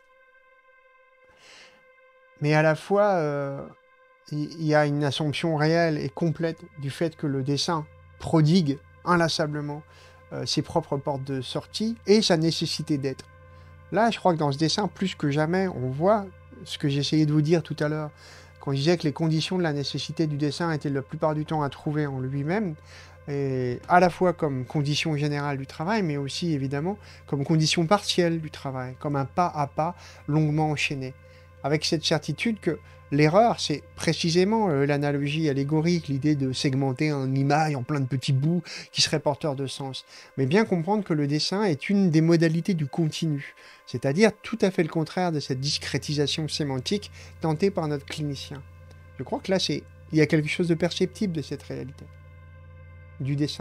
Mais à la fois, il y a une assumption réelle et complète du fait que le dessin prodigue inlassablement ses propres portes de sortie et sa nécessité d'être. Là, je crois que dans ce dessin, plus que jamais, on voit ce que j'essayais de vous dire tout à l'heure, quand je disais que les conditions de la nécessité du dessin étaient la plupart du temps à trouver en lui-même, et à la fois comme condition générale du travail, mais aussi évidemment comme condition partielle du travail, comme un pas à pas longuement enchaîné. Avec cette certitude que l'erreur, c'est précisément l'analogie allégorique, l'idée de segmenter un image en plein de petits bouts qui seraient porteurs de sens. Mais bien comprendre que le dessin est une des modalités du continu, c'est-à-dire tout à fait le contraire de cette discrétisation sémantique tentée par notre clinicien. Je crois que là, il y a quelque chose de perceptible de cette réalité, du dessin.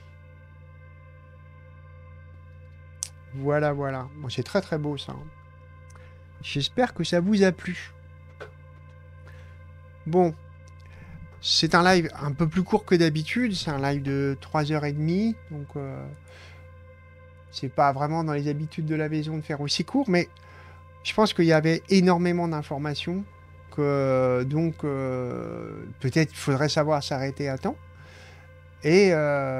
Voilà, voilà. Bon, c'est très très beau ça. Hein. J'espère que ça vous a plu. Bon, c'est un live un peu plus court que d'habitude, c'est un live de 3h30, donc c'est pas vraiment dans les habitudes de la maison de faire aussi court, mais je pense qu'il y avait énormément d'informations, que donc peut-être il faudrait savoir s'arrêter à temps. Et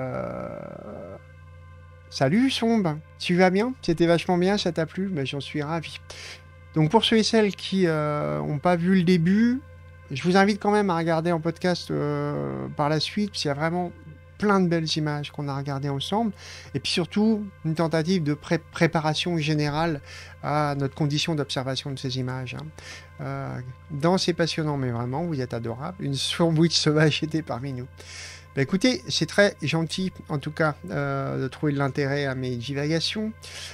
salut Sombre, tu vas bien? C'était vachement bien, ça t'a plu? Ben, j'en suis ravi. Donc pour ceux et celles qui n'ont pas vu le début, je vous invite quand même à regarder en podcast par la suite, parce qu'il y a vraiment plein de belles images qu'on a regardées ensemble, et puis surtout une tentative de préparation générale à notre condition d'observation de ces images. Hein. C'est passionnant, mais vraiment, vous êtes adorables. Une sandwich sauvage était parmi nous. Bah écoutez, c'est très gentil, en tout cas, de trouver de l'intérêt à mes divagations.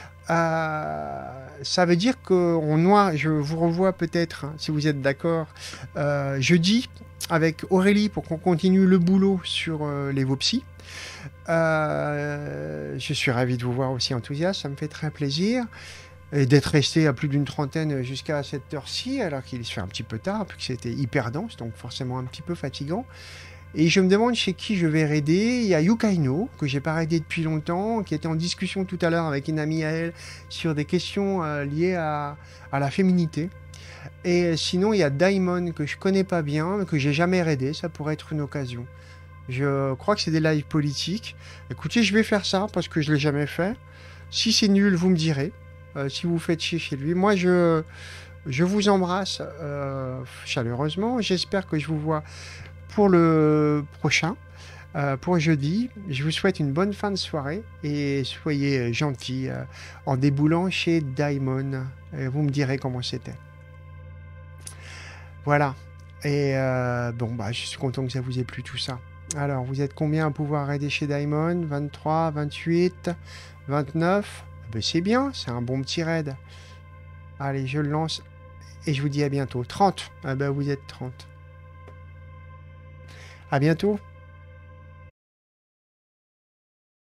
Ça veut dire je vous revois peut-être, hein, si vous êtes d'accord, jeudi avec Aurélie pour qu'on continue le boulot sur les Vopsy. Je suis ravi de vous voir aussi enthousiaste, ça me fait très plaisir. Et d'être resté à plus d'une trentaine jusqu'à cette heure-ci, alors qu'il se fait un petit peu tard, puis que c'était hyper dense, donc forcément un petit peu fatigant. Et je me demande chez qui je vais raider. Il y a Yukaino, que j'ai pas raidé depuis longtemps, qui était en discussion tout à l'heure avec une amie à elle sur des questions liées à la féminité. Et sinon, il y a Daimon, que je connais pas bien, que j'ai jamais raidé. Ça pourrait être une occasion. Je crois que c'est des lives politiques. Écoutez, je vais faire ça parce que je l'ai jamais fait. Si c'est nul, vous me direz. Si vous faites chier chez lui. Moi, je Je vous embrasse chaleureusement. J'espère que je vous vois pour le prochain, pour jeudi. Je vous souhaite une bonne fin de soirée et soyez gentils en déboulant chez Daimon. Vous me direz comment c'était. Voilà. Et bon, bah, je suis content que ça vous ait plu tout ça. Alors, vous êtes combien à pouvoir aider chez Daimon? 23, 28, 29. Ben, c'est bien, c'est un bon petit raid. Allez, je le lance et je vous dis à bientôt. 30. Ah ben, vous êtes 30. À bientôt.